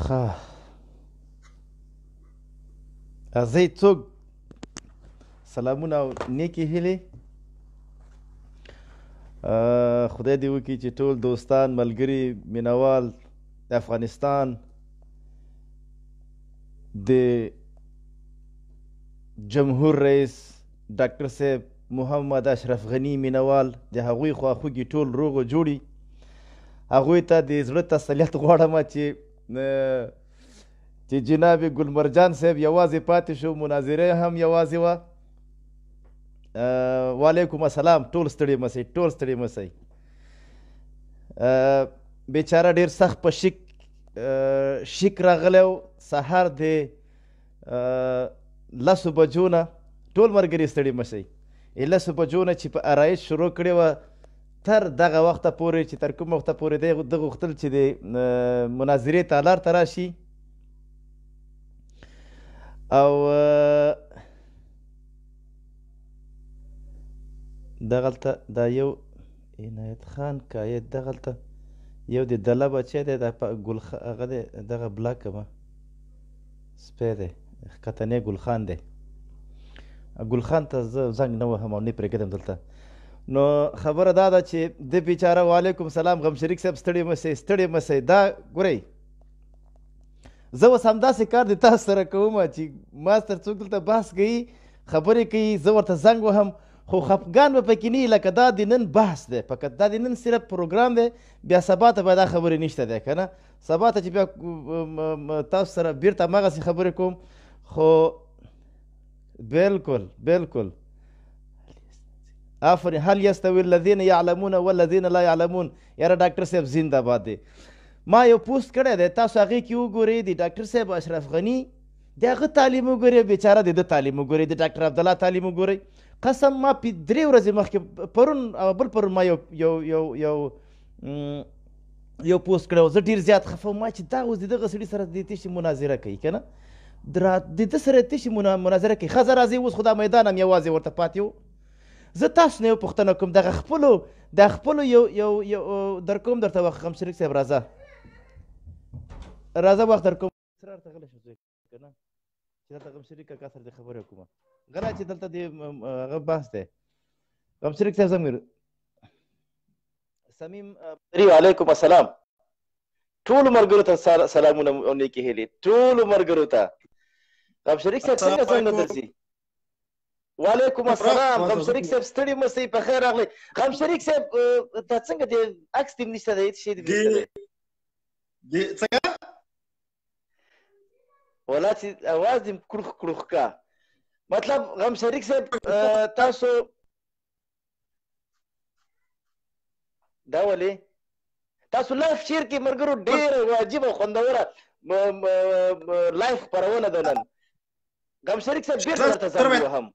ښه زه څوک سلامونه او نیکې هیلې خدای دې وکړي چې ټول دوستان ملګري مینوال د افغانستان د جمهور رئیس ډاکټر صاحب محمد اشرف غني مینوال د هغوی خواخوږي ټول روغ و جوړي هغوی ته د زړه تسلیت غواړم چې جناب ګلمرجان صاحب یوازې پاتې شو مناظره هم یوازې وه وعلیکم السلام ټول ستړي مسئ ټول ستړي مسئ بیچاره ډېر سخت په شک راغلی و سهار د 10 بجو نه ټول ملګري ستړي مسئ 10 بجو نه چې په آرایش شروع کړې وه تر دغه وخته پورې چې تر کوم وخته پورې دی ده غوښتل چې د مناظرې تالار ته راشي او دغلته دا یو عنایت خان کاید دغلته یو د دله بچی دی هغه دی دغه بلاک ما سپی دی ښکتنی ګلخان دی ګلخان ته زه زنګ نه وهم او نه پرېږدم دلته نو خبره دا ده چې د بیچاره وعلیکم سلام غم شریک صاحب ستړي مسئ دا ګورئ زه اوس همداسې کار د تاسو سره کوم چې ما سره څوک دلته بحث کوي خبرې کوي زه ورته زنګ وهم خو خفګان به پکې نه وي لکه دا د نن بحث دی فقط دا د نن صرف پروګرام دی بیا سبا ته به دا خبرې نشته دی که نه سبا ته چې بیا تاسو سره بیرته همغسې خبرې کوم خو بالکل آفرین هل یستوي الذین یعلمون والذین لا یعلمون یاره ډاکټر صاحب زنده باد دی ما یو پوسټ کړی دی تاسو هغې کې وګورئ د ډاکټر صاحب اشرف غني د هغه تعلیم وګورئ بیچاره د ده تعلیم وګورئ د ډاکټر عبدالله تعلیم وګورئ قسم ما 3 ورځې مخکې پرون او بل پرون ما یو پوسټ کړی و زه ډېر زیات خفه ما چې دا اوس د دغه سړي سره د تشې مناظره کوي که نه د ده سره تشې مناظره کوي ښځه راځي اوس خو دا میدان هم یوازې ورته پاتې و زه تاسو نه یو پوښتنه کوم دغه خپلو یو در کوم درته وخت غم شریک صاحب راځه وخت در کوم سره ورته غلی شو که نه چې دلته غم شریک کاکا سره د خبرې وکړم غلا چې دلته د هغه بحث دی غم شریک صاحب زمیر سمیم وعلیکم السلام ټولو ملګرو ته سلامونه او نیکې هیلې ټولو ملګرو ته غم شریک صاحب څنګه درځي وعلیکم السلام غم شریک صاحب ستړي مسئ په خیر راغلی غم شریک صاحب دا څنګه دی عکس دې نشته دی هېڅ شی دې نشته دی څنګه ولا چې اواز دې کړوخ کا مطلب غم شریک صاحب تاسو دا ولې تاسو لایف شیر کې ملګرو ډېره واجبه خوندوره لایف خپرونه ده نن غم شریک صاحب بېرته درته زنګ وهم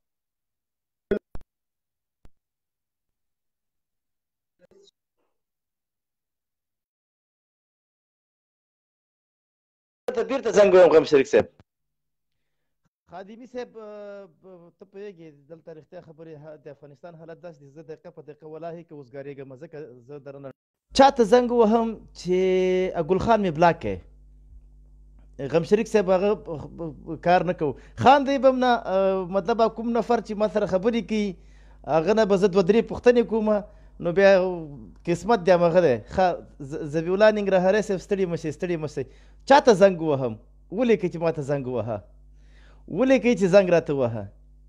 بیرته زنګ ویم غم شریک صاحب خادمي صاحب ته پوهېږې دلته رښتیا خبرې د افغانستان حالت داسې دی زه دقیقه په دقیقه والله که اوسګارېږم ځکه زه درنه چاته زنګ وهم چې ګلخان مې بلاک کړی غم شریک صاحب هغه کار نه کوو خاندی به م نه مطلب کوم نفر چې ما سره خبرې کوي هغه نه به زه 2-3 پوښتنې کوم نو بیا قسمت دی همغه دی ذبیح الله ننګرهاري صاحب ستړي مسئ چاته زنګ وهم ولیکئ چې ما ته زنګ وهه ولیکئ چې زنګ راته وهه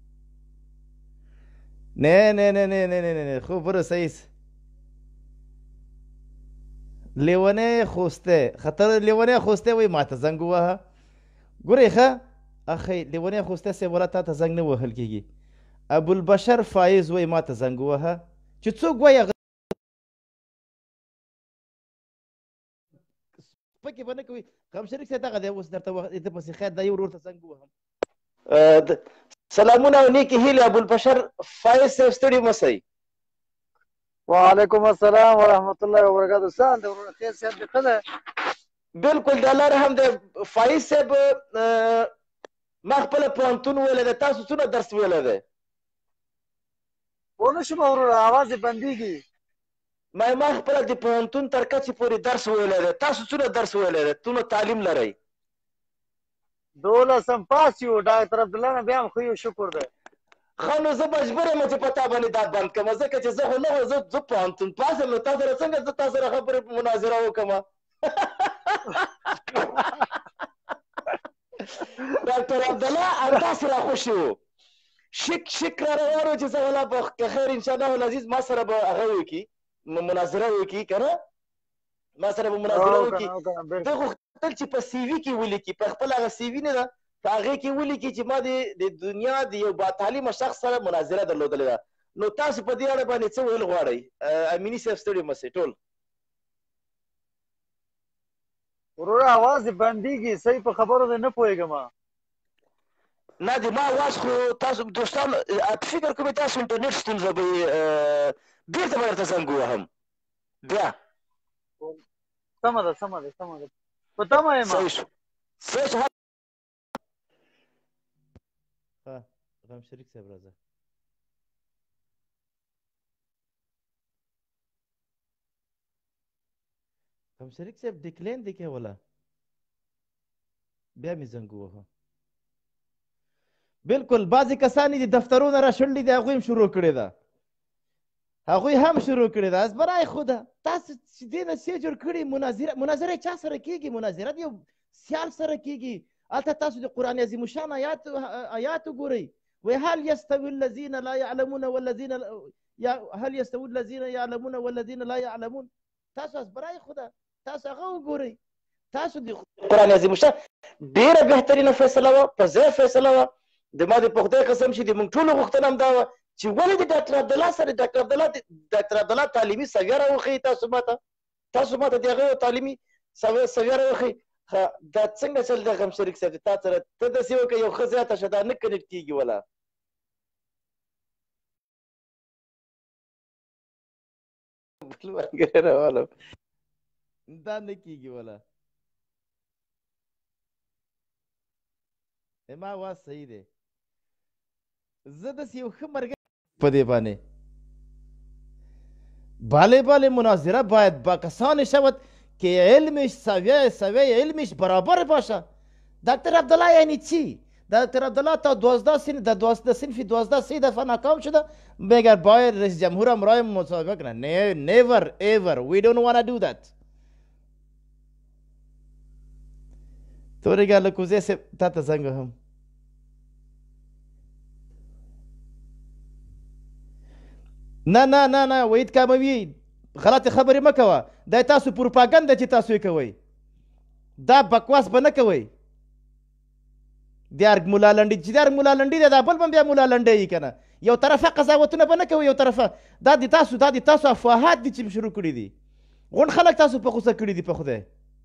نه خبره صحیح لیونی خوسته خطر لیونی خوسته وایي ما ته زنګ ووهه ګورئ ښه اخی لیونی خوسته صاحب ولا تا ته زنګ نه وهل کېږي ابوالبشر فایز وایي ما ته زنګ ووهه چې څوک وایي هغه پکې به نه کوي غم شریک صاحب دغه دی اوس درته ده پسې خیر دا یو ورور ته زنګ ووهم سلامونه او نیکې هیلې ابوالبشر فایز صاحب ستړي مسئ وعلیکم السلام ورحمت الله وبرکاتہ سان د ورور خیر صاحب دی ښه ده بالکل د الله رحم دی فایز صاحب ما خپله پوهنتون ویلی دی تاسو څونه درس ویلی دی پوه نه شوم وروره اواز یې بندېږي ما خپله د پوهنتون تر کچې پورې درس ویلی دی تاسو څونه درس ویلی دی څونه تعلیم لرئ 12 پاس یو ډاکټر عبدالله نه بیا هم ښه یو شکر دی. ښه نو زه مجبور یم چې په تا باندې دا بند کړم ځکه چې زه خو نه زه پوهنتون پاس یم نو تا سره څنګه زه تا سره خبرې مناظره وکړم. ډاکټر عبدالله همداسې راخوشي و شک را روان و چې زه والا به که خیر انشاءالله العزیز ما سره به هغه وکړي مناظره وکړي که نه ما سره به مناظره وکړي. ده غوښتل چې په سی وي کې ولیکي په خپل هغه سی وي نه ده په هغې کې ولیکي چې ما د دنیا د یو باتعلیمه شخص سره مناظره درلودلې ده. نو تاسو په دې اړه باندې څه ویل غواړئ؟ امیني صاحب ستړي مه سئ ټول. وروره اواز دې بندېږي صحیح په خبرو دې نه پوهېږم. نه د ما اواز خو تاسو دوستان فکر کوم تاسو انټرنیټ ستونزه به بېرته به درته زنګ ووهم بیا. سمه ده په تمه یم. صحیح شو غم شریک صاحب راځه. غم شریک صاحب ډیکلین دی کې ولا بیا مې زنګ ووهه. بالکل بعضې کسان دي دفترونه را شړلي دي هغوی هم شروع کړې ده از برای خدا تاسو چې دې نه څه جوړ کړي مناظره چا سره کېږي؟ مناظره د یو سیال سره کېږي. هلته تاسو د قرآن عظیم الشان آیات وګورئ وایي هل یستوي الذین لا یعلمون والذین هل یستوي الذین یعلمون والذین لا یعلمون. تاسو از برای خدا تاسو هغه وګورئ. تاسو د قرآن عظیم الشان ډېره بهترینه فیصله وه په ځای فیصله وه. د ما د په خدای قسم چې د موږ ټولو غوښتنه همدا وه چې ولې د ډاکټر عبدالله سره ډاکټر عبدالله تعلیمي سویه راوښیي تاسو ماته د هغه یو تعلیمي سویه راوښیي. دا څنګه چل دی غم شریک صاحب تا سره ته داسې وکړه یو ښه زیاته شه دا نه کنیکټ کېږي ولا دا نه کېږي ولا ما واز صحیح دی. زه داسې یو ښه مرګ په دې باندې باله مناظره باید با کسانی شود که علمش سویه علمش برابر باشه. دکتر عبدالله یعنی چی؟ دکتر عبدالله تا 12 صنف 3 دفعه ناکام شده مگر باید رئیس جمهور هم رای مصاحبه کنه. never ever we don't want to do that. تو رگا لکوزه سے تا تا زنگ هم نه وید کاموي غلط خبرې مه کوه. دا تاسو پروپاګنده چې تاسو یې کوئ دا بکواس به نه کوئ. د ارګ مولا لنډي چې د ارګ مولا لنډي دی دا بل به بیا مولا لنډی یي که نه یو طرفه قضاوتونه به نه کوئ یو طرفه دا د تاسو افواهات دي چې شروع کړي دي. غونډ خلک تاسو په غوسه کړي دي په خدای.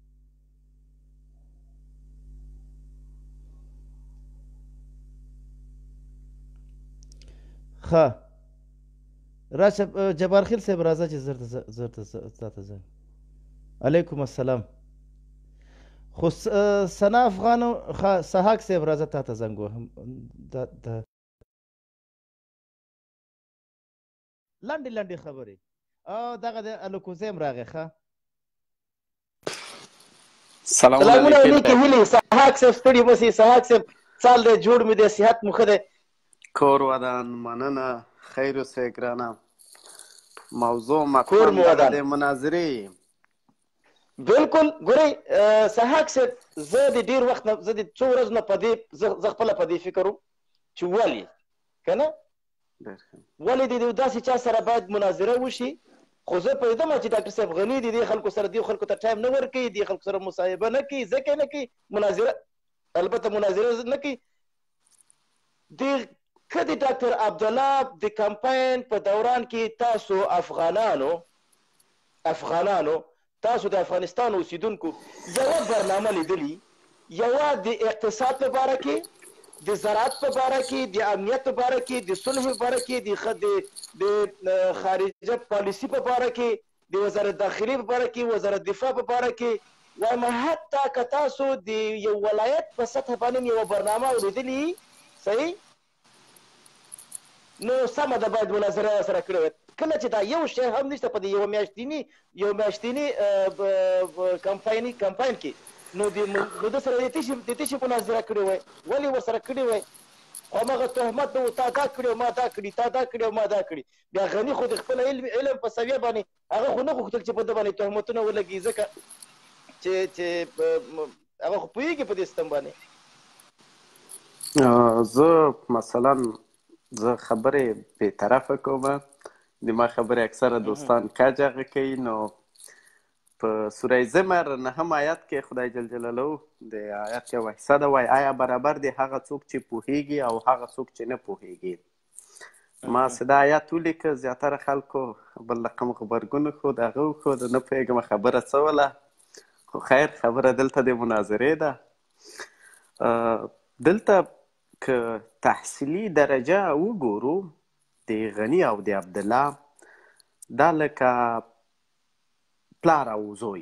ښه راشه جبار خیل صاحب راځه چې زر ته زنګ. علیکم السلام. خو سنا افغانو سحاق صاحب راځه تا ته زنګ وهم. لنډې خبرې او دغه د الکوزیم راغی. ښه سلامونه علیکم ویلي سحاق صاحب ستړي مه سئ. سحاق صاحب سال دی جوړ مې دی صحت مو ښه دی؟ کور ودان مننه خیر اوسئ ګرانه. موضوع مطلب د مناظرې بالکل ګورئ سحاق صاحب زه د ډېر وخت نه زه د څو ورځو نه په دې زه خپله په دې فکر وم چې ولې که نه ولې د داسې چا سره باید مناظره وشي. خو زه پوهېدم چې ډاکټر صاحب غني دي دې خلکو سره دې خلکو ته ټایم نه ورکوي دې خلکو سره مصاحبه نه کوي ځکه نه کوي مناظره البته مناظره نه کوي. که د ډاکټر عبدالله د کمپاین په دوران کې تاسو افغانانو تاسو د افغانستان اوسیدونکو یوه برنامه لیدلي یوه د اقتصاد په باره کې د زراعت په باره کې د امنیت په باره کې د صلح په باره کې د خارجه پالیسي په باره کې د وزارت داخلي په باره کې وزارت دفاع په باره کې وایم حتی که تاسو د یو ولایت په سطح باندې یوه برنامه اوریدلي صحیح نو سمه ده باید مناظره سره کړې وای. کله چې دا یو شی هم نشته په دې یو میاشتینی کمپاین کې نو د سره د تشي مناظره کړې وای ولې ورسره کړې وای خو هغه تهمت نو تا دا کړی ما دا کړی تا دا کړی ما دا کړی بیا غني خو د خپل علم په سویه باندې هغه خو نه غوښتل چې په ده باندې تهمتونه ولګي ځکه چې هغه خو پوهېږي په دې سیستم باندې زه مثلا زه خبرې بېطرفه کوم د ما خبرې اکثره دوستان کج هغه کوي نو په سوره زمر 9 آیات کې خدای جل جلاله د آیات یوه حصه ده وایي آیا برابر دی هغه څوک چې پوهېږي او هغه څوک چې نه پوهېږي ما چې دا آیات ولیکه زیاتره خلکو بل رقم غبرګون ښود هغه وښود نه پوهېږم خبره څه وله خو خیر خبره دلته د مناظرې ده دلته که تحصیلي درجه وګورو د غني او د عبدالله دا لکه پلار او زوی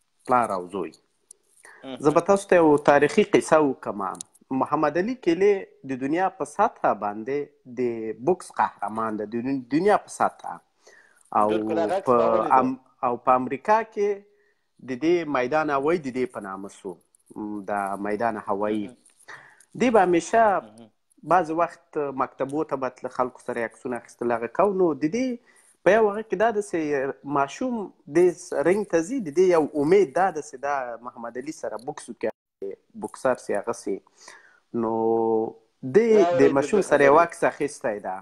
زه به تاسو ته یو تاریخي قصه وکړم محمد علي کیلې د دنیا په سطحه باندې د بوکس قهرمان ده د دنیا په سطحه او په امریکا کې د دې میدان هوایي د دې په نامه سو د میدان هوایي دی به همیشه بعض وخت مکتبو ته به تله خلکو سره عکسونه اخیستل هغه کو نو د دې په یو هغه کې دا داسې ماشوم دې رنګ ته ځي د دې یو امید دا داسې دا محمد علي سره بوکس وکړي بوکسر سي هغه سي نو د ماشوم سره یو عکس اخیستی ده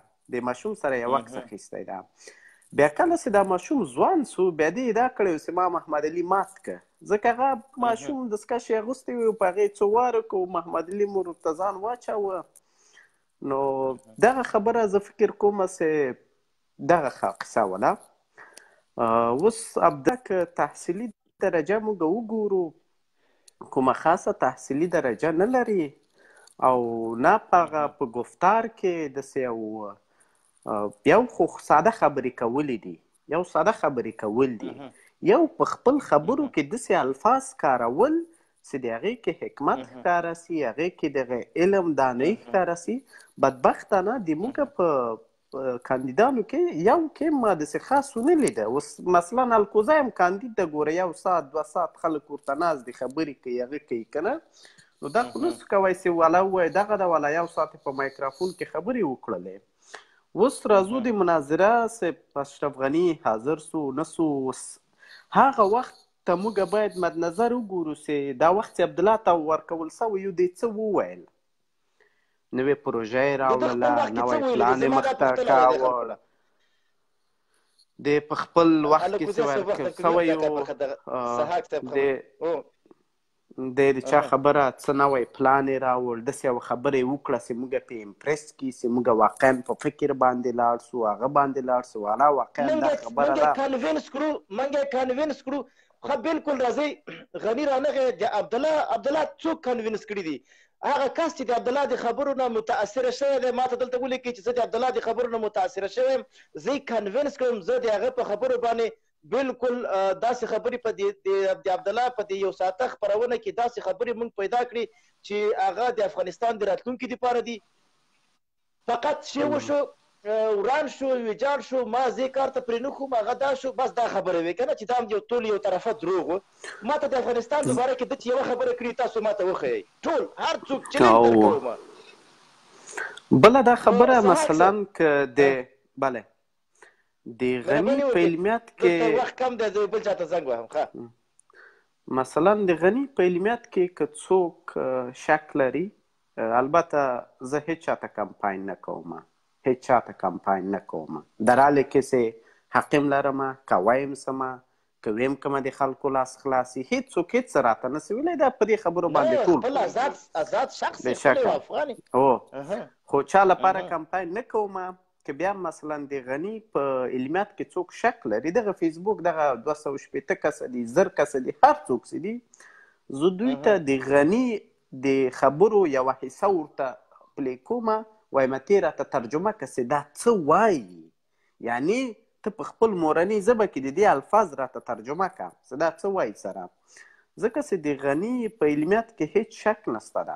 بیا کله چې دا ماشوم ځوان سو بیا دې دا کړی چې ما محمد علي مات که ځکه هغه ماشوم دستکشې اغوستی وي په هغې څه واره کړو محمد علي مو ورته ځان واچاوه نو دغه خبره زه فکر کوم چې دغه قصه وله اوس ابدا که تحصیلي درجه موږ وګورو کومه خاصه تحصیلي درجه نه لري او نه په گفتار کې داسې یو خو ساده خبرې کول دي یو په خپل خبرو کې داسې الفاظ کارول چې د هغې کې حکمت ښکاره سي هغې کې دغه علم دانۍ ښکاره سي بدبختانه د موږ په کاندیدانو کې یو کې ما داسې خاص ونه لیده اوس مثلا الکوزی هم کاندید ده ګوره 1 ساعت 2 ساعت خلک ورته ناست دي خبرې کوي هغه کوي که نه نو دا خو نسو کوی چې والا ووایي دغه ده والا 1 ساعت په مایکرافون کې خبرې وکړلې اوس راځو د مناظره صاحب اشرف غني حاضر سو نسو هغه وخت ته موږ باید مد نظر وګورو چې دا وخت چې عبدالله ته ورکول سوی یو دی څه وویل نوې پروژه یې راوړله نوی پلان یې مخته کاوه د په خپل وخت کې څه ورکړل سوی د چا خبره څه نوی پلان یې راوړ داسې یوه خبره یې وکړه چې موږ پې امپرس کړي چې موږ واقعا په فکر باندې لاړ سو هغه باندې لاړ سو والا واقعا دا خبره ده موږ یې کنوینس کړو خو بلکل راځئ غني رانغی د عبدالله څوک کنوینس کړي دي هغه کس چې د عبدالله د خبرو نه متاثره شوی دی ما ته دلته ولیکئ چې زه د عبدالله د خبرو نه متاثره شوی یم زه یې کنوینس کړم زه د هغه په خبرو باندې بالکل داسې خبرې په د عبدالله په دې 1 ساعته خپرونه کې داسې خبرې موږ پیدا کړي چې هغه د افغانستان د راتلونکي دپاره دي فقط شی وشو وران شو ویجاړ شو ما زه کار ته پرې نه کړم هغه دا شو بس دا خبره وې که نه چې دا هم ټول یو طرفه دروغ و ما ته د افغانستان په باره کې داسې یوه خبره کړي تاسو ما ته وښیئ ټول هر څوک چلنج درکوم بله دا خبره مثلا که بله د غني په علمیات کې وخت کم دی زه بل چاته زنګ وهم مثلا د غني په علمیات کې که څوک شک لري البته زه هیڅ چاته کمپاین نه کوم در حالی کې چې حقیم لرمه که وایم سمه که ویم کومه د خلکو لاس خلاصي هیڅوک هیڅ څه راته نسي ویلی دا په دې خبرو باندې ټول آزاد شخص خو چا لپاره کمپاین نه کومه که بیا مثلا د غني په علمیات کې څوک شک لري دغه فیسبوک دغه 280 کسه دي 1000 کسه دي هر څوک چې دي زه دوی ته د غني د خبرو یوه حصه ورته پلی کومه وایم ته راته ترجمه که چې دا څه وایي یعنی ته په خپل مورنۍ ژبه کې د دې الفاظ راته ترجمه که چې دا څه وایي سره ځکه چې د غني په علمیات کې هیڅ شک نشته ده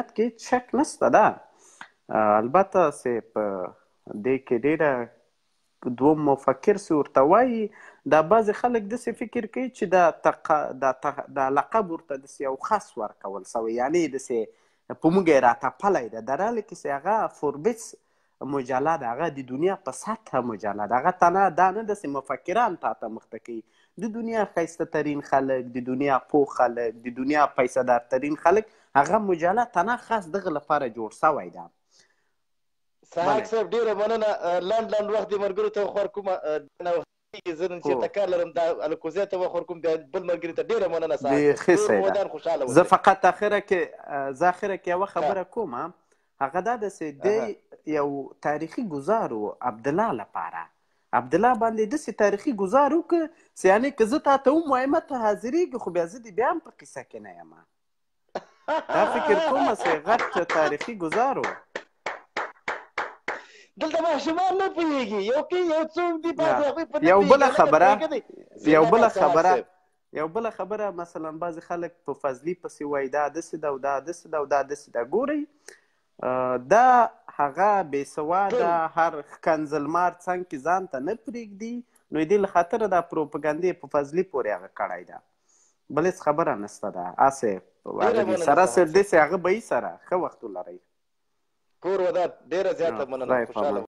البته چې په دې کې ډېره دوم مفکر سي ورته وایي دا بعضې خلک داسې فکر کوي چې دا لقب ورته داسې یو خاص ورکول سوی، یعنې داسې په موږ یې راتپلی ده. در حاله کې چې هغه فوربس مجله ده، هغه د دنیا په سطحه مجله ده. هغه تنه دا نه داسې مفکران تا ته مخته کوي، د دنیا ښایسته ترین خلک، د دنیا پوه خلک، د دنیا پیسه دار ترین خلک، هغه مجله تنه خاص دغه لپاره جوړ سوی ده. سهاک صاحب ډېره مننه. لنډ وخت دې ملګرو ته وخور کوم، زه نن چېرته کار لرم، دا الکوزۍ ته وخور کوم، بیا بل ملګري ته ډېره مننه. سهاک خوشحاله زه فقط اخره کې یوه خبره کوم، هغه دا ده چې دی یو تاریخي ګزار و عبدالله لپاره. عبدالله باندې داسې تاریخي ګزار وکړه چې یعنې که زه تا ته ووایم ته حاضرېږي، خو بیا زه دې بیا هم په قصه کې نه یم. دا فکر کوم چې غټ تاریخي ګزار و. دلته ماشومان نه پوهېږي، یو څوک دي یو بله خبره مثلا بعضې خلک په فضلي پسې وایي دا داسې ده او دا داسې ده او دا داسې ده. ګورئ دا هغه بېسواده هر ښکنځلمار څنګ کې ځان ته نه پرېږدي، نو دې له خاطره دا پروپګنډې په فضلي پورې هغه کړی ده، بل هېڅ خبره نشته ده. هسې سره صرف داسې هغه به یې سره ښه وخت ولرئ. کور وداد ډېره زیاته مننه، خوشحاله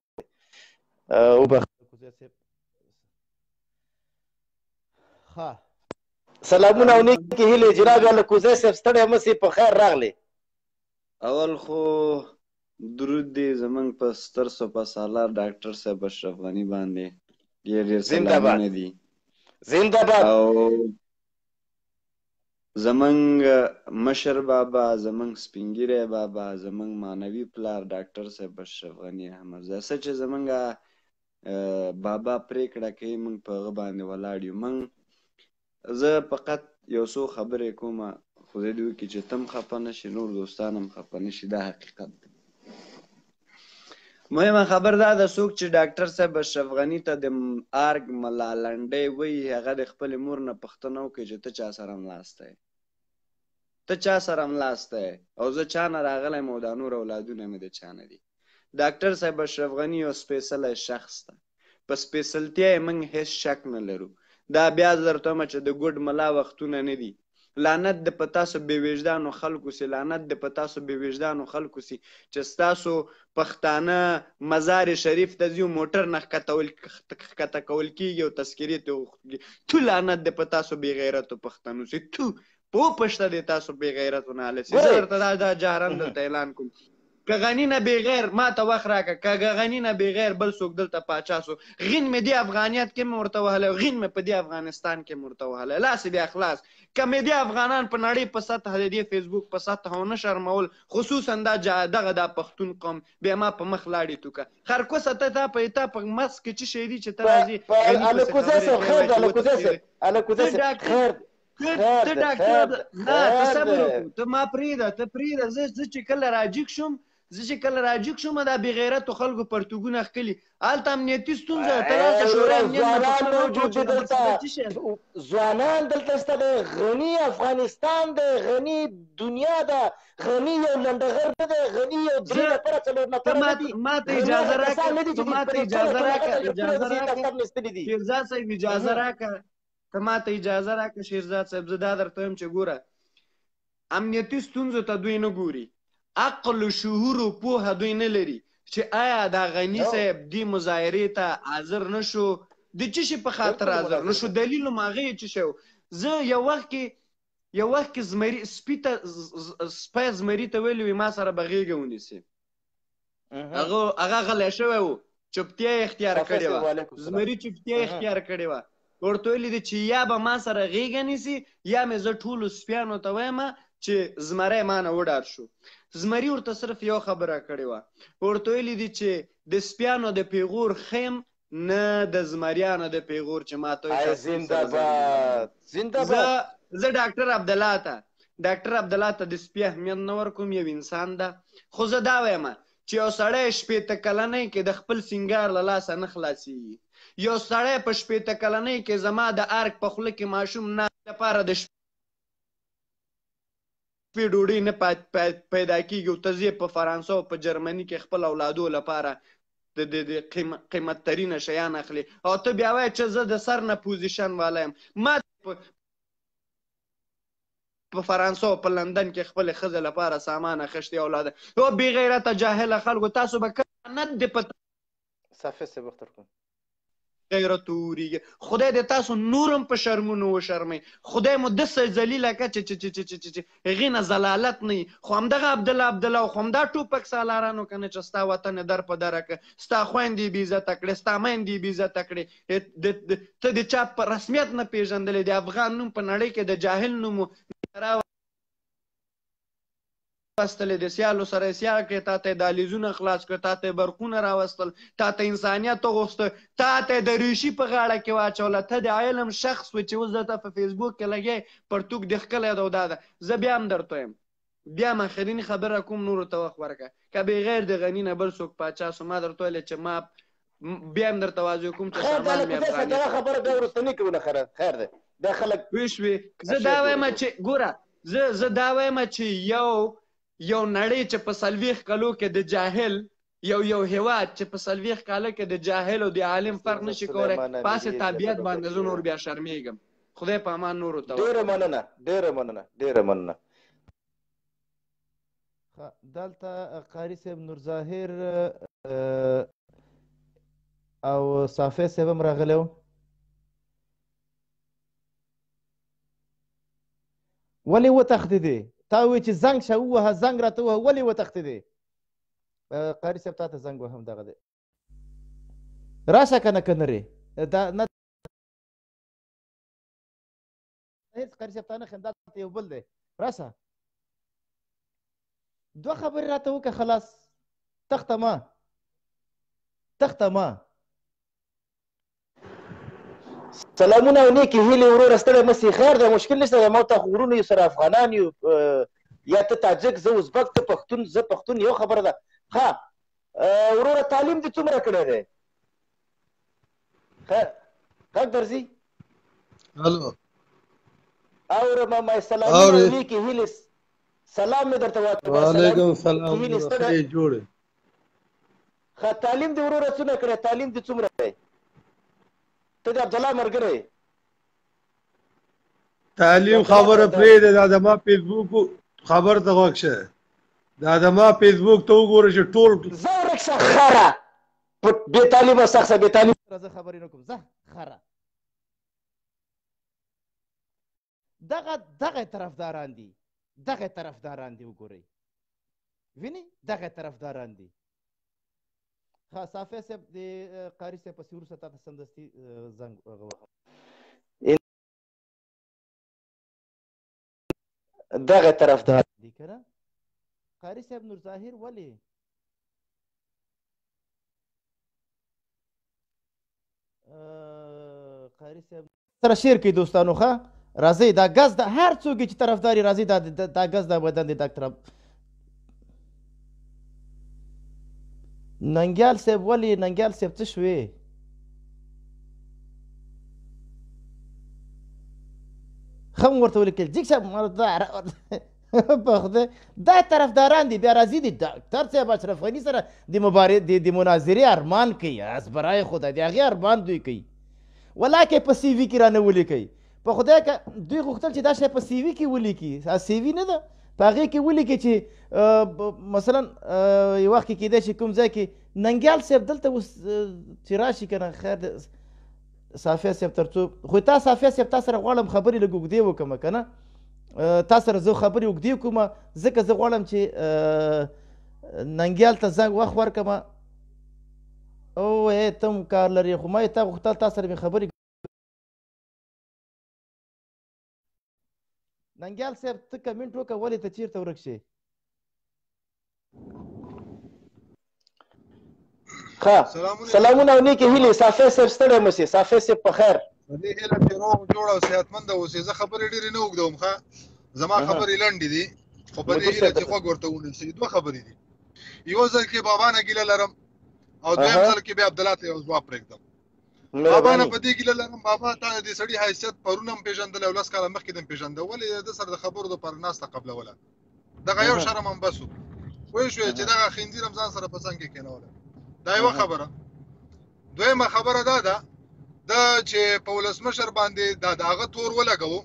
سلامونه او نیکې هیلې. جناب الکوزی صاحب ستړی مه سئ، په خیر راغلی. اول خو درود دی زمونږ په ستر سپه سالار ډاکټر صاحب اشرف غني باندې، ډېر سلامونه دي. زنده‌باد. او زمونږ مشر بابا، زمونږ سپینګیری بابا، زمونږ معنوي پلار ډاکټر صاحب اشرف غني احمدزی، څه چې زمونږ بابا پرېکړه کوي موږ په هغه باندې ولاړ یو. زه فقط یو څو خبرې کوم، خدای دې وکړي چې ته هم خفه نه شي، نور دوستان هم خفه نه شي، دا حقیقت دی. مهمه خبر دا ده، څوک چې ډاکټر صاحب اشرف غني ته د ارګ ملالنډۍ وایي، هغه د خپلې مور نه پوښتنه وکړي چې ته چا سره ملاستی یې، ته چا سره ملاستی یې، او زه چا نه راغلی یم او دا نور اولادونه مې د چا نه دي. ډاکټر صاحب اشرف غني یو سپېڅلی شخص ده، په سپېڅلتیا یې موږ هېڅ شک نه لرو. دا بیا زه درته وایم چې د ګوډ ملا وختونه نه دي. لعنت د په تاسو بې وجدانو خلکو سي، لعنت د په تاسو بې وجدانو خلکو سي چې ستاسو پښتانه مزار شریف ته ځي، موټر نه ښکته کول کېږي او تذکرې ته وختږي. تو لعنت د په تاسو بې غیرتو پښتنو سي، تو په پښته د تاسو بې غیرتو نه هلسي. زه درته دا جهرن درته اعلان کوم، که غني نه بغیر ما ته وخت راکړه، که غني نه بغیر بل څوک دلته پاچا سو، غین مې دې افغانیت کې مې ورته وهلی، غین مې په دې افغانستان کې مې ورته وهلی، لاس بیا خلاص. که مې دې افغانان په نړۍ په سطحه د دې فیسبوک په سطحه ونه شرمول، خصوصا دغه دا پښتون قوم، بیا ما په مخ لاړې توکه خرکوسه ته تا په مس کې څه شی دي چې ته راځې الکوزی صاحب خیر ده، الکوزی صاحب خیر ته ډاکټر نه، ته صبر وکړو، ته ما پرېږده، ته پرېږده. زه چې کله راجیګ شوم دا بې غیرتو خلکو پرتوګونه ښکلي، هلته امنیتي ستونزه، ته راسه شورا امنیت ځوانان دلته شته دی، غني افغانستان دی، غني دنیا ده، غني یو لنډغر نه دی، غني یو 3 نفره 4 نفره نه دي. ما ته اجازه راکړه شیرزاد صاحب، زه دا درته وایم چې ګوره، امنیتي ستونزو ته دوی نه ګوري، عقل و شعور و پوهه دوی نه لري چې آیا دا غني صاحب دې مظاهرې ته حاضر نه شو، د څه شي په خاطر حاضر نه شو، دلیل هم هغه یې څه شی و. زه یو وخت کې سپی زمري ته ویلي وي ما سره به غېږه ونیسي، هغه غلی شوی و، چوپتیا یې اختیار کړې وه، زمري چوپتیا یې اختیار کړې وه، ورته ویلي دي چې یا به ما سره غېږه نیسي یا مې زه ټولو سپیانو ته وایم چې زمری ما نه وډار شو. زمري ورته صرف یو خبره کړې وه، ورته ویلي دي چې د سپیانو د پیغور خیم نه د زمریانو د پیغور چې ما ته زه ډاکټر عبدالله ته د سپي اهمیت نه ورکوم، یو انسان ده. خو زه دا وایم چې یو سړی 80 کلنۍ کې د خپل سینګار له لاسه نه خلاصېږي، یو سړی په 80 کلنۍ کې زما د ارګ په خوله کې ماشوم نه لپاره د شپې ډوډۍ نه پیدا کېږي، او ته ځې په فرانسه او په جرمني کې خپل اولادو لپاره د قیمت ترینه شیان اخلي او ته بیا وایې چې زه د سر نه پوزیشن والا یم. ما په فرانسه او په لندن کې خپلې ښځې لپاره سامان اخیستی اولاده. او بې غیرته جاهله خلکو تاسو به نه د په صافي صاحب اختر کوم غیرت وریږي. خدای دې تاسو نورم په شرمونو وشرمئ. خدای مو داسې ذلیله کړه چې هغې نه ضلالت نه وي. خو همدغه عبدالله او خو همدا ټوپک سالارانو که نه چې ستا وطن یې در په دره کړه، ستا خویندې یې بېعزته کړې، ستا میندې یې بېعزته کړې، ته د چا په رسمیت نه پېژندلی. د افغان نوم په نړۍ کې د جاهل نوم راوستلی، د سیالو سره یې سیال کړې، تا ته یې دهلیزونه خلاص کړه، تا ته یې برقونه راوستل، تا ته انسانیت وغوښته، تا ته یې د ریشي په غاړه کې واچوله. ته د علم شخص وې چې اوس درته په فیسبوک کې لګې پرتوک دې ښکلی ده او دا ده. زه بیا هم درته وایم، بیا هم آخریني خبره کوم، نورو ته وخت ورکړه. که بغیر د غني نه بل څوک پاچا سو، ما درته ویلې چې ما بیا هم درته واضح کوم چې سامان مې افغاني خبره بیا وروستنۍ کوو نه. خیر دی دا خلک پوه شوې. زه دا وایم چې ګوره، زه دا وایم چې یو نړۍ چې په 40 کالو کې د جاهل یو هیواد چې په 40 کاله کې د جاهل او د عالم فرق نشي کولی، په هسې تابعیت باندې زه نور بیا شرمېږم. خدای په امان نورو ته. ډېره مننه. دلته قاري صاحب نورظاهر او صافی صاحب هم راغلی و. ولې وتښتېدې؟ تا ووایې چې زنګ شه ووهه، زنګ راته ووهه، ولې وتښتېدې؟ قاري صاحب تا ته زنګ وهم دغه دی، راشه که نه کنرې دا نه هېڅ قاري صاحب تا نه خیم، دا یو بل دی، راشه 2 خبرې راته وکړه خلاص. تخته ما سلامونه او نیکې هیلې وروره، ستړی مه سې، خیر دی، مشکل نشته. ما ته خو وروڼه یو سره افغانان یو، یا ته تاجک زه ازبک، ته پښتون زه پښتون، یو خبره ده. ښه وروره، تعلیم دې څومره کړی دی؟ غږ درځي؟ الو اوره ماما، سلامونه او نیکې هیلې، سلام مې درته واچوه. وعلیکم السلام، ښه جوړې. ښه تعلیم دې وروره څونه کړی؟ تعلیم دې څومره دی؟ ته د عبدالله ملګری یې؟ تعلیم خبره پرېږده، دا د ما فیسبوک خبر ته غوږ شه. دا د ما فیسبوک ته وګوره چې ټول زه ورک شه خره، بې تعلیمه سخته بې تعلیم. زه خبرې نه کوم، زه خره. دغه طرفداران دي وګورئ، وینئ دغه طرفداران دي. ښه صافی صاحب د قاري صاحب پسې وروسته تا ته سمدستي زنګ ووهم. دغه طرفدار دي که نه؟ قاري صاحب نورظاهر ولې قاري صاحب سره شیر کوي دوستانو. ښه راځئ، دا ګز ده، هر څوک چې طرفدار یې راځي، دا ګز د بدن دی. ډاکټر ننګیال صاحب ولې؟ ننګیال صاحب څه شوې؟ ښه مو ورته ولیکل جګ صاحب په خدای دا طرفداران دي. بیا راځي د ډاکټر صاحب اشرف غني سره د مناظرې ارمان کوي، ازبرای خدای د هغې ارمان دوی کوي. ولاکې په سی وي کې رانه ولیکئ. په خدای که دوی غوښتل چې دا شی په سی وي کې ولیکي، سی وي نه ده، په هغې کې ولیکي چې مثلا یو وخت کې کیدای شي کوم ځای کې ننګیال صاحب دلته اوس چې راشي که نه، خیر د صافی صاحب تر څو خو تا صافی صاحب تا سره غواړم خبرې لږ اوږدې وکړم که نه، تا سره زه خبرې اوږدې کوم، ځکه زه غواړم چې ننګیال ته زنګ وخت ورکړم. او ته هم کار لرې، خو ما یې تا غوښتل تا سره مې خبرې. ننګیال صاحب ته کمنټ وکړه، ولې ته چېرته ورک شې؟ سلامونه او نیکې هیلې. صافی صاحب ستړی مه سې، صافی صاحب په خیر. دې هیله چې روغ جوړ او صحتمنده اوسې. زه خبرې ډېرې نه اوږدوم، ښه زما خبرې لنډې دي، خو په دې هیله چې غوږ ورته ونیسئ. 2 خبرې دي، یو ځل کې بابا نه ګیله لرم او دویم ځل کې بیا عبدالله ته یو ځواب پرېږدم. بابا نه په دې ګیله لرم، بابا تا د دې سړي حیثیت پرون هم پېژندلی او 10 کاله مخکې دې هم پېژنده، ولې د سره د خبرو دپاره ناسته قبلوله؟ دغه یو شرم هم بس و. پوه شوې چې دغه خنزیر هم ځان سره په څنګ کې کېنولی. دا یوه خبره. دویمه خبره دا ده چې په ولسمشر باندې د هغه تور ولګوو،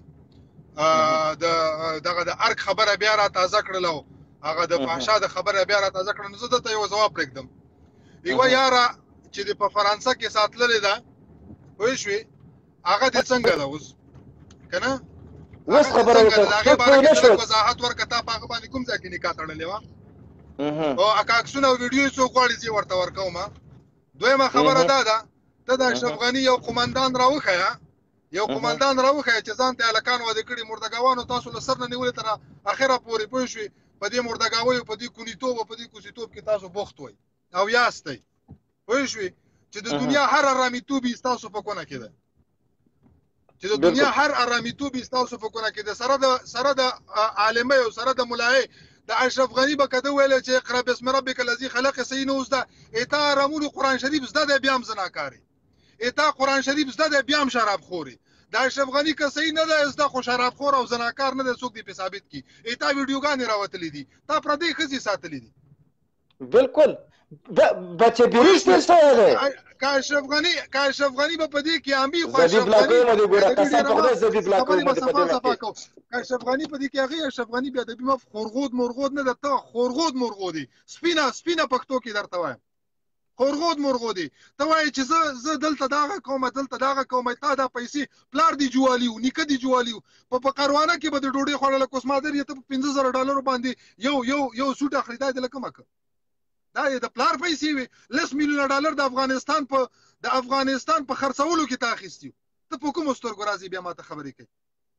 دغه د ارګ خبره بیا را تازه کړله او هغه د فحشا د خبره بیا را تازه کړله. نو زه دلته یو ځواب پرېږدم. یوه یاره چې د په فرانسه کې ساتللې ده، پوه شوې، هغه دې څنګه ده اوس که نه؟ اوس خبره وکړه د هغې باره کې لږ وضاحت ورکړه. تا په هغه باندې کوم ځای کې نکاح تړلې وه؟ او که عکسونه او ویډیو څوک غواړي زه یې ورته ورکوم. دویمه خبره دا ده، ته د اشرف غني یو قمندان راوښیه، یو قمندان راوښیه چې ځان ته هلکان واده کړي، مردګاوانو تاسو له سر نه نیولې تر اخره پورې، پوه شوې، په دې مردګاویو، په دې کونیتوب او په دې کوسیتوب کې تاسو بوخت وئ او یاستئ، پوه شوې، چې د دنیا هر ارامیتوب یې ستاسو په کونه کې ده، چې د دنیا هر ارامیتوب یې ستاسو په کونه کې ده. سره د عالمۍ او سره د ملایۍ د اشرف غني به که ده ویلی چې اقرا بسم ربک الذي خلق صحیح نه زده، ایتا ارامونو قرآن شریف زده دی بیا هم زناکاري، ایتا قرآن شریف زده دی بیا هم شراب خوري. د اشرف غني که صحیح نه دی زده خو شراب خور او زناکار نه دی، څوک دې پې ثابت کړي. ایتا ویډیوګانې راوتلي دي، تا پردۍ ښځې ساتلي دي. بالکل بچه بیریش دې شوی دی. که اشرف غني به په دې کې امبي خو زبی بلاکوی مو دې ګوره، قسم په خدای زبی بلاکوی مو دې په دې وخت کې. که اشرف غني په دې کې هغې اشرف غني بیا ادبي مف خورغود مرغود نه ده، ته خورغود مرغودي، سپینه پښتو کې درته وایم، خورغود مرغودي. ته وایې چې زه دلته دغه کومه، دلته دغه کومه، تا دا پیسې پلار دې جوالي وو، نیکه دې جوالي وو، په قروانه کې به د ډوډۍ خوړله کوسمادر یې ته په 15,000 ډالرو باندې یو سوټ اخلي، دا دې له کومه که؟ دا یې د پلار پیسې وې. 10 میلیونه ډالر د افغانستان په خرڅولو کې تا اخیستي. ته په کومو سترګو راځې بیا ما ته خبرې کوي؟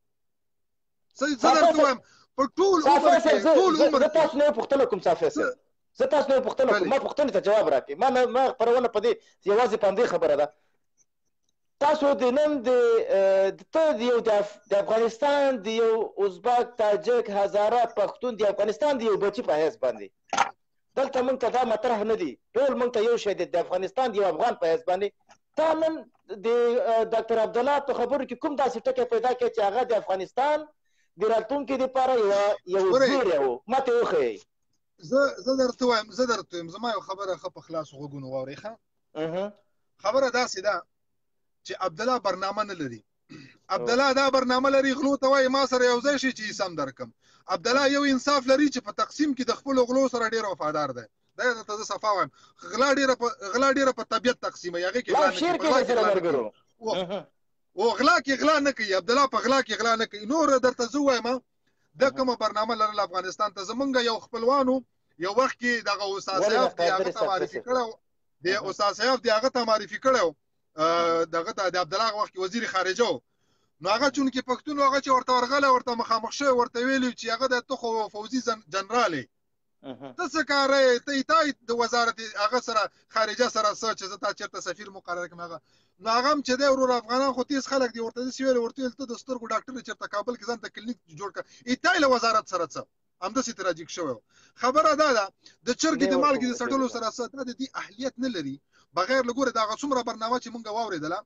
زه درته وایم په ټول عمر کې زه تاسو نه پوښتنه کوم صافي صاحب، زه تاسو نه پوښتنه کوم، ما پوښتنې ته جواب راکړئ. ما خپرونه په دې یوازې په همدې خبره ده. تاسو د نن ته د یو د افغانستان د یو ازبک، تاجک، هزاره، پښتون د افغانستان د یو بچي په حیث باندې دلته موږ ته دا مطرح نه دي، ټول موږ ته یو شی دی، د افغانستان د یو افغان په حیث باندې تا نن د ډاکټر عبدالله په خبرو کې کوم داسې ټکی پیدا کړی چې هغه د افغانستان د راتلونکي دپاره یو زیری و، ما ته وښیئ. زه درته وایم زما یو خبره ښه په خلاصو غوږونو واورئ. ښه خبره داسې ده چې عبدالله برنامه نه لري. عبدالله دا برنامه لري غلو ته وایي ما سره یو ځای شي چې سم درکم. عبدالله یو انصاف لري چې په تقسیم کې د خپلو غلو سره ډېر وفادار دی. دا درته زه صفا وایم، غلا ډېره په طبیعت تقسیموي، هغې کې غلا کې غلا نه کوي. عبدالله په غلا کې غلا نه کوي. نور درته زه وایم دا کومه برنامه لرله افغانستان ته. زمونږ یو خپلوانو یو وخت کې دغه استاد سیاف دی هغه ته معرفي کړی، دغه ته د عبدالله وخت کې وزیر خارجه و. نو هغه چونکې پښتون و، هغه چې ورته ورغلی، ورته مخامخ شوی، ورته ویلي چې هغه د ته خو فوزي جنرال یې، ته څه کار یې، ته د وزارت هغه سره خارجه سره څه چې زه تا چېرته سفیر مقرر کړم. هغه نو هغه هم چې دی ورور افغانان خو تیز خلک دي، ورته داسې ویلي، ورته ویل ته د سترګو ډاکټر یې چېرته کابل کې ځان ته کلینیک جوړ کړه، ایتا یې له وزارت سره څه همداسې تراجیک شوی و. خبره دا ده د چرګې د مالګې د څټلو سره څه دا د دې اهلیت نه لري. بغیر له ګوره دغه څومره برنامه چې مونږ واورېدله،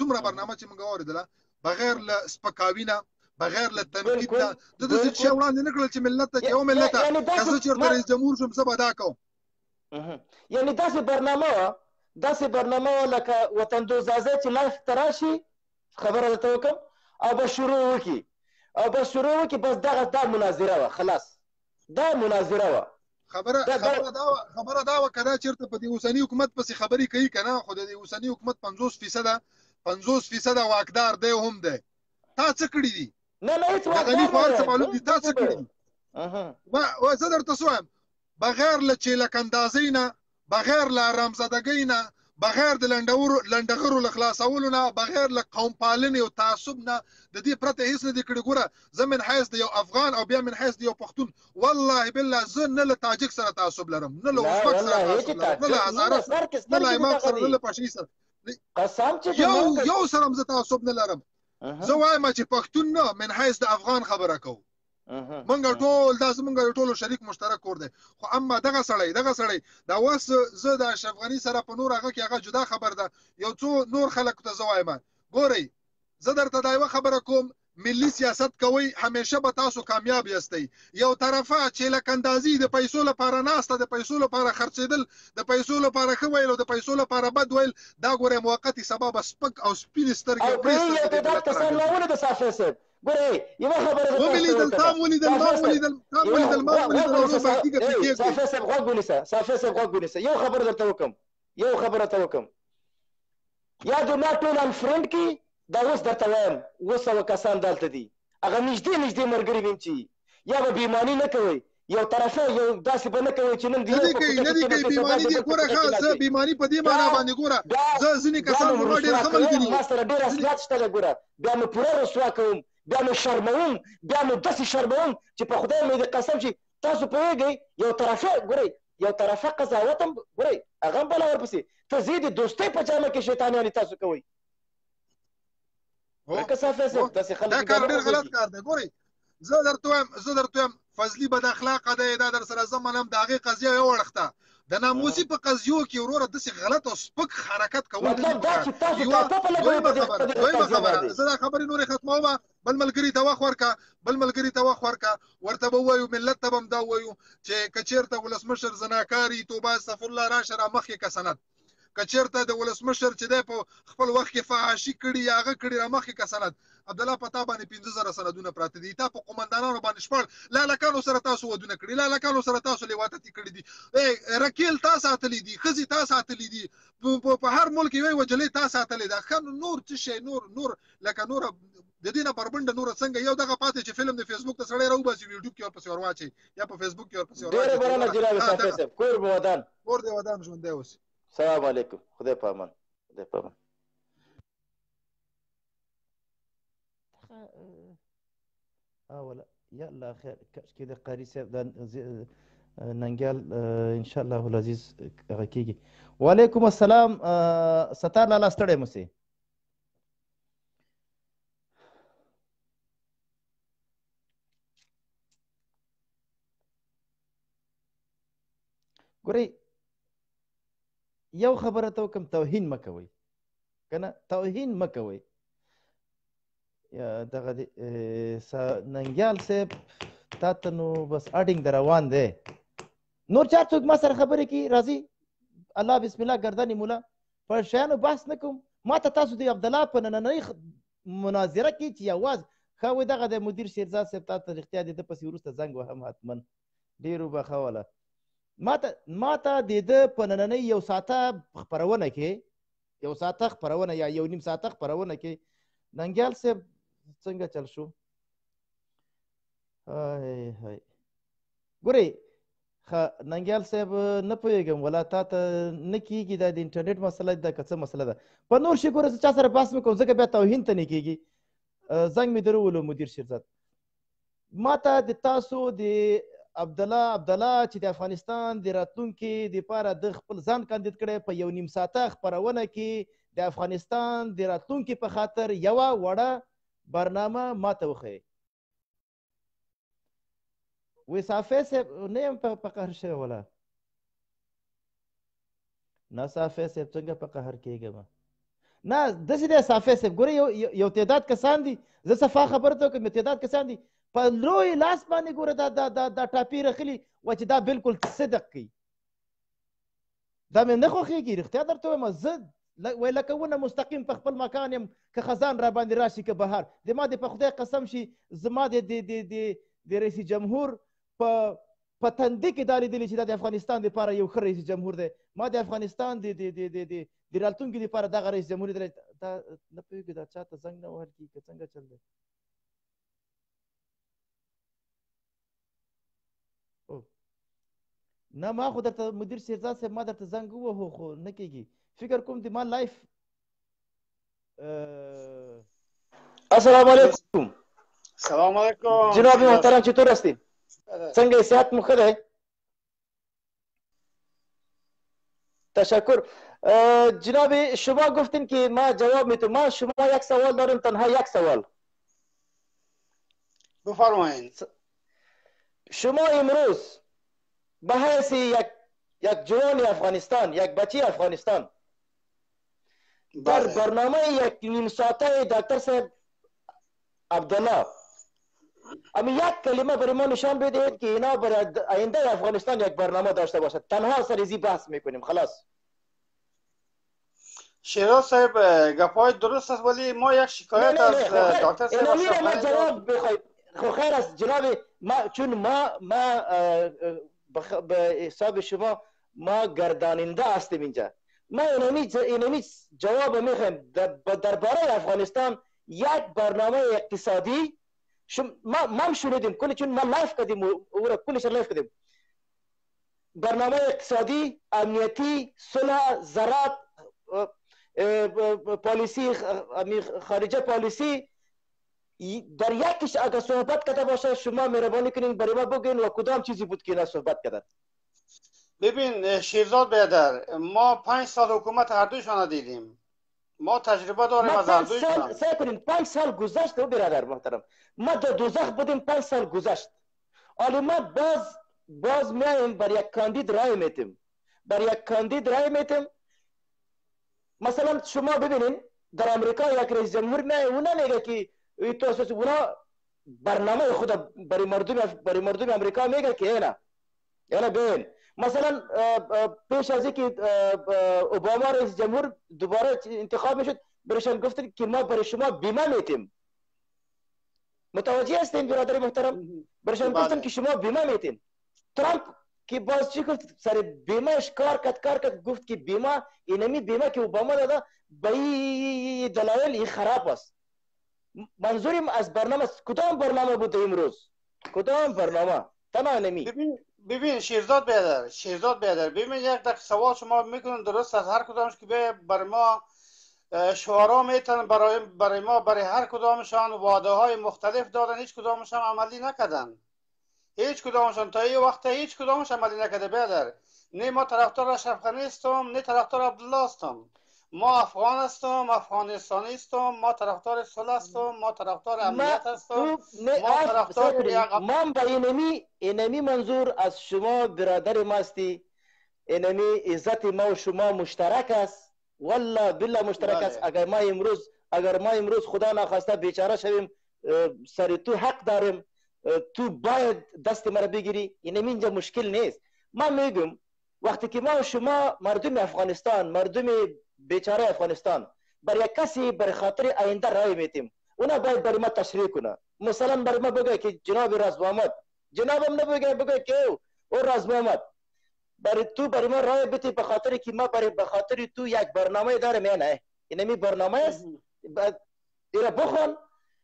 بغیر له سپکاوي نه، بغیر له تنقید نه، د داسې شی وړاندې نه کړل چې ملت ته یو ملت ته که زه چېرته رئیس جمهور شم زه به دا کوم. یعنې داسې برنامه وه لکه وطن دوزازی چې لاس ته راشي، خبره درته وکړم، او به شروع وکړي بس دا مناظره وه، خلاص دا مناظره وه. خبره دا وه که دا چېرته په دې اوسني حکومت پسې خبرې کوي که نه، خو د دې اوسني حکومت 50% واکدار دی هم دی. تا څه کړي دي؟ هېڅ غني خو هر څه معلوم دي، تا څه کړي دي؟ زه درته څه وایم، بغیر له چیلک اندازۍ نه، بغیر له آرامزدګۍ نه، بغیر د لنډغرو له خلاصولو نه، بغیر له قوم پالنې او تعصب نه، د دې پرته هېڅ نه دي کړي. ګوره زه من حیث د یو افغان او بیا من حیث د یو پښتون، والله بالله زه نه له تاجک سره تعصب لرم، نه له ازبک سره تعصب لرم، نه له هزاره سره، نه له امام سره، نه له پشي سره، یو سره هم زه تعصب نه لرم. زه وایم چې پښتون نه، من حیث د افغان خبره کوو. مونږ ټول دا زمونږ د ټولو شریک مشترک کور دی. خو اما دغه سړی دا اوس زه د اشرف غني سره په نور هغه کې هغه جدا خبر ده. یو څو نور خلکو ته زه وایم ګورئ، زه درته دا یوه خبره کوم، ملي سیاست کوئ همیشه به تاسو کامیاب یاستئ. یو طرفه چې لکه اندازې د پیسو لپاره ناسته، د پیسو لپاره خرڅېدل، د پیسو لپاره ښه ویل او د پیسو لپاره بد ویل، دا ګورئ موقتي سبا به سپک او سپینې سترګې او که یو تعداد کسان ما ولیدل صافی صاحب، ګورئ یوه خبره ومې لیدل، تا هم ولیدل، ما هم ولیدل، تا هم ولیدل، ما هم ولیدل او زه باقي ګټې کېږدئ. صافی صاحب غوږ ونیسه، صافی صاحب غوږ ونیسه. یو خبره درته وکړم، یو خبره ته وکړم. یا دنیا ټول انفرنډ کې دا اوس درته وایم 200 کسان دلته دي، هغه نږدې ملګري ویم چې یا به بېماني نه کوئ، یو طرفه یو داسې به نه کوئ چې نن نه دي کوي بېماني دي. ګوره ښه زه بېماني په دې معنا باندې ګوره زه ځینې کسان ما ډېر ښه ملګري ما سره ډېر اصلیات شته ده. ګوره بیا مې پوره رسوا کوم، بیا مې شرموم، بیا مې داسې شرموم چې په خدای مې د قسم چې تاسو پوهېږئ یو طرفه ګورئ یو طرفه قضاوت هم ګورئ هغه هم بله ورپسې ته زه د دوستۍ په جامه کې شیطانیانې تاسو کوئ. که صافی صاحب داسې خلک دا کار ډېر غلط کار دی. ګورئ زه درته وایم فضلي بد اخلاقه دی، دا در سره زه منم، د هغې قضیه یو اړخته د ناموسي په قضیو کې وروره داسې غلط او سپک حرکت کول نه دي پکار. دویمه خبره زه دا خبرې نورې ختمومه، بل ملګري ته وخت ورکړه ورته به ووایو ملت ته به هم دا ووایو چې که چېرته ولسمشر زناکاري توبه استغفر الله راشه را مخکې که سند، که چېرته د ولسمشر چې دی په خپل وخت کې فحاشي کړي یا هغه کړي را مخکې که سند، عبدالله په تا باندې 15,000 سندونه پراته دي، تا په قومندانانو باندې شپږ لالکانو سره تاسو ودونه کړي، لالکانو سره تاسو لیواتتي کړي دي، رکیل تا ساتلی دي، ښځې تا ساتلی دي، په هر ملک یوې وجلې تا ساتلی ده. ښه نور څه شی نور لکه نور د دې نه بربنډه نور څنګه یو دغه پاتې چې فلم د فیسبوک ته سړی راوباسي یوټیوب کې ورپسې ورواچي یا په فیسبوک کې ورپسې ډېره مننه جناب صافی صاحب. کور به ودان، کور دې ودان ژوندی اوسي. سلام علیکم. خدای په امان. خدای په امان. ولا يلا خير كذا قاري سيد ننقال ان شاء الله العزيز غكيجي. وعليكم السلام. ستار لالا ستړی مسي ګورئ یو خبره ته وکم، توهین مه کوئ کنه، توهین مه کوئ. دغه ننګیال صاحب تا ته نو بس اډینګ در روان دی، نور چا څوک ما سره خبرې کوي راځي الله بسم الله ګردنې مولا په شیانو بحث نه کوم. ما ته تاسو د عبدالله په نننۍ مناظره کې چې یواز ښه وایي دغه د مدیر شیرزاد صاحب تا ته رښتیا د ده پسې وروسته زنګ وهم حتما ډېر وبخوله. ما ته د ده په نننۍ یو ساعته خپرونه کې یا یو نیم ساعته خپرونه کې ننګیال صاحب څنګه چل شو. ګورئ ننګیال صاحب نه پوهېږم ولا تا ته نه کېږي دا د انټرنیټ مسله ده که څه مسله ده. په نور شي ګوره زه چا سره بحث نه کوم ځکه بیا توهین ته نه کېږي. زنګ مې درولو مدیر شیرزاد ما ته د تاسو د عبدالله چې د افغانستان د راتلونکي دپاره د خپل ځان کاندید کړی په یو نیم ساعته خپرونه کې د افغانستان د راتلونکي په خاطر یوه وړه برنامه ما ته وښیئ. وی صافی صاحب نه یم په قهر شوی ولا نه صافی صاحب څنګه په قهر کېږم نه داسې دی صافی صاحب. ګورئ یو تعداد کسان دي، زه صفا خبره ته وکړم، یو تعداد کسان دي په لوی لاس باندې ګوره دا ټاپې رخلي و چې دا بالکل صدق کوي. دا مې نه خوښېږي رښتیا درته وایم. زه وی لکه ونه مستقیم په خپل مکان یم که خزان را باندې راشي که بهار د ما د په خدای قسم شي زما د رئیس جمهور په تندې کې دا لیدلي چې دا د افغانستان دپاره یو ښه رئیس جمهور دی. ما د افغانستان د راتلونکي دپاره دغه رئیس جمهور لیدلی. دا نه پوهېږي دا چا ته زنګ نه وهل کېږي که څنګه چل دی. نه ما خو درته مدیر شیرزاد صاحب ما درته زنګ ووهو خو نه کېږي. فکر کوم د ما لایف. السلام علیکم. سلام علیکم جناب محترم چطور هستید؟ څنګه صحت مو ښه دی؟ تشکر. جناب شما گفتین که ما جواب میتونم. من شما یک سوال دارم، تنها یک سوال. بفرمایید. شما امروز به حیث یک جوان افغانستان، یک بچه افغانستان در برنامه یک نیم ساعته دکتر صاحب عبدالله امی یک کلمه برای ما نشان بدهید که اینا برای آینده افغانستان یک برنامه داشته باشد. تنها سر ازی بحث میکنیم خلاص. شیراز صاحب گپای درست است، ولی ما یک شکایت از دکتر صاحب اشرف جواب بخواید. خو خیر است جناب، ما چون ما به حساب شما ما گرداننده هستیم اینجا. ما اینمی جواب میخوایم درباره افغانستان یک برنامه اقتصادی. ما شنیدیم کلی، چون ما لایف کردیم او را کلش لایف کردیم. برنامه اقتصادی، امنیتی، صلح، زراعت، پالیسی خارجه، پالیسی در یکیش اگر صحبت کرده باشه شما مهربانی کنین برای ما بگین و کدام چیزی بود که اینا صحبت کرده. ببین شیرزاد برادر، ما 5 سال حکومت هر دویشان دیدیم، ما تجربه داریم از هر دویشان. سعی کنین 5 سال گذشت و برادر محترم، ما در دوزخ بودیم 5 سال گذشت. حالا ما باز میایم بر یک کاندید رای میتیم، بر یک کاندید رای میتیم. مثلا شما ببینین در امریکا یک رئیس جمهور میاد اونا میگه که تو اساس اونا برنامه خود برای مردم امریکا میگه که اینا ببین. مثلا پیش از اینکه اوباما رئیس جمهور دوباره انتخاب میشد برشان گفتن که ما برای شما بیمه میتیم. متوجه هستین برادر محترم؟ برشان گفتن که شما بیمه میتین. ترامپ که باز چی گفت سر بیمهش کار کرد گفت که بیمه اینمی بیمه که اوباما داده به این دلایل این خراب است. منظوریم از برنامه کدام برنامه بود امروز؟ کدام برنامه؟ تمام نمی. ببین شیرزاد بیادر ببین یک دقیقه سوال شما میکنن درست از هر کدامش که برای ما شعارا میتن برای ما برای هر کدامشان وعده های مختلف دادن، هیچ کدامشان عملی نکردن. هیچ کدامشان تا این وقت هیچ کدامش عملی نکرده بیادر. نه ما طرفدار اشرف غنی هستم نه طرفدار عبدالله هستم. ما افغان هستم، افغانستانی هستم، ما طرفدار صلح هستم، ما طرفدار امنیت هستم، ما طرفدار ما با اینمی منظور از شما برادر ما هستی. اینمی عزت ما و شما مشترک است، والله بالله مشترک است. اگر ما امروز خدا نخواسته بیچاره شویم سر تو حق داریم، تو باید دست ما را بگیری، اینمی اینجا مشکل نیست. ما میگم وقتی که ما و شما مردم افغانستان، مردم بیچاره افغانستان بر یک کسی بر خاطر آینده رای میتیم، اونا باید برای ما تشریح کنه. مثلا برای ما بگه که جناب راز محمد، جنابم بگه که او راز محمد برای ما رای بده به خاطر که ما به خاطر تو یک برنامه داریم. نه اینمی برنامه است، ایرا بخون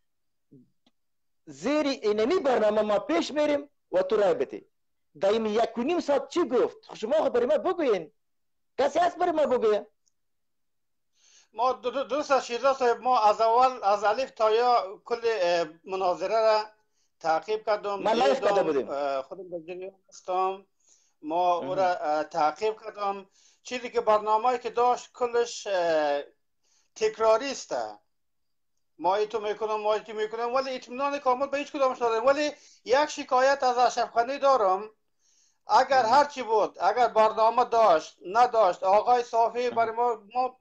زیر اینمی برنامه ما پیش میریم و تو رای بده. دائمی 1.5 ساعت چی گفت؟ شما برای ما بگوین، کسی هست برای ما بگوین؟ ما درست شیرزاد صاحب، ما از اول از الف تا یا کل مناظره را تعقیب کردم. ما لایف کرده بودیم، خودم در جریان هستم، ما او را تعقیب کردم. چیزی که برنامه‌ای که داشت کلش تکراری است. ما ایتو میکنم ولی اطمینان کامل به هیچ کدامش نداریم. ولی یک شکایت از اشرف غنی دارم، اگر هرچی بود، اگر برنامه داشت نداشت، آقای صافی برای ما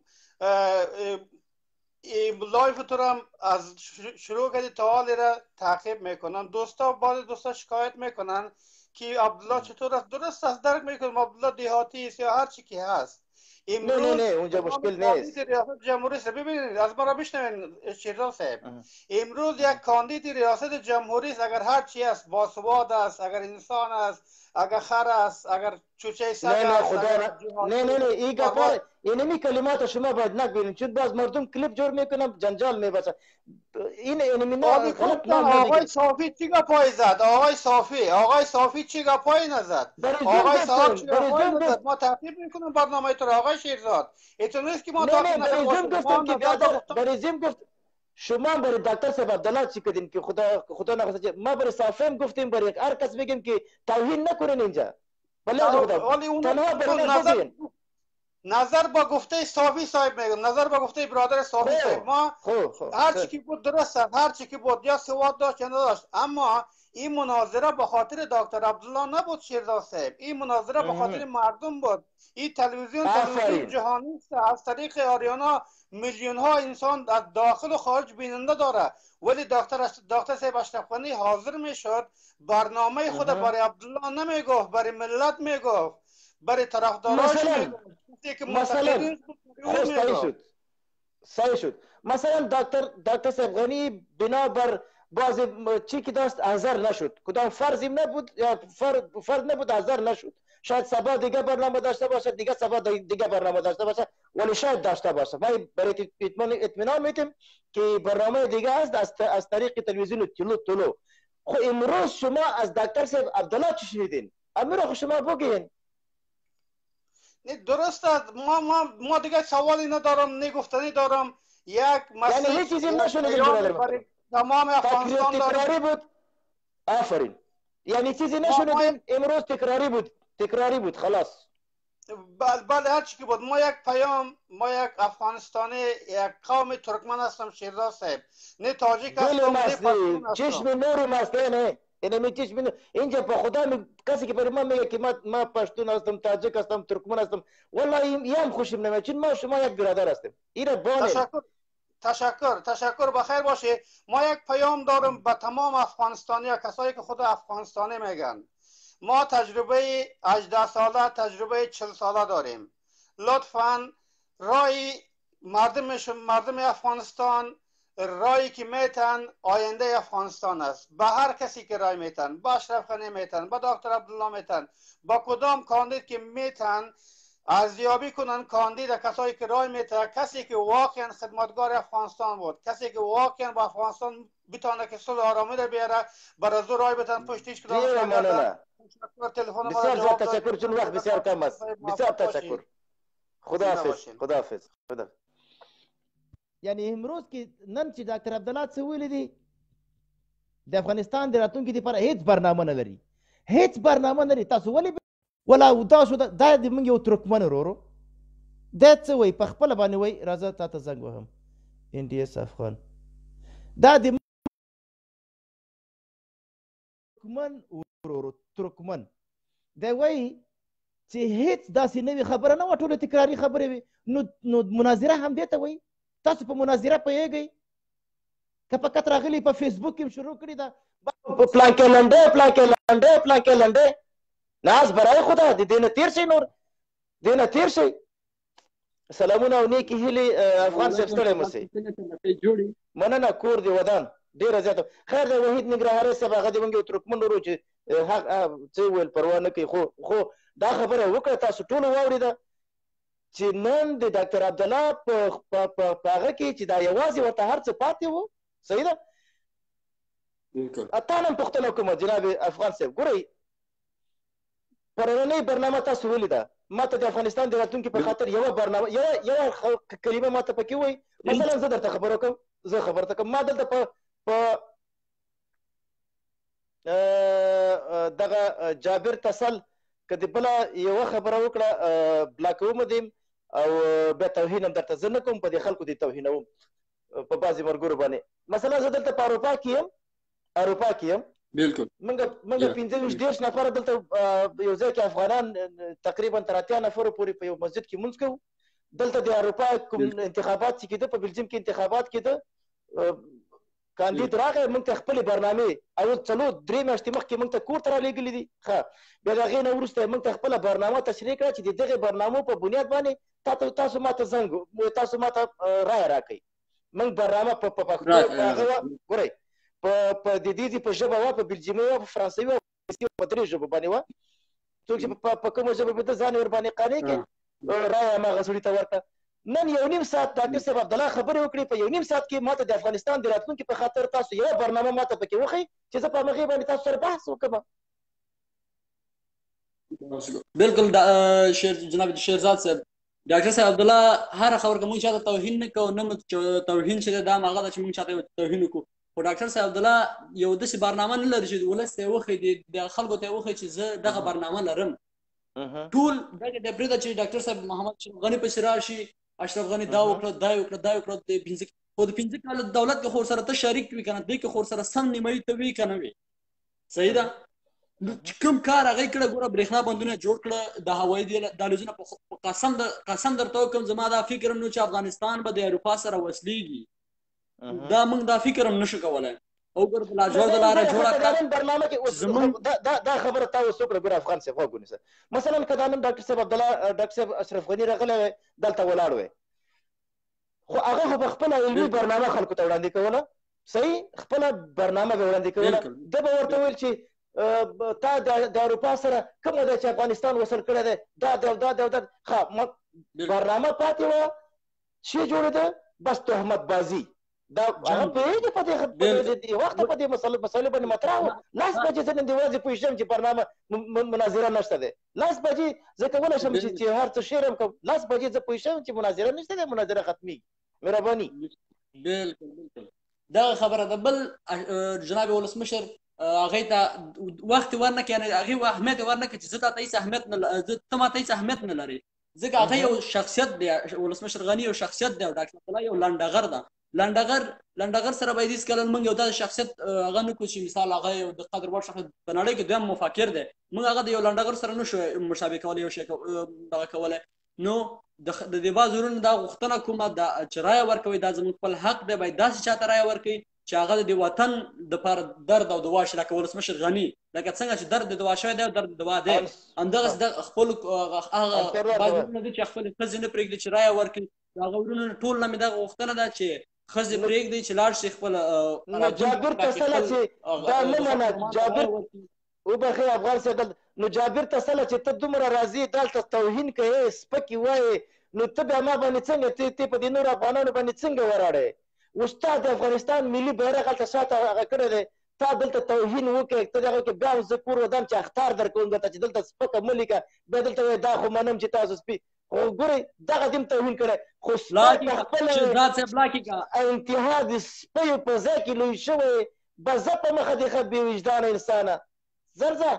لایف تو هم از شروع کردی تا حالی را تعقیب میکنن. دوستا شکایت میکنن که عبدالله چطور است. درست است، درک میکنم عبدالله دیهاتی است یا هر چی که هست. نه اونجا مشکل نیست. ریاست جمهوری است. ببینید از ما را بشنوین شیرزاد صاحب، امروز یک کاندید ریاست جمهوری است. اگر هر چی است، باسواد است، اگر انسان است، اگر خر است، اگر چوچه سگ است، نه این گپا اینمی کلمات شما باید نگوین، چون باز مردم کلیپ جور میکنن جنجال میبسن. این اینمی نه غلط آقای صافی چی گپای زد؟ آقای صافی چی گپای نزد؟ آقای صافی چی گپای نزد؟ ما تعقیب میکنیم برنامه تو راقای شیرزاد. ایتون نیست که ما تعقیب نکنیم. گفت شما برای دکتر صاحب عبدالله چی کردین که خدا نخواسته؟ ما برای صافی گفتیم، برای هر کس میگیم که توهین نکنین اینجا. نظر با گفته صافی صاحب میگم، نظر با گفته برادر صافی صاحب، ما هر چی که بود درست است، هر چی که بود یا سواد داشت یا نداشت. اما این مناظره به خاطر دکتر عبدالله نبود شیرزاد صاحب، این مناظره به خاطر مردم بود. این تلویزیون جهانی است، از طریق آریانا میلیون ها انسان از داخل و خارج بیننده داره. ولی دکتر صاحب اشرف غنی حاضر میشد برنامه خود برای عبدالله نمیگفت، برای ملت میگفت، برای طرفداراش میگفت. مثلا صحیح شد. مثلا دکتر صاحب غنی بنابر بعض چی که داشت حاضر نشد، کدام فرضی نبود یا فرض نبود حاضر نشد. شاید سبا دیگه برنامه داشته باشه، دیگه سبا دیگه برنامه داشته باشه، ولی شاید داشته باشه. ما برای اطمینان میتیم که برنامه دیگه است از طریق تلویزیون طلو. خب امروز شما از دکتر صاحب عبدالله چی شنیدین؟ امیر خو شما بگین. درست است. ما دیگه سوالی ندارم، نگفتنی دارم. یک مسیج یعنی هیچ چیزی نشنیدیم برادر. تمام افغانستان تکراری بود. آفرین. یعنی چیزی نشنیدیم، امروز تکراری بود خلاص. بله هر چی که بود. ما یک پیام، ما یک افغانستانی، یک قوم ترکمن هستم شیرزاد صاحب، نه تاجیک هستم نه پشتون هستم. چشم نور مسته نه اینمی چشم نور. اینجا به خدا کسی که برای من میگه که ما پشتون هستم، تاجیک هستم، ترکمن هستم، والله یم خوشم نمیاد، چون ما شما یک برادر هستیم. ایره بانه. تشکر بخیر باشه. ما یک پیام دارم به تمام افغانستانی ها، کسایی که خود افغانستانی میگن. ما تجربه 18 ساله، تجربه 40 ساله داریم. لطفاً رای مردم افغانستان، رایی که میتن آینده افغانستان است. به هر کسی که رای میتن، به اشرف غنی میتن، به دکتر عبدالله میتن، با کدام کاندید که میتن ارزیابی کنن کاندید کسایی که رای میتن، کسی که واقعا خدمتگار افغانستان بود، کسی که واقعا با افغانستان بتونه که صلح آرامی رو بیاره، برای زور رای بتن پشتیش که بسیار زیاد تشکر، چون وقت بسیار کم است. بسیار تشکر. خداحافظ. یعنی امروز که نن چې ډاکټر عبدالله څه ویلي دي، د افغانستان د راتلونکي لپاره هیڅ برنامه نه لري، هیڅ برنامه نه لري. تاسو ولې ولا تاسو دا د موږ یو ترکمن ورورو دا څه وایي په خپله باندې وایي راځه تا ته زنګ وهم NDS افغان دا د ترکمن ورورو ترکمن دا وایي چې هیڅ داسې نوې خبره نه وه، ټولې تکراري خبرې وي. نو مناظره هم دې ته وایي. تاسو په مناظره پوهېږئ که فقط راغلي په فیسبوک کې شروع کړي ده پلان کې لنډې ناز برای خدا د دې نه تېر شئ، نور دې نه تېر شئ. سلامونه او نیکې هیلې افغان صاحب ستړی مه شئ. مننه، کور دې ودان ډېره زیاته. خیر دی وحید ننګرهاري صاحب هغه د موږ یو ترکمن ورو چې څه وویل پروا نه کوي، خو دا خبره وکړه تاسو ټولو واورېده چې نن د ډاکټر عبدالله په هغه کې چې دا یوازې ورته هر څه پاتې وو. صحیح ده. تا نن پوښتنه کومه جناب افغان صاحب، ګورئ پرونۍ برنامه تاسو ولیده، ما ته د افغانستان د راتلونکي په خاطر یوه برنامه یوه کلمه ما ته پکې وایي. مثلا زه درته خبره کوم، زه خبرته کوم، ما دلته په دغه جابر تسل که د بله یوه خبره وکړه بلاکومه دیم او بیا توهین هم درته زه نه کوم، په دې خلکو دې توهینوم په بعضې ملګرو باندې. مثلا زه دلته په اروپا کې یم بالکل موږ 25-30 نفره دلته یو ځای کې افغانان تقریبا تر 80 نفرو پورې په یو مسجد کې مونځ کوو. دلته د اروپا کوم انتخابات چې کېده، په بلجیم کې انتخابات کېده، کاندید راغی موږ ته خپلې برنامې اول 3 میاشتې مخکې موږ ته کور ته رالیږلي دي. ښه بیا د هغې نه وروسته موږ ته خپله برنامه تشریح کړه چې د دغې برنامو په بنیاد باندې تاسو ما ته تاسو ما ته رایه راکړئ. موږ برنامه په پښتو په هغه وه، ګورئ په ددیزي په ژبه وه، په بلجیمي وه، په فرانسوي وه، په 3 ژبو باندې وه. څوک چې په کومه ژبه به ده ځان ورباندې قانع کړي رایه هماغه سړي ته ورکړه. نن 1.5 ساعت ډاکټر صاحب عبدالله خبرې وکړې، په 1.5 ساعت کې ماته د افغانستان د راتلونکي په خاطر تاسو یوه برنامه ماته پکې وښئ چې زه په همغې باندې تاسو سره بحث وکړم. بالکل جناب شیرزاد صاحب، ډاکټر صاحب عبدالله هر خبره که موږ چاته توهین نه کوو، نه توهین چې دا هغه ده چې موږ چاته توهین وکړو. خو ډاکټر صاحب عبدالله یو داسې برنامه نه لري چې ولس ته یې وښیي، د خلکو ته یې وښیي چې زه دغه برنامه لرم. ټول دغه د پرېږده چې ډاکټر صاحب محمد اشرف غني پسې راشي، اشرف غني دا وکړه دا یې وکړه دا یې وکړه. خو د 5 کاله دولت کې خو ورسره ته شریک وي که نه، دوی کې خو ورسره سم نیمایي ته وي که نه وي. صحیح ده. کوم کار هغه کړه ګوره برېښنا بندونه جوړ کړه د هوایي دهلیزونه په قسم درته وکړم زما دا فکر هم نه چې افغانستان به د اروپا سره وصلېږي دا موږ دا فکر هم نشو کولی او ګوره د لاجورد لاره جوړه کړه برنامه کې زموږ دا خبره تا اوس وکړه ګوره افغان صاحب غوږ ونیسه مثلا که دا نن ډاکټر صاحب عبدالله ډاکټر صاحب اشرف غني راغلی وی دلته ولاړ وی خو هغه به خپله علمي برنامه خلکو ته وړاندې کوله صحیح خپله برنامه به وړاندې کوله ده به ورته ویل چې تا د اروپا سره کومه ده چې افغانستان وصل کړی دی دا دی او دا دی او دا ښه برنامه پاتې وه شی جوړېده بس تهمت بازي دا هغه پوهېږي په دې وخته په دې مسلې باندې مطرح وه 10 بجې زه نن د ورځې پوه شم چې برنامه مناظره نشته دی 10 بجې زه کولی شم چې هر څه شعر هم کوم 10 بجې زه پوه شم چې مناظره نشته دی مناظره ختمېږي مهرباني بالکل دغه خبره ده بل جناب ولسمشر هغې ته وخت ورنکړي یعنې هغې اهمیت یې ورنکړي چې زه تا ته هېڅ اهمیت نه ته ما ته هېڅ اهمیت نه لرې ځکه هغه یو شخصیت دی ولسمشر غني یو شخصیت دی او ډاکټر عبدالله یو لنډغر ده لنډغر سره باید هېڅکله موږ یو داسې شخصیت هغه نه کړو چې مثال هغه یو د قدر وړ شخصیت په نړۍ کې دویم مفکر دی موږ هغه د یو لنډغر سره نه شو مشابه کولی یو شی دغه کولی نو د دې بعض ورونو دا غوښتنه کومه چې رایه ورکوي دا زموږ خپل حق دی باید داسې چاته رایه ورکوي چې هغه د وطن دپاره درد او دوا شي لکه ولسمشر غني لکه څنګه چې درد د دوا شوی دی او درد د دوا دی همدغسې د خپلو هغه بعض ورونه دي چې خپلې ښځې نه پرېږدي چې رایه ورکړي هغه ورونه ټول نه مې دغه غوښتنه ده چې ښځې پرېږدي چې لاړ شي خپله جابر ته سله چې دا نه منه جابر وبخښئ افغان صاحب نو جابر ته سله چې ته دومره راځې دلته توهین کوې سپکې وایې نو ته بیا ما باندې څنګه ته په دې نورو افغانانو باندې څنګه وراړې استاد د افغانستان ملي بیرغ هلته شاته هغه کړی دی تا دلته توهین وکړې ته دغه کې بیا زه کور ودم چې اختار درکوم درته چې دلته سپکه مه لیکه بیا دلته وایې دا خو منم چې تاسو سپي خو ګورئ دغه دې هم توهین کړی خو خپله انتها د سپیو په ځای کې لوی شوی به زه په مخه دې ښه بې وجدانه انسانه زر ځه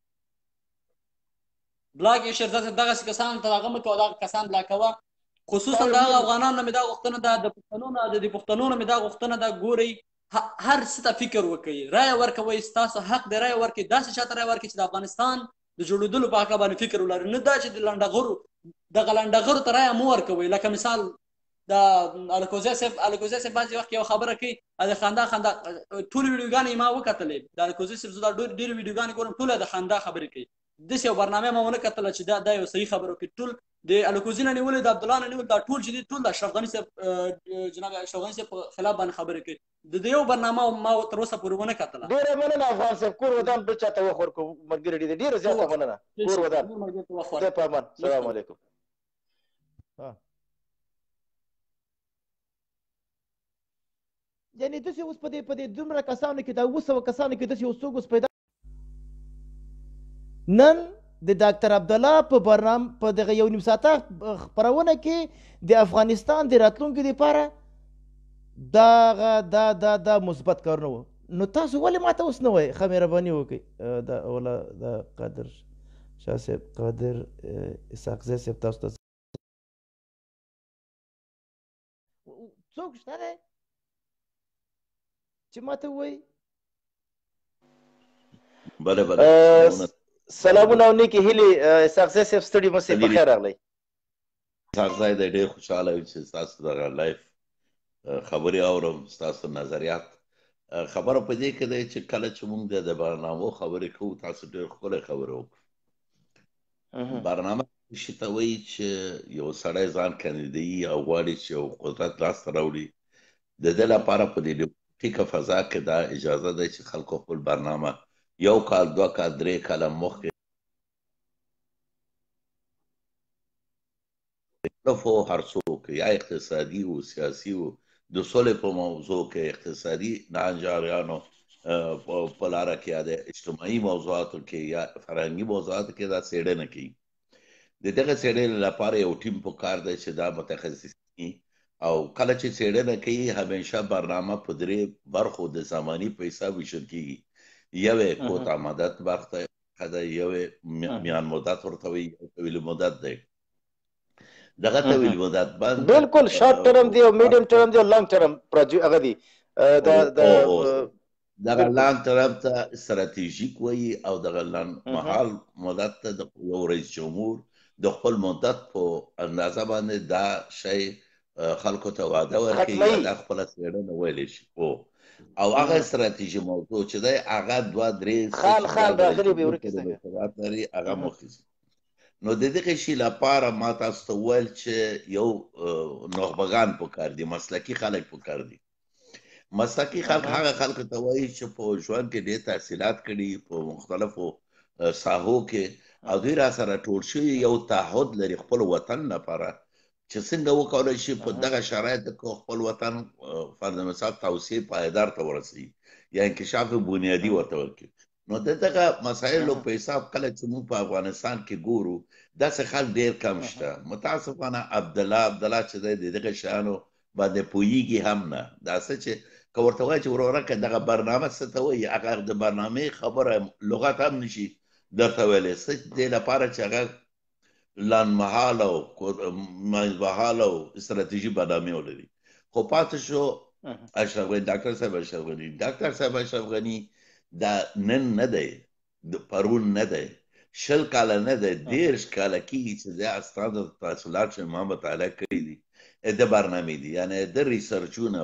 بلاک یې شیرزاد صاحب دغسې کسانو ته هغه مه کوه دغه کسان بلاک کوه خصوصا د هغه افغانانو نه مې دا غوښتنه ده د پښتنو نه مې دا غوښتنه ده ګورئ هر څه ته فکر وکړئ رایه ورکوئ ستاسو حق دی رایه ورکړئ داسې چاته رایه ورکړئ چې د افغانستان د جوړېدلو په هکله باندې فکر ولري نه دا چې د دغه لنډغرو ته رایه مه ورکوئ لکه مثال د الکوزی صاحب بعضې وخت یو خبره کوي د خندا ټولې ویډیوګانې ما وکتلې د الکوزی صاحب زه دا ډېرې ویډیوګانې ګورم ټوله د خندا خبرې کوي داسې یو برنامه ما ونه کتله چې دا یو صحیح خبره وکړي ټول د الکوزي نه نیولې د عبدالله نه نیولې دا ټول چې دي ټول د اشرف غني صاحب جناب اشرف غني صاحب په خلاف باندې خبرې کوي د یو برنامه ما تر اوسه پورې ونه کتله ډېره مننه افغان صاحب کور ودان بل چاته وخت ورکړو ملګري دي ډېره زیاته مننه کور ودان خدای په امان السلام علیکم یعنې داسې اوس په دې دومره کسانو کې دا 200 کسانو کې داسې یو څوک اوس پیدا نن د ډاکټر عبدالله په دغه یو نیم ساعته خپرونه کې د افغانستان د راتلونکي لپاره دا مثبت کارونه وو نو تاسو ولې ماته اوس نه وایئ ښه مهرباني وکړئ دا اوله د قادر شاه صاحب قادر اسحاقزی صاحب تاسو ته څوک شته دی چې ماته ووایي بله سلامونه او نیکې هیلې اسحاقزی صاحب ستړي مه سئ په خیر راغلی اسحاقزی دی ډېر خوشحاله یم چې ستاسو دغه لایف خبرې اورم ستاسو نظریات خبره په دې کې دی چې کله چې موږ د برنامو خبرې کوو تاسو ډېر ښکلی خبرې وکړو برنامه شي ته وایي چې یو سړی ځان کاندیدوي او غواړي چې یو قدرت لاسته راوړي د دې لپاره په دې ډیموکراتیکه فضا کې دا اجازه ده چې خلکو خپل برنامه یو کال 2 کال 3 کاله مخکې هر څوک یا اقتصادي و سیاسي و د سولې په موضوع کې اقتصادي ناهنجاریانو په لاره کې یا د اجتماعي موضوعاتو کې یا فرهنګي موضوعاتو کې دا څېړنه کوي د دغه څېړنې لپاره یو ټیم پکار دی چې دا متخصصي او کله چې څېړنه کوي همیشه برنامه په 3 برخو د زماني په حساب ویشل کېږي یوه کوتا مدت برخه ده یوه میان مدت ورته وایي یو طویل مدت دی دغه طویل مدت باندې بالکل شارټ ټرم دی او میډیم ټرم دی او لانګ ټرم هغه دی دغه لان طرف ته استراتیژیک وایي او دغه لان مهال مدت ته د یو رئیس جمهور د خپل مدت په اندازه باندې دا شی خلکو ته وعده ورکوي یا دا خپله څېړنه ویلی شي او هغه استراتیژي موضوع چې دی هغه دوه درې لري هغه مخیزي نو د دغه شي لپاره ما تاسو ته وویل چې یو نخبګان پکار دي مسلکي خلک پکار دي مسلکي خلک هغه خلکو ته وایي چې په ژوند کې ډېر تحصیلات کړي په مختلفو ساحو کې او دوی را سره ټول شوي یو تعهد لري خپل وطن لپاره چې څنګه وکولی شي په دغه شرایطو کې خپل وطن فرض مثال توسعې پایدار ته ورسوي یا انکشاف بنیادي ورته ورکړي نو د دغه مسایلو په حساب کله چې موږ په افغانستان کې ګورو داسې خلک ډېر کم شته متاسفانه عبدالله چې دی د دغه شیانو باندې پوهېږي هم نه دا څه چې که ورته وایي چې وروره که دغه برنامه څه ته وایي هغه د برنامې خبره لغت هم نشي درته ویلی څه دې لپاره چې هغه لنډمهاله او منځمهاله او استراتیژي برنامې ولري خو پاتې شو اشرف غني ډاکټر صاحب اشرف غني دا نن نه دی پرون نه دی 20 کاله نه دی 30 کاله کېږي چې د استاد تحصیلات چې ما مطالعه کړي دي د برنامې دي یعنی د ریسرچونه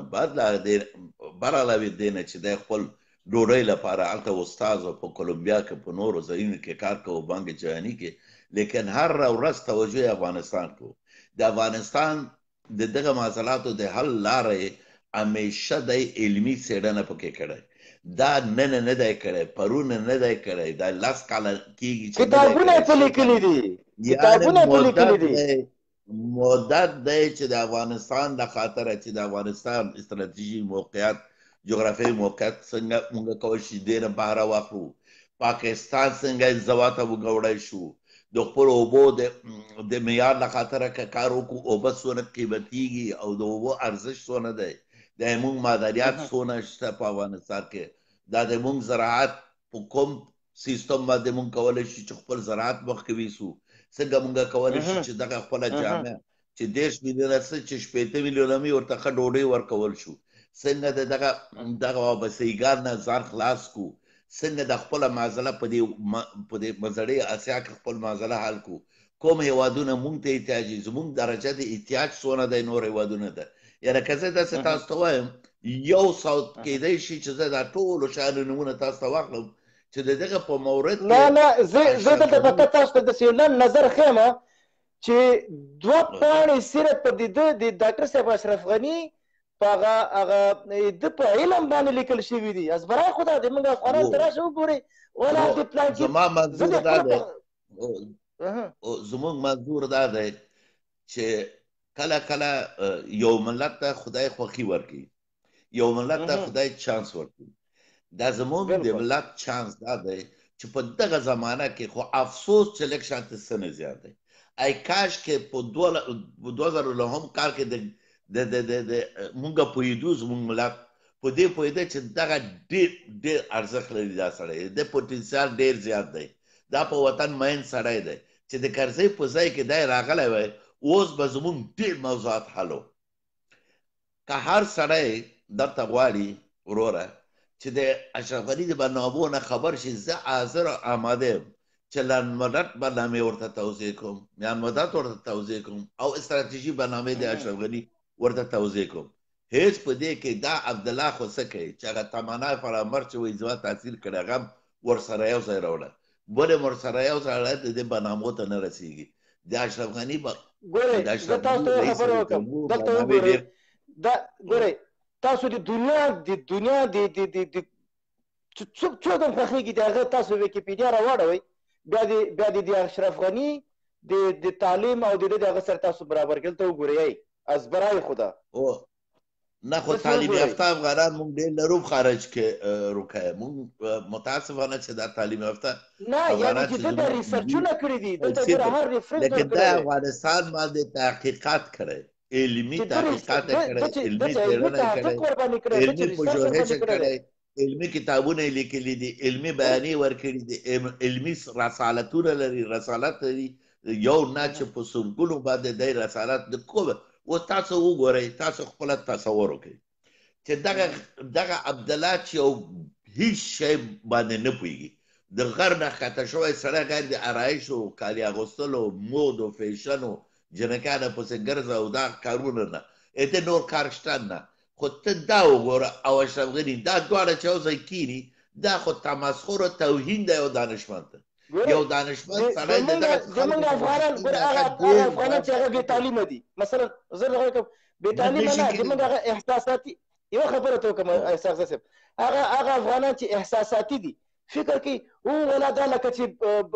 برعلاوه دې نه چې د خپل ډوډۍ لپاره هلته استاد په کولمبیا کې په نورو ځایونو کې کار کوو بانک جهاني کې لیکن هر ورځ توجه افغانستان کو د افغانستان د دغه مسالاتو د حل لارې همیشه د علمي څېړنه پکې کړی دا نن نه دی کړی پرون نه دی کړی دا 10 کاله کېږي چې کتابونه یې په لیکلي دي کتابونه یې په لیکلي دي مدت دی چې د افغانستان د خاطره چې د افغانستان استراتیژي موقعیت جغرافیایي موقعیت څنګه موږ کولی شو دې نه بهره واخلو پاکستان څنګه زواته وګوړی شو د خپلو اوبو د معیار له خاطره که کار وکړو اوبه څونه قیمتېږي او د اوبو ارزښت څونه دی د زموږ معدنیات څونه شته په افغانستان کې دا د زموږ زراعت په کوم سیستم باندې موږ کولی شو چې خپل زراعت مخکې ویسو څنګه موږ کولی شو چې دغه خپله جامع چې 10 میلیونه څه چې 15 میلیونه مې ورته ښه ډوډۍ ورکول شو څنګه د دغه وابستګیګار نه ځان خلاص کړو څنګه د خپله معضله په دې منځنۍ اسیا کې خپل معضله حل کړو کوم هېوادونه موږ ته احتیاج زموږ درجه د احتیاج څونه دی نور هېوادونه ده یعنې که زه داسې تاسو ته وایم یو ساعت کېدی شي چې زه دا ټولو شیانو نومونه تاسو ته واخلم چې د دغه په مورد نه زه دلته فقط تاسو ته داسې لنډ نظر ښیم چې 2 پاڼې صرف په د ډاکټر صاحب اشرف غني په هغه د په علم باندې لیکل شوي دي ازبرای خو دا د موږ افغانان ته راشي وګورئ ولا د پلان کې زما منظور دا دی زموږ منظور دا دی چې کله کله یو ملت ته خدای خوښي ورکړي یو ملت ته خدای چانس ورکړي دا زموږ د ملت چانس دا دی چې په دغه زمانه کې خو افسوس چې لږ شانته څه نه زیات دی ای کاش کې په 2009 کال کې مونږ پوهېدو زموږ ملت په دې پوهېده چې دغه ډېر ارزښت لري دا سړی د پوتنسیال ډېر زیات دی دا په وطن مین سړی دی چې د کرزۍ په ځای کې دی راغلی وی اوس به زموږ ډېر موضوعات حلو که هر سړی درته غواړي وروره چې د اشرف غني د برنامو نه خبر شي زه حاضر آماده یم چې لنډمدت برنامې ورته توضیح کوم میانمدت ورته توضیح کوم او استراتیژي برنامې د اشرف غني ورته توضیح کوم هیڅ په دې کې دا عبدالله خو څه کوي چې هغه تمنا فرامر چې وایي زما تحصیل کړی هغه هم ورسره یو ځای راوړه بل یې ورسره یو ځای راوړه د دې برنامو ته نه رسېږي د اشرف غني ګورئ زه تاسو ته یو خبره وکړم دلته وګورئ دا ګورئ تاسو د دنیا د څوک هم خوښېږي د هغه تاسو ویکیپیډیا راواړوئ بیا د اشرف غني د تعلیم او د هغه سره تاسو برابر کړل ته وګورئ ازبرای خدا نه خو تعلیم یافته افغانان مونږ ډېر لرو خارج کې روکای مونږ متاسفانه چې دا تعلیم یافته نه یعنی چې د ریسرچونه کړي دي دلته هر ریفرنس لیکن دا افغانستان باندې تحقیقات کړي علمي تحقیقات کړي علمي څېړنه کړي علمي پژوهش کړي علمي کتابونه لیکلي دي علمي بیانې ورکړي دي علمي رسالتونه لري رسالت لري یو نه چې په سلګونو باندې دی رسالت د کومه و تاسو وګورئ تاسو خپل تصور وکړئ چې دغه عبدالله چې یو هیڅ شی باندې نه پوهېږي د غر نه ښکته شوی سړی غیر د آرایشو کالي اغوستلو مود و فیشن و جنکانو پسې ګرځه او دا کارونه نه د نور کار شته نه خو ته دا وګوره او اشرف غني دا دواړه چې یو ځای کیني دا خو تمسخر و توهین دی یو دانشمند ته یو دانشمند سړی د دغه زمونږ افغانان ګوره هغه افغانان چې هغه بې تعلیمه دي مثلا زه دغه کوم بې تعلیمه نه زمونږ هغه احساساتي یوه خبره ته وکړم احساس صاحب هغه افغانان چې احساساتي دي فکر کوي ولا دا لکه چې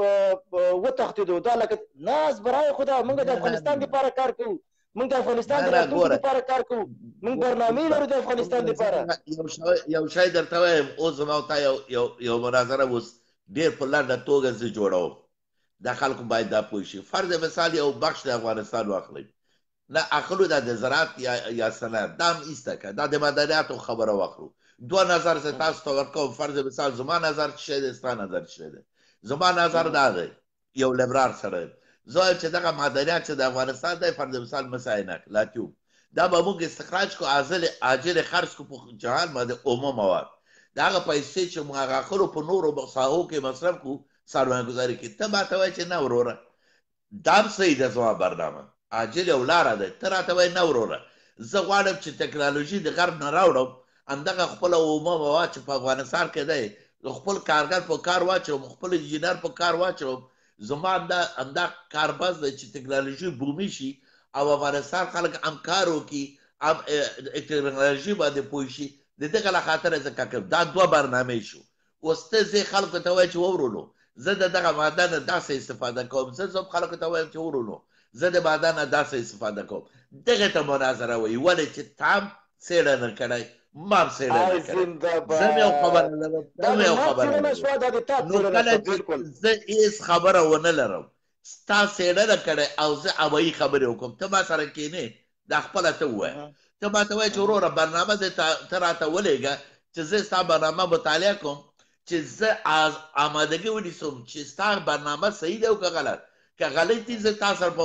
وتښتېدو دا لکه ناز برای خدا موږ د افغانستان دپاره کار کوو موږ د افغانستان د راتلونکي دپاره کار کوو موږ برنامې لرو د افغانستان دپاره یو شی درته وایم اوس زما او تا یو مناظره اوس ډېر په لنډه توګه زه جوړوم دا خلکو باید دا پوه شي فرض مثال یو بخش د افغانستان واخلئ نه اخلو دا د زراعت یا صنعت دا هم ایسته که دا د مدنیاتو خبره واخلو دوه نظر زه تاسو ته ورکوم فرض مثال زما نظر څه دی ستا نظر څه دی زما نظر دا دی یو لیبرال سړی زه وایم چې دغه معدنیات چې د افغانستان دی فرض مثال مس عینک لاتیوم دا به موږ استخراج کړو عاجل خرڅ کړو په جهان باندې اومه مواد د هغه پیسې چې موږ هغه اخلو په نورو ساحو کې مصرف کړو سرمایه‌ګذاري کې ته ماته وایې چې نه وروره دا هم صحیح ده زما برنامه عاجل یو لاره ده ته راته وایې نه وروره زه غواړم چې ټکنالوژي د غرب نه راوړم همدغه خپله اومه مواد چې په افغانستان کې دی خپل کارګر په کار واچوم خپل انجینر په کار واچوم زما همدا کارباز دی چې ټکنالوژي بومي شي او افغانستان خلک هم کار وکړي هم ټکنالوژي باندې پوه شي د دغه له خاطره زه کار کوم دا دوه برنامې شو اوس ته زه خلکو ته وایې چې وورونو زه د دغه ماده نه داسې استفاده کوم زه خلکو ته وایم چې ورونو زه د ماده نه داسې استفاده کوم دغې ته مناظره وایي ولې چې تا هم څېړنه کړی ما هم څېړنه کړی زه هم یو خبره لرم ته هم یو خبره لرم نو کله چې زه هېڅ خبره ونه لرم ستا څېړنه کړی او زه هوایي خبرې وکړم ته ما سره کښېنې دا خپله ته ووایه ته ما ته وایې چې وروره برنامه دې ته راته ولېږه چې زه ستا برنامه مطالعه کوم چې زه آمادګي ونیسم چې ستا برنامه صحیح دی او که غلط که غلط دي زه تا سره په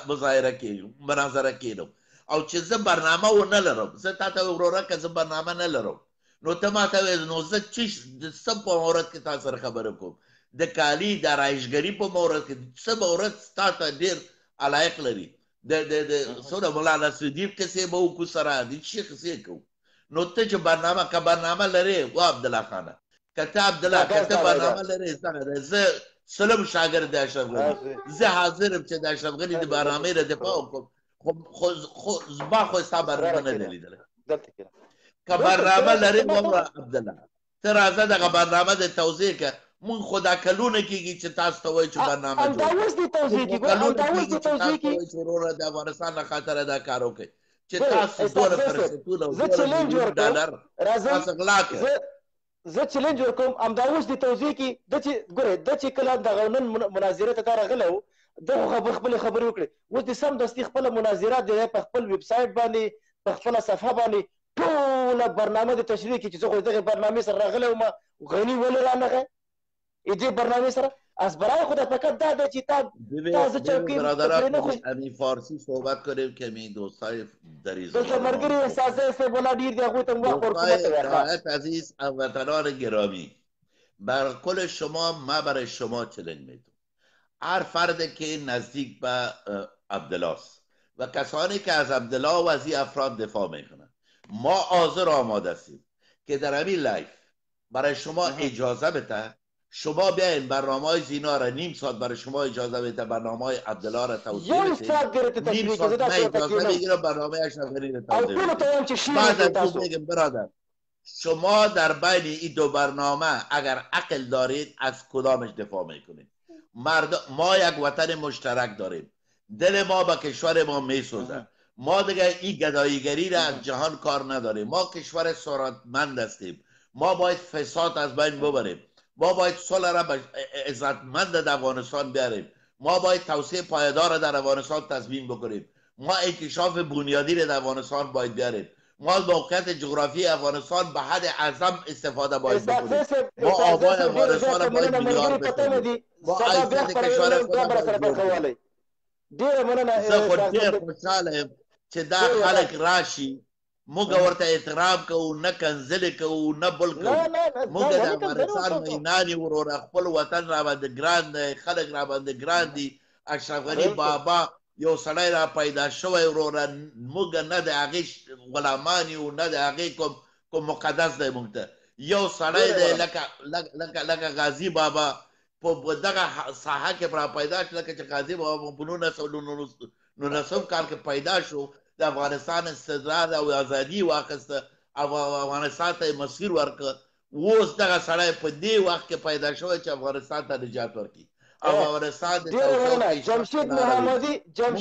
مناظره کېږم او چې زه برنامه ونه لرم زه تا ته وروره که زه برنامه نه لرم نو ته ما ته وایې نو زه د څه په مورد کې تا سره خبره کوم د کالي د آرایشګري په مورد کې څه مورد ستا ته ډېر علایق لري د څونه ملا نصرالدین قصې به وکړو سره د څه قصې کوو نو ته چې برنامه لرې و عبدالله خانه که ته عبدالله که ته برنامه لرې زه سلم شاګرد د اشرف غني زه حاضر یم چې د اشرف غني د برنامې را دفاع وکړم خو ما خو ستا برنامه نه ده لیدلی که برنامه لرې ووره عبدالله ته راځه دغه برنامه د توضیح که مونږ خو دا کلونه کېږي چې تاسو ته وایو چې برنامه کلونه کېږي چې تاسو ته وایو چې وروره د افغانستان له خاطره دا کار وکړئ چې تاسو دومره فرصتونه او دومره ډالر تاسو غلا کړئ زه چلنج ورکوم همدا اوس د توضیح کې د چې ګوره د چې کله دغه نن مناظرې ته دا راغلی و دغه خپلې خبرې وکړې اوس د سمدستي خپله مناظره د په خپل ویب سایټ باندې په خپله صفحه باندې ټوله برنامه د تشریح کې چې زه خو دغې برنامې سره راغلی وم غني ولې رانغی دې برنامې سره از برای خدا فقط دا ده چې تازه چوکۍ همین فارسی صحبت کنیم که همین دوستای دریزه دلته ملګري احساسه سیبولا ډیر دی هغوی ته وخت دوستای عزیز هموطنان گرامی بر قول شما ما برای شما چلنج میدم هر فردی که نزدیک به عبدالله است و کسانی که از عبدالله و از این افراد دفاع میکنن ما حاضر آماده هستیم که در همین لایف برای شما اجازه بده شما بیاین برنامه‌های زینا را نیم ساعت برای شما اجازه بده برنامه‌های عبدالله را توضیح بدید نیم ساعت من اجازه بگیرم برنامه اشرف غنی را توضیح بدید بعد از اون بگم برادر شما در بین این دو برنامه اگر عقل دارید از کدامش دفاع میکنید ما یک وطن مشترک داریم دل ما با کشور ما میسوزه ما دیگه این گداییگری را از جهان کار نداریم ما کشور ثروتمند هستیم ما باید فساد از بین ببریم ما باید صلح را به عزتمند در افغانستان بیاریم ما باید توسعه پایدار در افغانستان تضمین بکنیم ما انکشاف بنیادی را در افغانستان باید بیاریم ما موقعیت جغرافی افغانستان به حد اعظم استفاده باید بکنیم ما آبای افغانستان را باید بیدار بکنیم ما عزت کشور زه خو ډېر خوشحاله یم چې دا خلک راشي موږ ورته احترام کوو نه کنځلې کوو نه بل کوو موږ د افغانستان مینان یو وروره خپل وطن راباندې ګران دی خلک راباندې ګران دي اشرف غني بابا یو سړی را پیدا شوی وروره موږ نه د هغې غلامان یو نه د هغې کوم مقدس دی موږ ته یو سړی دی لکه غازي بابا په دغه ساحه کې را پیدا شو لکه چې غازي بابا په 1919 کال کې پیدا شو د افغانستان استقلال او ازادي واخیسته او افغانستان ته مسیر ورکړه اوس دغه سړی په دې وخت کې پیدا شوی چې افغانستان ته نجات ورکړي او افغانستان د جمشید محمدي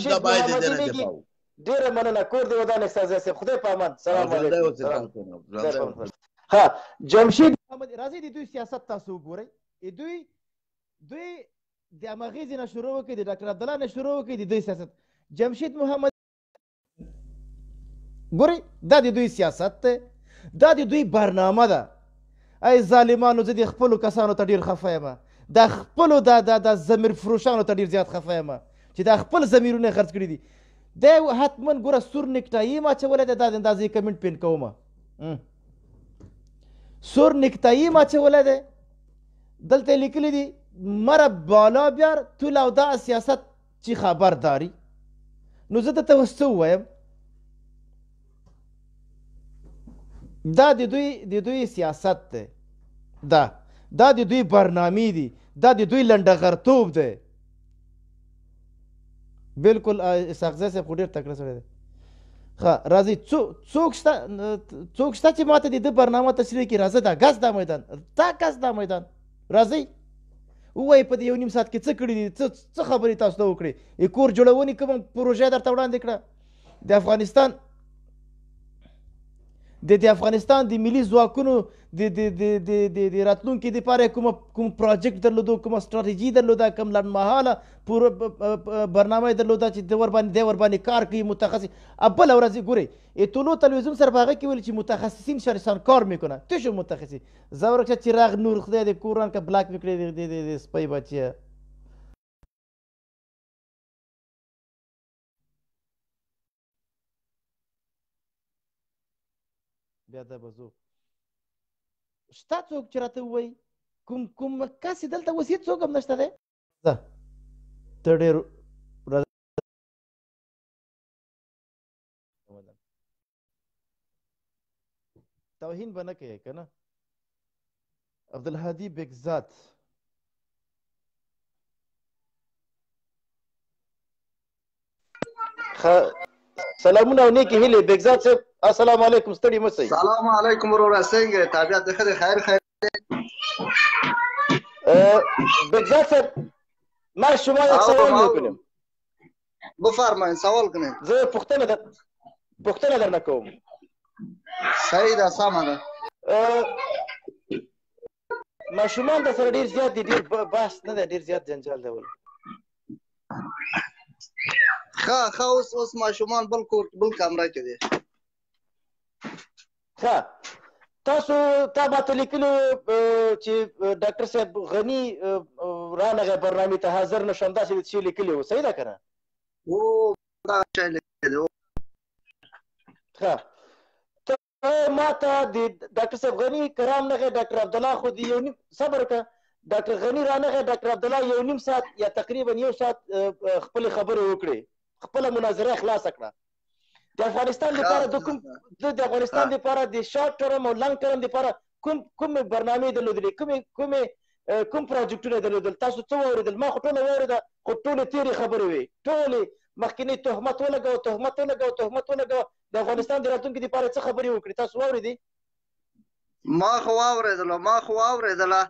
ډېره مننه کور دې ودان استاذ صاحب خدای په امان سلام علیکم ها جمشید محمد راځي د دوی سیاست تاسو وګورئ دوی د امغیزې نه شروع وکړي د ډاکټر عبدالله نه شروع وکړي د دوی سیاست جمشید محمد ګورئ دا د دوی سیاست دی دا د دوی برنامه ده ای ظالمانو زه د خپلو کسانو ته ډېر خفه یم دا خپلو دا ضمیر فروشانو ته ډېر زیات خفه یم چې دا خپل ضمیرونه خرڅ کړي دي دی حتما ګوره سور نیکټایي یم اچولی دی دا د اندازې کمنټ پین کومه سور نیکټایي یم اچولی دی دلته یې لیکلي دي مره بالا بیار تو لو دا سیاست چی خبرداری نو زه درته اوس څه ووایم دا د دوی سیاست دی دا د دوی برنامې دي دا د دوی لنډغرتوب دی بلکل اسحاق زی صاحب خو ډېر تکړه سړی دی ښه راځئ څوک شته چې ماته د ده برنامه تشریح کړي راځه دا ګز دا میدان راځئ ووایي په دې یو نیم ساعت کې څه کړي دي څه خبرې تاسو ته وکړې کور جوړونې کومه پروژه درته وړاندې کړه د افغانستان د ملي ځواکونو د راتلونکي دپاره کوم پروجیکټ درلودو کومه ستراتیژي درلوده کوم لنډمهاله برنامه یې درلوده چې دی ورباندې کار کوي متخصص بله ورځ ګورئ طلوع تلویزیون سره په هغه کې ویل چې متخصصین شرسان کار میکنه تو شو متخصص زورک چراغ نور خدای د قرآن که بلاک میکړي د سپی بچیه بیا دا به زو شته څوک چې راته ووایي کوم کس دلته اوس هېڅ څوک هم نشته دی ته ډېر توهین به نه کوې که نه عبدالهادي بېګزاد سلامونه او نیکې هیلې بېګزاد صاحب السلام علیکم ستړي مه شئ سلام علیکم وروره څنګه طبیعت دې ښه دی خیر بېګزاد صاحب ما شما یک سوال میکنیم بفرمایید سوال کنید زه پوښتنه درنه کوم صحیح ده سمه ده ماشومان در سره ډېر زیات دي ډېر بحث نه دی ډېر زیات جنجال دی ولې ښه اوس ماشومان بل کور بل کمره کې دي تاسو تا ماته لیکلي چې ډاکټر صاحب غني رانغی برنامې ته حاضر نه شم داسې شی لیکلي وو صحیح ده که نه ته ماته د ډاکټر صاحب غني کرام نغی ډاکټر عبدالله خو د یو نیم صبر که ډاکټر غني رانغی ډاکټر عبدالله یو نیم ساعت یا تقریبا یو ساعت خپلې خبرې وکړې خپله مناظره خلاصه کړه د افغانستان لپاره د افغانستان لپاره د شارټ ټرم او لانګ ټرم لپاره کوم برنامې درلودلې کوم پروجیکټونه درلودل تاسو څه واورېدل ما خو ټوله واورېده خو ټولې تېرې خبرې وې ټولې مخکینی تهمت ولګوه د افغانستان د راتلونکي لپاره څه خبرې وکړې تاسو واورېدې ما خو واورېدله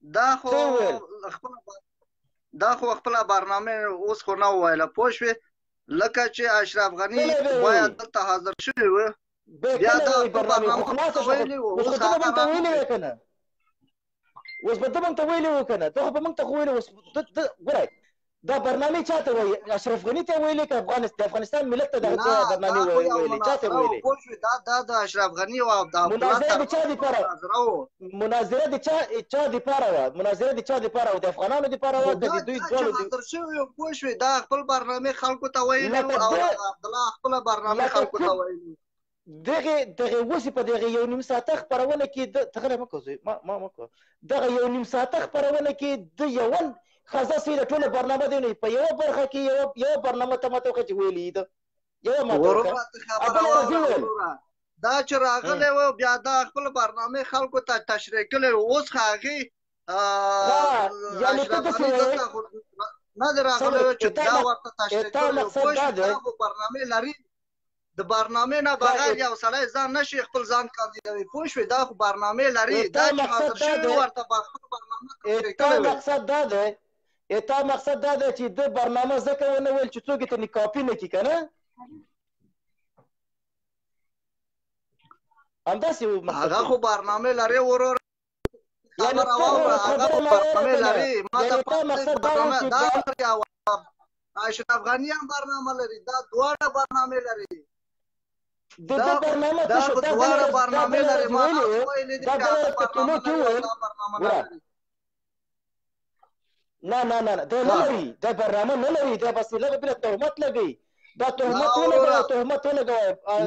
دا خو خپله برنامه اوس خو نه وویله پوه شوې لکه چې اشرف غني باید دلته حاضر شوی و بیا دا برنامه خلاصه ویلي و اوس به ده موږ ته ویلي وی که نه اوس به ده موږ ته ویلي و که نه ده خو به موږ ته خو ویلي اوس ګورئ دا برنامې چا ته وایي اشرف غني ته ویلي که د افغانستان ملت ته دغه برنامې ویلي چا ته ویلي دا د اشرف غني او مناظره د چا دپاره مناظره د چا دپاره وه مناظره د چا دپاره وه د افغانانو دپاره وه که د دوی دواړو پوه شوې دا خپل برنامې خلکو ته ویلي او عبدالله خپله برنامې خلکو ته ویلي دغه اوس په دغه یو نیم ساعته خپرونه کې ته غلی مه کوه ما مه کوه دغه یو نیم ساعته خپرونه کې د یوه خزه سي د ټوله برنامه دی نو په یوه برخه کې یوه برنامه ته ماته وکړه چې ویلي ده یوه ماته وکړه دا چې راغلی و بیا دا خپل برنامه خلکو ته تشریح کړی اوس خو هغې نه دی راغلی چې دا ورته تشریح کړی پوه دا خو برنامې لري د برنامې نه بغیر یو سړی ځان نشي خپل ځان کاندیدوي پوه شوې دا خو برنامې لري دا چې حاضر شوي ورته خپل برنامه تشریح کړی مقصد دا دی مقصد دا دی چې د برنامه ځکه ونه ویل چې څوک یې ته کاپي نه کړي که نه همداسې هغه خو برنامې لري ورور خبره واوره هغه خو برنامې لري ما ته برنامه دا اشرف غني هم برنامه لري دا دواړه برنامې لري دا خو دواړه برنامې لري ما ویلي دي نه دا نه لري دا برنامه نه لري دا بس لږ بله تهمت لګوي دا تهمت ولګوئ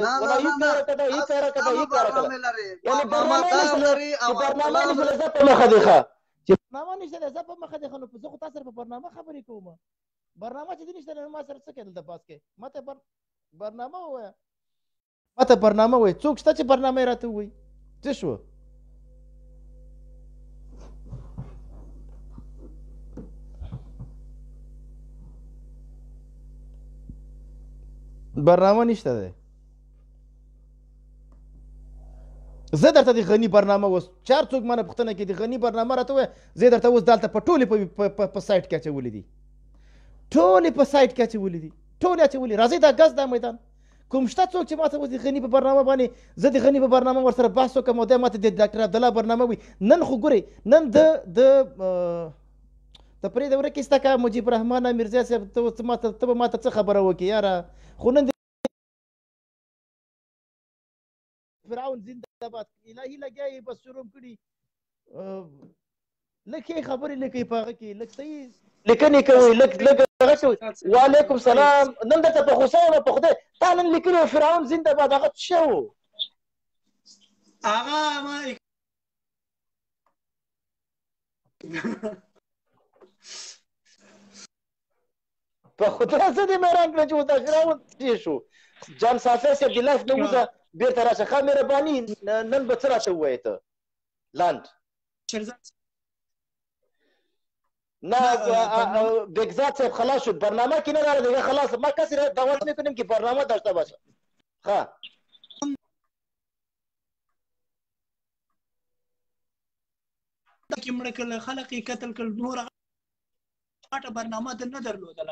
برنامه نشته زه په مخه دی ښه برنامه نشته زه په مخه دی ښه نو زه خو تا سره په برنامه خبرې کوم برنامه چې دې نشته نو ما سره څه کوې دلته پاس کې ما ته برنامه ووایه ما ته برنامه ووایه څوک شته چې برنامه یې راته ووایي څه شوه برنامه نشته دی زه درته د غني برنامه اوس چار څوک مانه پوښتنه کوي د غني برنامه راته ووایه زه درته اوس دلته په ټولې په سایټ کې اچولي دي ټولې په سایټ کې اچولي دي ټولې اچولي راځئ دا ګز دا میدان کوم شته څوک چې ماته اوس د غني په برنامه باندې زه د غني په برنامه ورسره بحث وکړم او دی ماته د ډاکټر عبدالله برنامه وي نن خو ګورئ نن د پرېږده ورکې ستا که مجیب الرحمن میرزا صاحب ته به ماته څه خبره وکړي یاره خو نن فرعون زنده‌باد الهي لګیا یې بس شروع کړي لږ ښې خبرې نه کوي په هغه کې لږ صحیح لیکنې کوي لږ هغه کوي وعلیکم سلام نن درته په غوسه یم په خدای تا نن لیکلي و فرعون زنده‌باد هغه څه شی و هغه په خدای زه دې میران کړم چې اوس دا فرعون څه شو جان صافی صاحب د لایف نه وځه بیرته راشه ښه مهرباني نن به څه راته ووایې ته لاند نه بگزاد صاحب خلاص شد برنامه کی نداره دیگه خلاص ما کسی را دعوت میکنیم که برنامه داشته باشه ها کې مړه کړل خلک یې قتل کړل نور غټه برنامه د نه درلودله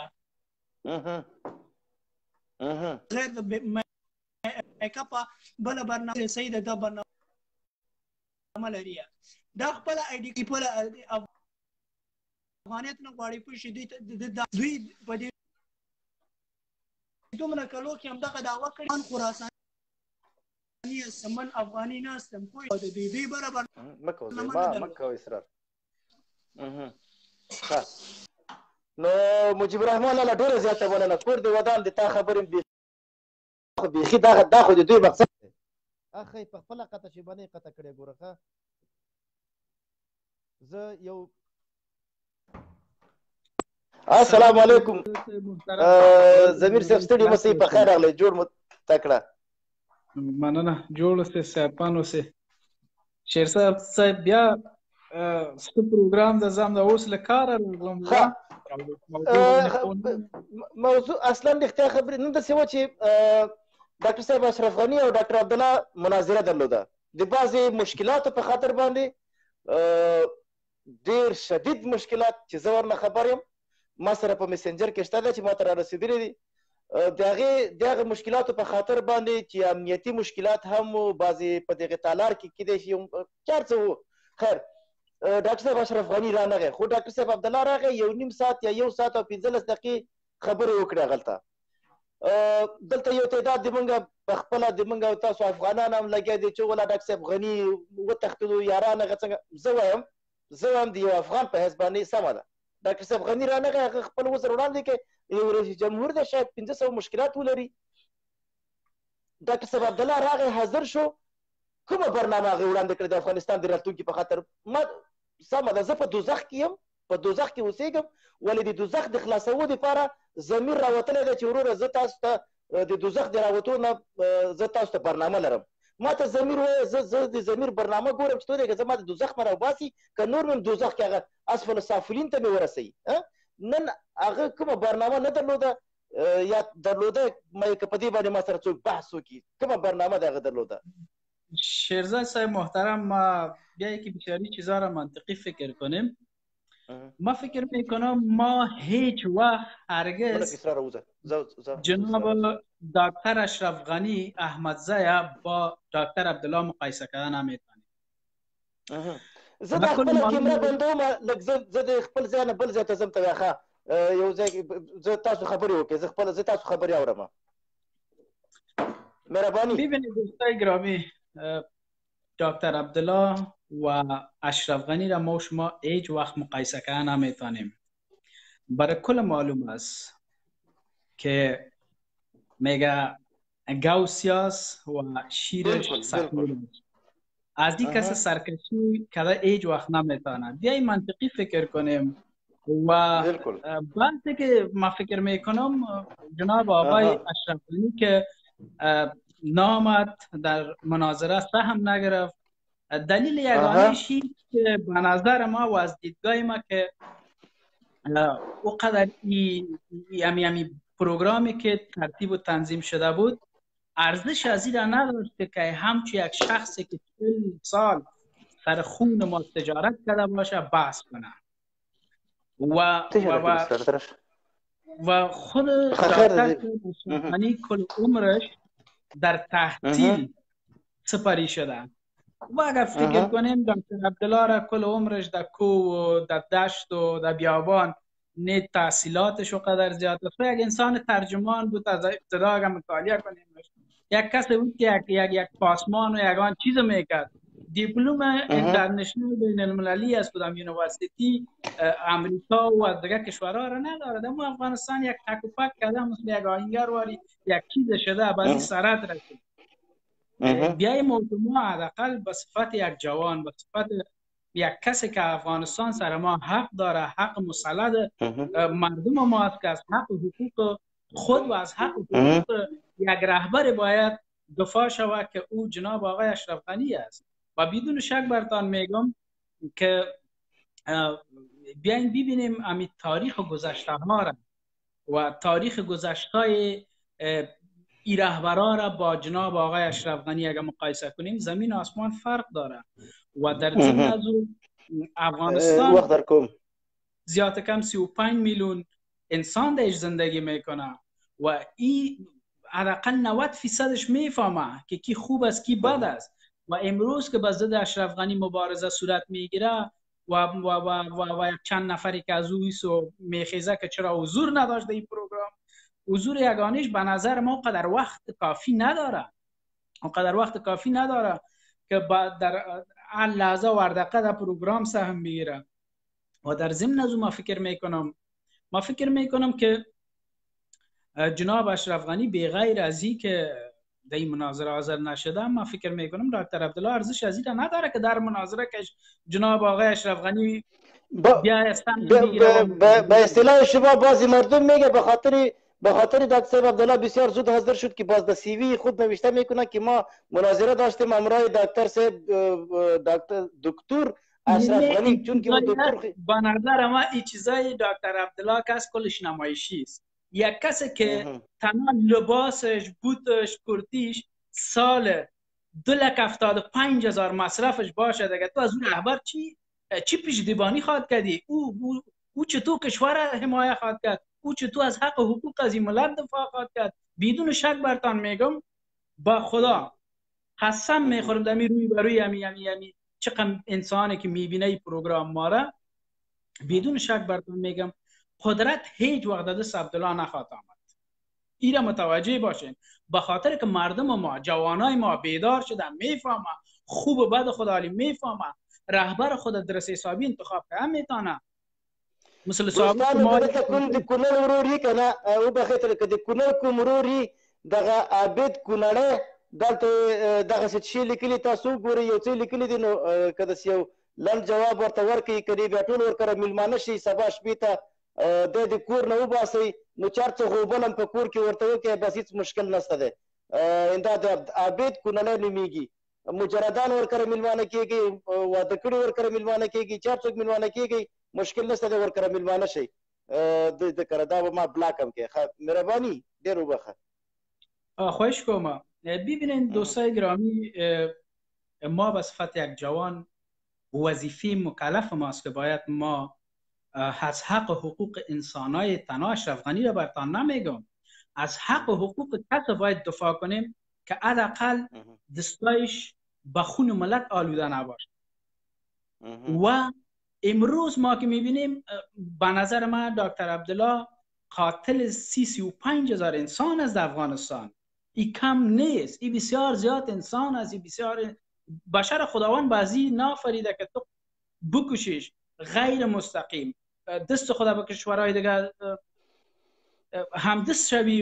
غیر د میک اپ بل برنامه صحیح ده دا برنامه لري دا خپل آی ډي خپل افغانیت نه غواړي په شي دوی په دې دومره کلو کې هم دغه دعوه کړې خراساني سمن افغاني نه استم کوی د دې برابر مکو اصرار نو مجيب الرحمن لاله ډېره زیاته بولنه کور دی ودان د تا خبرې بیخي دا خو د دوی مقصد دی اخی په خپله قطع شیبانۍ قطع کړې ګوره ښه زه یو السلام علیکم ضمیر صاحب ستړي مه سئ په خیر راغلی جوړ مو تکړه مننه جوړ اوسئ صاحبان اوسئ شیر صاحب بیا ست پروګرام د ځم د اوس له کاره راغلم موضوع اصلا د اختیار خبرې نن داسې وه چې ډاکټر صاحب اشرف غني او ډاکټر عبدالله مناظره درلوده د بعضې مشکلاتو په خاطر باندې ډېر شدید مشکلات چې زه ورنه خبر یم ما سره په مسنجر کې شته ده چې ما ته را رسېدلي دي د هغې مشکلاتو په خاطر باندې چې امنیتي مشکلات هم و بعضې په دغې تالار کې کیدای شي چار څه و خیر ډاکټر صاحب اشرف غني رانغی خو ډاکټر صاحب عبدالله راغی یو نیم ساعت یا 1 ساعت او 15 دقیقې خبرې وکړې هغلته دلته یو تعداد د موږ په خپله د موږ او تاسو افغانان هم لګیا دي چې ولا ډاکټر صاحب غني وتښتېدو یاران هغه څنګه زه وایم د یو افغان په حیث باندې سمه ده ډاکټر صاحب غني رانغی هغه خپل وزر وړاندې کړی یو رئیس جمهور دی شاید 500 مشکلات ولري ډاکټر صاحب عبدالله راغی حاضر شو کومه برنامه هغې وړاندې کړې د افغانستان د راتلونکي په خاطر ما سمه ده زه په دوزخ کې یم په دوزخ کې اوسېږم ولې د دوزخ د خلاصولو دپاره ضمیر راوتلی دی چې وروره زه تاسو ته د دوزخ د راوتو نه زه تاسو ته برنامه لرم ما ته ضمیر وایه زه د ضمیر برنامه ګورم چې تو دی که زه ما د دوزخ نه راوباسي که نور مې دوزخ کې هغه اسفل السافلین ته مې ورسوي نن هغه کومه برنامه نه درلوده یا درلوده که په دې باندې ما سره څوک بحث وکړي کومه برنامه د هغه درلوده شیرزاد صاحب محترم ما بیا یکی بیشتری چیزا را منطقی فکر کنیم ما فکر میکنم ما هیچ وقت هرگز جناب دکتر اشرف غنی احمدزی با دکتر عبدالله مقایسه کردن نمیتونیم زه د خپل کیمره بندوم لږ زه د خپل ځای نه بل ځای ته ځم ته ښه یو ځای زه تاسو خبرې وکړئ زه تاسو خبرې اورم مهربانی ببینید دوستای گرامی دکتر عبدالله و اشرف غنی را ما و شما هیچ وقت مقایسه کردن نمیتونیم برای کل معلوم است که میگه گوسیاس و شیرش سخنی از این کسی سرکشی کده هیچ وقت نمیتونه بیایی منطقی فکر کنیم و بحثی که ما فکر میکنم جناب آقای اشرف غنی که نامد در مناظره سهم نگرفت دلیل یگانه‌اش که به نظر ما و از دیدگاه ما که اونقدر یمی پروگرامی که ترتیب و تنظیم شده بود ارزش از این را نداشت که همچون یک شخصی که 40 سال سر خون ما تجارت کرده باشه بحث کنه و خود دکتر غنی کل عمرش در تحصیل سپری شده و اگر فکر کنیم دکتر عبدالله را کل عمرش در کو و در دشت و در بیابان نه تحصیلاتش و قدر زیاد است یک انسان ترجمان بود از ابتدا اگر مطالعه کنیم یک کسی بود که یک پاسمان و یگان چیز میکرد دیپلم اینترنشنال بین المللی از کدام یونیورسیتی امریکا و دیگر کشورها را ندارد اما افغانستان یک تک و پک کرده مثل یک آهنگر واری یک چیز شده بعضی سرت رسید بیای موضوع ما حداقل به صفت یک جوان به صفت یک کسی که افغانستان سر ما حق داره حق مسلط مردم ما است که از حق و حقوق خود و از حق و حقوق یک رهبر باید دفاع شود که او جناب آقای اشرف غنی است و بدون شک برتان میگم که بیاین ببینیم امی تاریخ گذشته ها را و تاریخ گذشته ای رهبرا را با جناب آقای اشرف غنی اگر مقایسه کنیم زمین و آسمان فرق داره و در ضمن از افغانستان زیاد کم 35 میلیون انسان درش زندگی میکنه و این حداقل 90% میفهمه که کی خوب است کی بد است و امروز که با ضد اشرف غنی مبارزه صورت میگیره و چند نفری که از او و میخیزه که چرا حضور نداشت در این پروگرام حضور یگانیش به نظر ما قدر وقت کافی نداره اونقدر وقت کافی نداره که در هر لحظه وردقه در پروگرام سهم بگیره و در ضمن از ما فکر میکنم که جناب اشرف غنی بغیر از این که در این مناظره حاضر نشده ما فکر میکنم دکتر عبدالله ارزش از این نداره که در مناظره که جناب آقای اشرف غنی به اصطلاح شما بازی مردم میگه به خاطر دکتر صاحب عبدالله بسیار زود حاضر شد که باز در سی وی خود نوشته میکنه که ما مناظره داشتیم همراه دکتر صاحب دکتر اشرف غنی چون که دکتر به نظر ما این چیزای دکتر عبدالله که از کلش نمایشی است یک کسی که تنها لباسش بوتش کرتیش سال 2,75,000 مصرفش باشه دیگه تو از اون رهبر چی پیشدیبانی خواهد کردی او چطور کشور حمایه خواهد کرد او چطور از حق و حقوق از این ملت دفاع خواهد کرد بدون شک برتان میگم با خدا قسم میخورم دمی روی بروی یمی چقدر انسانی که میبینه این پروگرام ما را بدون شک برتان میگم قدرت هیچ وقت دست عبدالله نخواهد آمد این را متوجه باشین به خاطر که مردم ما جوانای ما بیدار شدن میفهمه خوب و بد خود عالی میفهمه رهبر خود درس حسابی انتخاب کنه میتونه مثل صاحب ما د کونل وروري کنه او به خاطر کې د کونل کوم وروري دغه عابد کونړی دلته دغسې شی لیکلي تاسو وګورئ یو څه لیکلي دي نو که داسې یو لنډ جواب ورته ورکړي که دې بیا ټول ورکره میلمانه شي سبا شپې ته دی د کور نه وباسئ نو چارڅه غوبل هم په کور کې ورته وکړئ بس هېڅ مشکل نشته دی دا د عابد کونړی نومیږي مجردان ورکره میلمانه کېږي واده کړي ورکره میلمانه کېږي چار څوک میلمانه کېږي مشکل نشته دی ورکره میلمانه شئ د کره دا به ما بلاک هم کړې مهرباني ډېر وبخه. خواهش کوم. ببینید دوستای گرامی، ما به صفت یک جوان وظیفه مکلف ماست که باید ما از حق و حقوق انسانای تنها اشرف غنی را برتان نمیگم، از حق و حقوق کس باید دفاع کنیم که حداقل دستایش به خون ملت آلوده نباشه. و امروز ما که میبینیم به نظر من دکتر عبدالله قاتل 35 هزار انسان از افغانستان، این کم نیست، این بسیار زیاد انسان است، این بسیار بشر خداوند بعضی نافریده که تو بکشیش غیر مستقیم دست خدا به کشورهای دیگه همدست شوی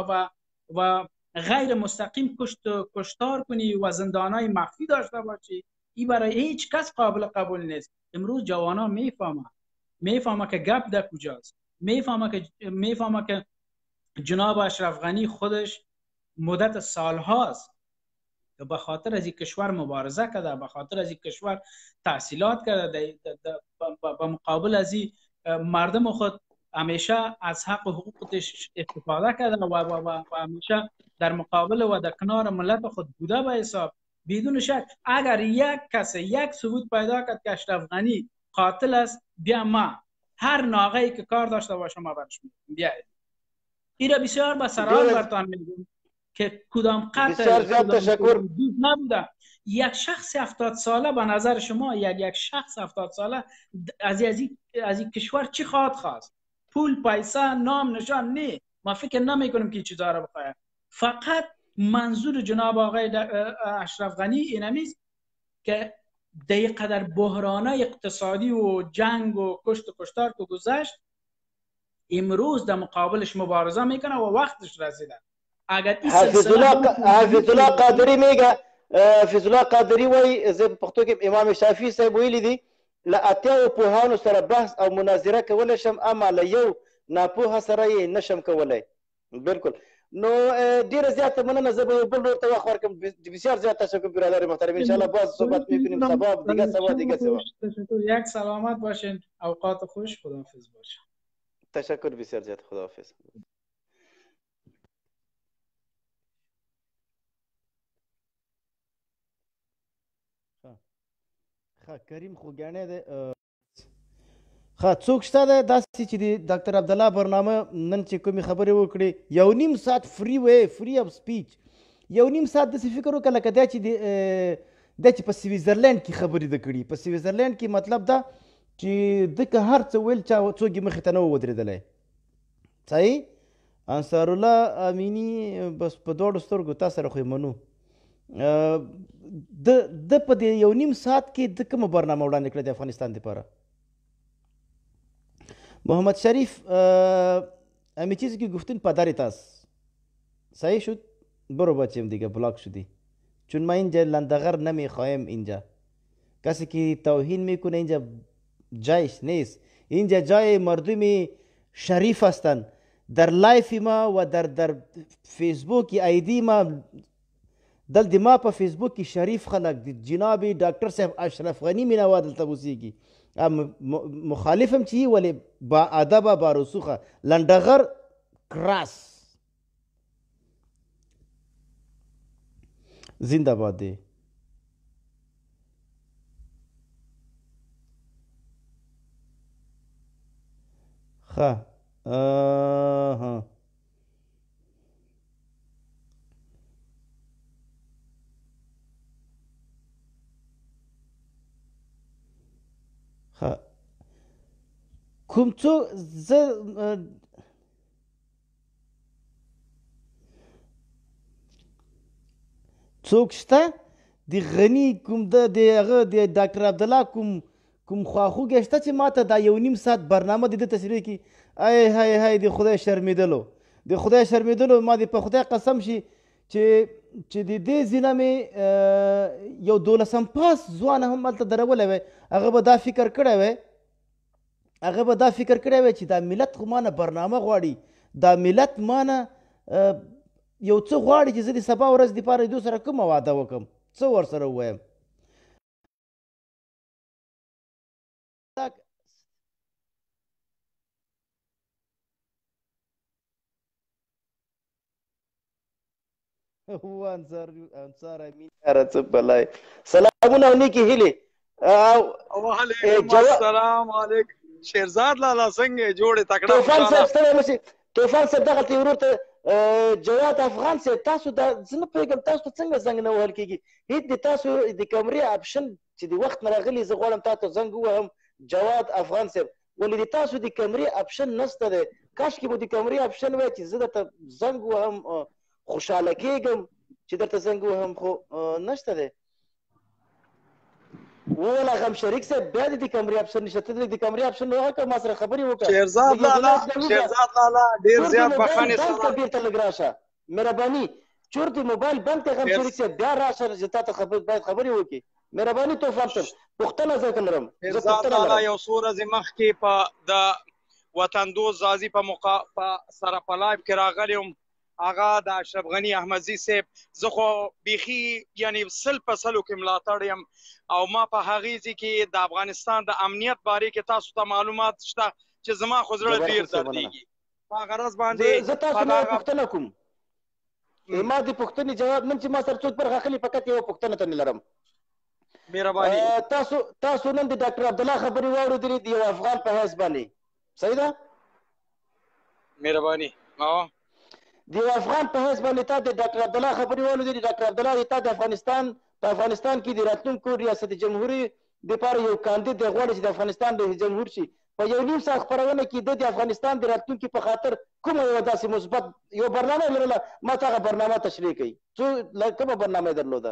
و غیر مستقیم کشتار کنی و زندانهای مخفی داشته باشی، این برای هیچ کس قابل قبول نیست. امروز جوانا میفهمه که گپ در کجاست، میفهمه که جناب اشرف غنی خودش مدت سالهاست که به خاطر از این کشور مبارزه کرده، به خاطر از این کشور تحصیلات کرده، به مقابل از این مردم خود همیشه از حق و حقوقش استفاده کرده و همیشه در مقابل و در کنار ملت خود بوده. به حساب بدون شک اگر یک کس یک ثبوت پیدا کرد که اشرف غنی قاتل است، بیا ما هر ناقه‌ای که کار داشته باشه ما برش میگیم بیاید. این را بسیار به سرحال برتان میگم که کدام قتل نبوده. یک شخص 70 ساله به نظر شما یک شخص 70 ساله از این کشور چی خواست؟ پول، پیسه، نام، نشان؟ نه، ما فکر نمی کنیم که چیزا را بخواهد. فقط منظور جناب آقای اشرف غنی اینمیست که در قدر بحرانه اقتصادی و جنگ و کشت و کشتار که گذشت امروز در مقابلش مبارزه میکنه و وقتش رسیده. اگر حفظ الله قادری میگه، حفظ الله قادری وای زه په پښتو کې امام شافعي صاحب ویلي دي له اتیاو پوهانو سره بحث او مناظره کولی شم اما له یو ناپوهه سره یې نشم کولی. بالکل. نو ډیره زیاته مننه. زه به یو بل ورته وخت ورکړم. بسیار زیات تشکر برادر محترم. انشاءالله باز صحبت میکنیم سبا دیگه سبا. یک سلامت باشین، اوقات خوش، خداحافظ باشین. تشکر بسیار زیاد، خداحافظ. کریم خوګیاڼی دی. څوک شته دی داسې چې د ډاکټر عبدالله برنامه نن چې کومې خبرې وکړې 1.5 ساعت فري اف سپیچ، 1.5 ساعت داسې فکر وکړه لکه دا چې په سویزرلینډ کې خبرې ده کړي. په سویزرلینډ کې مطلب دا چې ده که هر څه ویل چا څوک یې مخې ته نه و ودرېدلی. صحیح. انصارالله امیني بس په دواړو سترګو تا سره خو یې منو. د په دې 1.5 ساعت کې د کومه برنامه وړاندې کړه د افغانستان دپاره؟ محمد شریف همه چیزی که گفتین پدرت است. صحیح شد؟ برو بچیم دیگه بلاک شدی، چون ما اینجا لندغر نمیخوایم. اینجا کسی که توهین میکنه اینجا جایش نیست. اینجا جای مردم شریف هستند. در لایف ما و در فیسبوک ایدی ما دلته ما په فیسبوک کې شریف خلک جناب ډاکټر صاحب اشرف غنی مینوا دلته اوسېږي. مخالف هم چې ولې با ادبه با رسوخه لنډغر کراس زنده باد دی. ها کوم څوک څوک شته د غني کوم د هغه د ډاکټر عبدالله کوم خواخوږی شته چې ما ته دا 1.5 ساعت برنامه د ده تصویر کړي؟ ای های های د خدای شرمېدلو. د خدای شرمېدلو ما دې په خدای قسم شي چې د دې ضلع مې یو 12 پاس ځوان هم هلته درولی وی هغه به دا فکر کړی وی چې دا ملت خو ما نه برنامه غواړي دا ملت ما نه یو څه غواړي چې زه د سبا ورځ دپاره د دوی سره کومه وعده وکړم څه ورسره ووایم انصار امین یاره څه بلای سلامونه او نیکې هیلې وعلیکم السلام علیکم شیرزاد لالا څنګه جوړې تکړه طوفان صاحب ستړی مشي طوفان صاحب دغلته یو ورور ته جواد افغان صاحب تاسو دا زه نه پوهېږم تاسو ته څنګه زنګ نه وهل کېږي هېڅ د تاسو د کمرې اپشن چې د وخت نه راغلي زه غواړم تا ته زنګ ووهم جواد افغان صاحب ولې د تاسو د کمرې اپشن نشته دی کاشکې به د کمرې اپشن وای چې زه درته زنګ وهم خوشحاله کېږم چې درته زنګ وهم خو نشته دی وویل غم شریک صاحب بیا د کمرې اپشن نشته ته د کمرې اپشن نه وکړه ما سره خبرې وکړه شیرزاد لالا ډېر زیات بخښنې سره بیرته لږ راشه مهرباني چور د موبایل بند کړه غم شریک صاحب بیا راشه چې تا ته باید خبرې وکړي مهرباني طوفان صاحب پوښتنه زه لرم شیرزاد لالا یو څو ورځې مخکې په د وطندوز ځاځي په سره په لایف کې راغلی وم هغه د اشرف غني احمدزي صاحب زه خو بیخي یعنی 100% کې ملاتړ یم او ما په هغې ځای کې د افغانستان د امنیت بارې کې تاسو ته معلومات شته چې زما خو زړه ډېر دردېږي په غرض باندې زه تاسو نه پوښتنه کوم ما د پوښتنې جواب نن چې ما سره څوک پر غاښلي فقط یوه پوښتنه ته نه لرم مهرباني تاسو نن د ډاکټر عبدالله خبرې واورېدلې د یو افغان په حیث باندې صحیح ده مهرباني د یو افغان په حیث باندې تا د ډاکټر عبدالله خبرې واورېدې ډاکټر عبدالله تا د افغانستان په افغانستان کې د راتلونکو ریاست جمهوري دپاره یو کاندید دی غواړي چې د افغانستان رئیس جمهور شي په یو نیم ساعت خپرونه کې د افغانستان د راتلونکي په خاطر کومه یوه داسې مثبت یو برنامه لرله ما ته هغه برنامه تشریح کوي کومه برنامه یې درلوده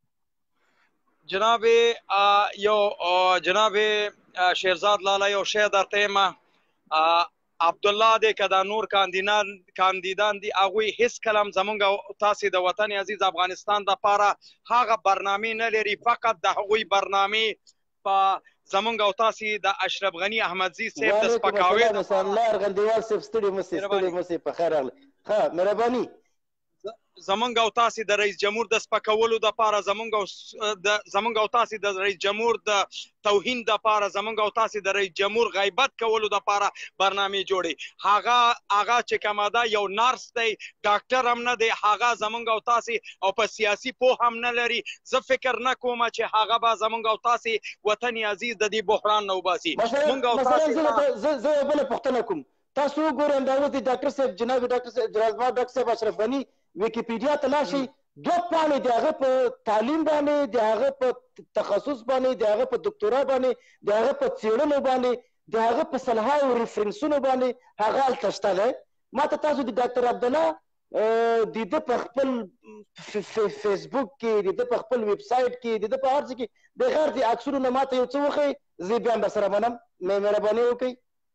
جناب شیرزاد لالا یو شی درته یم عبدالله دی که دا نور کاندیدان دي هغوی هیڅ کله هم زموږ تاسې د وطن عزیز افغانستان دپاره هغه برنامې نه لري فقط د هغوی برنامې په زموږ او تاسې د اشرف غني احمدزي صاحب د سپکاوي ارغندیوال صاحب ستړي مسې په خیر راغلی ښه مهرباني زمونږ او تاسې د رئیس جمهور د سپکولو دپاره زمونږ او تاسې د رئیس جمهور د توهین دپاره زمونږ او تاسې د رئیس جمهور غیبت کولو دپاره برنامې جوړې هغه چې کومه ده یو نرس دی ډاکټر هم نه دی هغه زمونږ او تاسې او په سیاسي پوه هم نه لري زه فکر نه کوم چې هغه به زمونږ او تاسې وطن عزیز د دې بحران نه وباسي زه یو بله پوښتنه کوم تاسو وګورئ دا اوس د ډاکټر صاحب جناب ډاکټر صاحب اشرف غني ویکیپیډیا ته لاړ شئ 2 پاڼې د هغه په تعلیم باندې د هغه په تخصص باندې د هغه په دکتورا باندې د هغه په څېړنو باندې د هغه په صلاحو ریفرنسونو باندې هغه هلته شته دی ما ته تاسو د ډاکټر عبدالله د ده په خپل فیسبوک کې د ده په خپل ویب سایټ کې د ده په هر څه کې بغیر د عکسونو نه ما ته یو څه وښیئ زه بیا هم درسره منم مهرباني وکړئ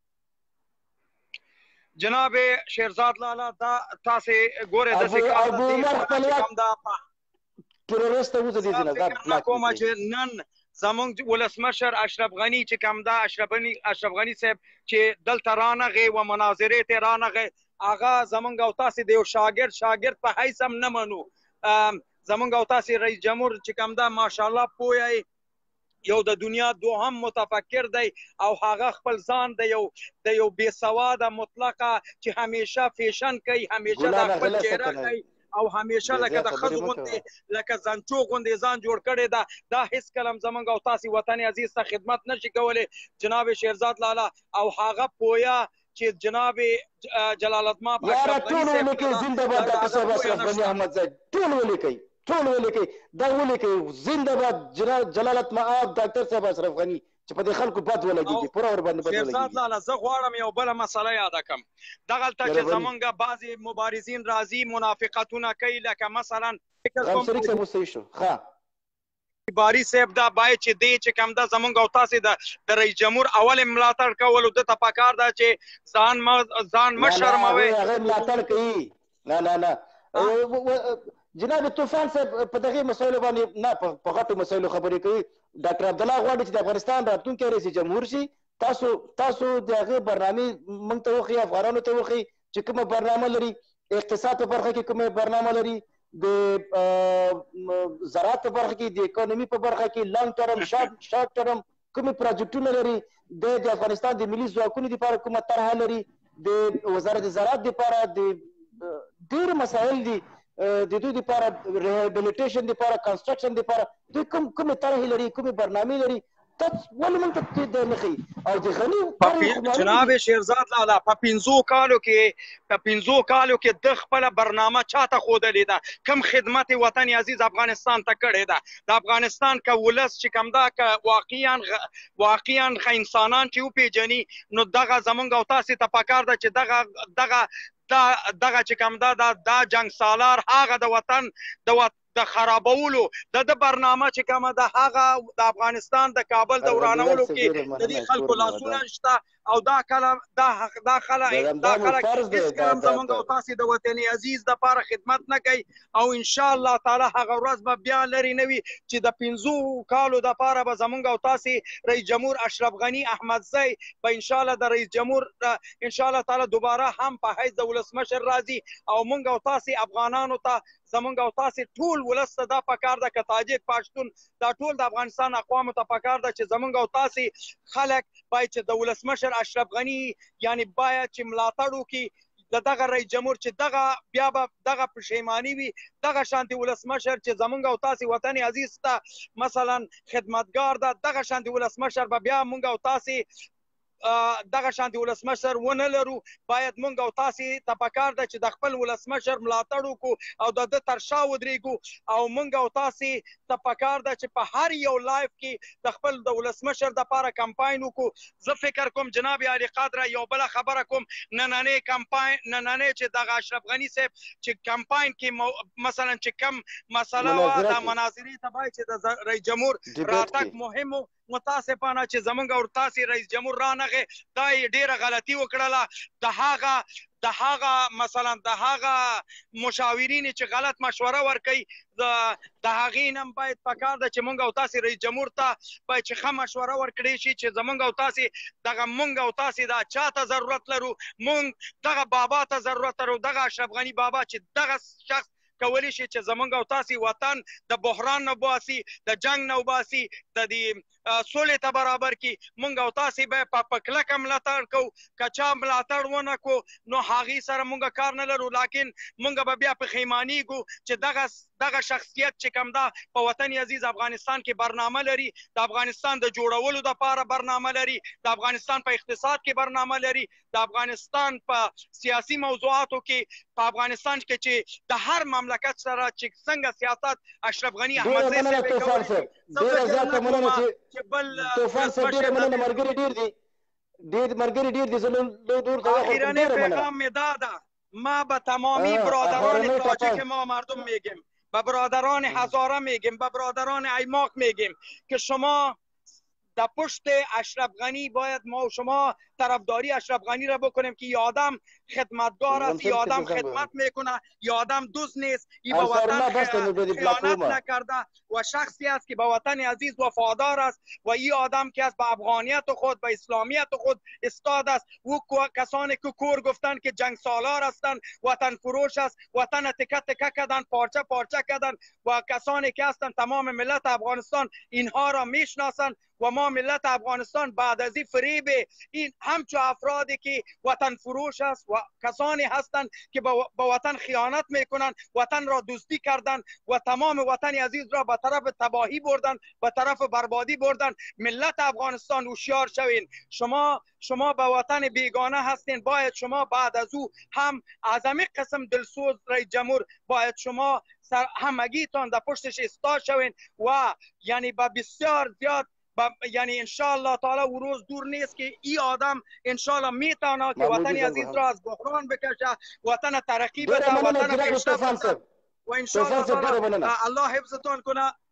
جناب شیرزاد لالا دا تاسې ګورئ داسې کومه چې نن زمونږ ولسمشر اشرف غني چې کوم دا اشرف غني صاحب چې دلته رانغی و مناظرې ته رانغی هغه زمونږ او تاسې د یو شاګرد په حیث هم نه منو زمونږ او تاسې رئیس جمهور چې کوم دا ماشاءالله پوهی یو د دنیا دوهم متفکر دی او هغه خپل ځان د یو بې سواده مطلقه چې همیشه فیشن کوي همیشه د خپل چهره کوي او همیشه لکه د ښځو غوندې لکه زنچو غوندې ځان جوړ کړی ده دا هیڅ کله هم زموږ او تاسې وطن عزیز ته خدمت نشي کولی جناب شیرزاد لالا او هغه پویا چې جناب جلال الدماغ ټول ولیکئ دا ولیکئ زنده باد جلالت مآب ډاکټر صاحب اشرف غني چې په دې خلکو بد ولګېږي پوره ورباندې بد ولګېږي شیرزاد لالا زه غواړم یو بله مسله یاده کړم دغلته چې زمونږ بعضې مبارزین راځي منافقتونه کوي لکه مثلا غم شریک صاحب اوس صحیح شو ښه باری صاحب دا باید چې دی چې کوم دا زمونږ او تاسې د رئیس جمهور اول ملاتړ کول او دته پکار ده چې ځان مه شرموئ. هغه ملاتړ کوي. نه جناب طوفان صاحب په دغه مسایلو باندې نه په غټو مسایلو خبرې کوي. ډاکټر عبدالله غواړي چې د افغانستان راتلونکی رئیس جمهور شي. تاسو د هغه برنامې موږ ته وښیئ، افغانانو ته وښیئ چې کومه برنامه لري، اقتصاد په برخه کې کومه برنامه لري، د زراعت په برخه کې، د اکانومي په برخه کې لانګ ټرم شارټ ټرم کومې پروجیکټونه لري، د افغانستان د ملي ځواکونو لپاره کومه طرحه لري، د وزارت زراعت لپاره د ډېر مسایل دي، د دوی لپاره ریهابیلیټیشن لپاره، کنسټرکشن لپاره دوی کومې طرحې لري، کومې برنامې لري. ولې موږ ته د نښې او د غني جناب شیرزاد لالا په 5 کالو کې د خپل برنامه چاته ښودلې ده؟ کم خدمت وطن عزیز افغانستان ته کړې ده؟ د افغانستان که ولس چې کم ده که واقعا انسانان چې وپېژني نو دغه زمونږ او تاسې ته پکار ده چې دغه چې کم ده دا جنګ سالار هغه د وطن د خرابولو د برنامه چې کومه د هغه د افغانستان د کابل د ورانولو کې د دې خلکو لاسونه شته او دا خلک هیڅ کله زموږ او تاسې د وطن عزیز دپاره خدمت نه کوي او انشاءالله تعالی هغه ورځ به بیا لرې نه وي چې د 5 کالو دپاره به زموږ او تاسې رئیس جمهور اشرف غني احمدزی به انشاءالله د رئیس جمهور انشاءالله تعالی دوباره هم په حیث د ولسمشر راځي او موږ او تاسې افغانانو ته زمونږ او تاسې ټول ولس ته دا پکار ده که تاجک پښتون دا ټول د افغانستان اقوامو ته پکار ده چې زمونږ او تاسې خلک باید چې د ولسمشر اشرف غني یعنی باید چې ملاتړ وکړي د دغه رئیس جمهور چې بیا به دغه پښیماني وي دغه شانتي ولسمشر چې زمونږ او تاسې وطن عزیز ته مثلا خدمتګار ده دغه شانتي ولسمشر به بیا مونږ او تاسې دغه شانتي ولسمشر ونه لرو. باید مونږ او تاسې ته پکار ده چې د خپل ولسمشر ملاتړ وکړو او د ده تر شا ودرېږو او مونږ او تاسې ته پکار ده چې په هر یو لایف کې د خپل د ولسمشر دپاره کمپاین وکړو. زه فکر کوم جناب علي قادره یو بله خبره کوم نننی چې دغه اشرف غني صاحب چې کمپاین کې مثلا چې کم مسله وه د مناظرې ته باید چې د رئیس جمهور راتګ مهم و متاسفانه چې زمونږ او تاسې رئیس جمهور رانغی دا یې ډېره غلطي وکړله. د هغه مثلا د هغه مشاورین چې غلط مشوره ورکوي د هغې نه باید پکار ده چې مونږ او تاسې رئیس جمهور ته باید چې ښه مشوره ورکړی شي چې زمونږ او تاسې مونږ او تاسې دا چا ته ضرورت لرو، مونږ دغه بابا ته ضرورت لرو، دغه اشرف غني بابا چې دغه شخص کولی شي چې زمونږ او تاسې وطن د بحران نه وباسي، د جنګ نه وباسي، د دې سولې ته برابر کړي. مونږ او تاسې به په کلکه ملاتړ کوو. که چا ملاتړ ونه کړو نو هغې سره مونږ کار نه لرو، لیکن مونږ به بیا پښیمانېږو چې دغه شخصیت چې کوم ده په وطن عزیز افغانستان کې برنامه لري، د افغانستان د جوړولو دپاره برنامه لري، د افغانستان په اقتصاد کې برنامه لري، د افغانستان په سیاسي موضوعاتو کې په افغانستان کې چې د هر مملکت سره چې څنګه سیاست اشرف غني احمدزی صاحب آخرین پیغام می داده ما به تمامی برادران تاجیک ما مردم میگیم، به برادران هزاره میگیم، به برادران ایماق میگیم که شما در پشت اشرف غنی باید ما و شما طرفداری اشرف غنی را بکنیم که یه آدم خدمتگار است، یه آدم خدمت میکنه، یه آدم دزد نیست، این به وطن خیانت نکرده و شخصی است که به وطن عزیز وفادار است و این آدم که از به افغانیت خود به اسلامیت خود استاد است. و کسانی که کور گفتن که جنگ سالار هستند، وطن فروش است، وطن تکه تکه کردن، پارچه پارچه کردن و کسانی که هستند تمام ملت افغانستان اینها را میشناسند و ما ملت افغانستان بعد از این فریب این همچو افرادی که وطن فروش است و کسانی هستند که با وطن خیانت میکنند، وطن را دزدی کردند و تمام وطن عزیز را به طرف تباهی بردند، به طرف بربادی بردند. ملت افغانستان هوشیار شوین. شما به وطن بیگانه هستین. باید شما بعد از او هم از همین قسم دلسوز رئیس جمهور باید شما همگیتان در پشتش ایستا شوین و یعنی به بسیار زیاد یعنی انشاءالله تعالی و روز دور نیست که این آدم انشاءالله میتونه که وطن عزیز را از بحران بکشه، وطن ترقی بده، وطن پیشرفت بده و انشاءالله تعالی الله حفظتون کنه.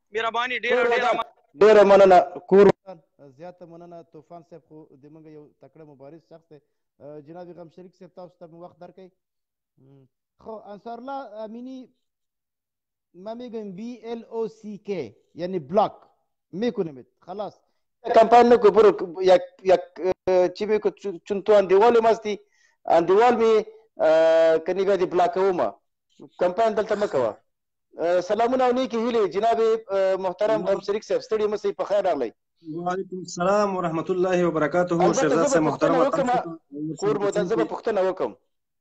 مهرباني ډیره ډیره مننه کور زیاته مننه طوفان صاحب خو زموږ یو تکړه مبارز شخص دی جناب غم شریک صاحب تاسو ته وقت درکوي خب انصار الله امینی ما میگم VLOCK یعنی بلاک میکنیم خلاص کمپاین نکو برو یک چی میکو چون تو اندیوال مستی اندیوال می کنیگا دی بلاکوما کمپاین دلته مکوه سلامونه او نیکی هیلې جناب محترم غم شریک صاحب ستړي مسئ په خیر راغلی وعلیکم السلام ورحمت الله وبرکاته شهزاد صاحب محترم کور مو ته زه به پوښتنه وکړم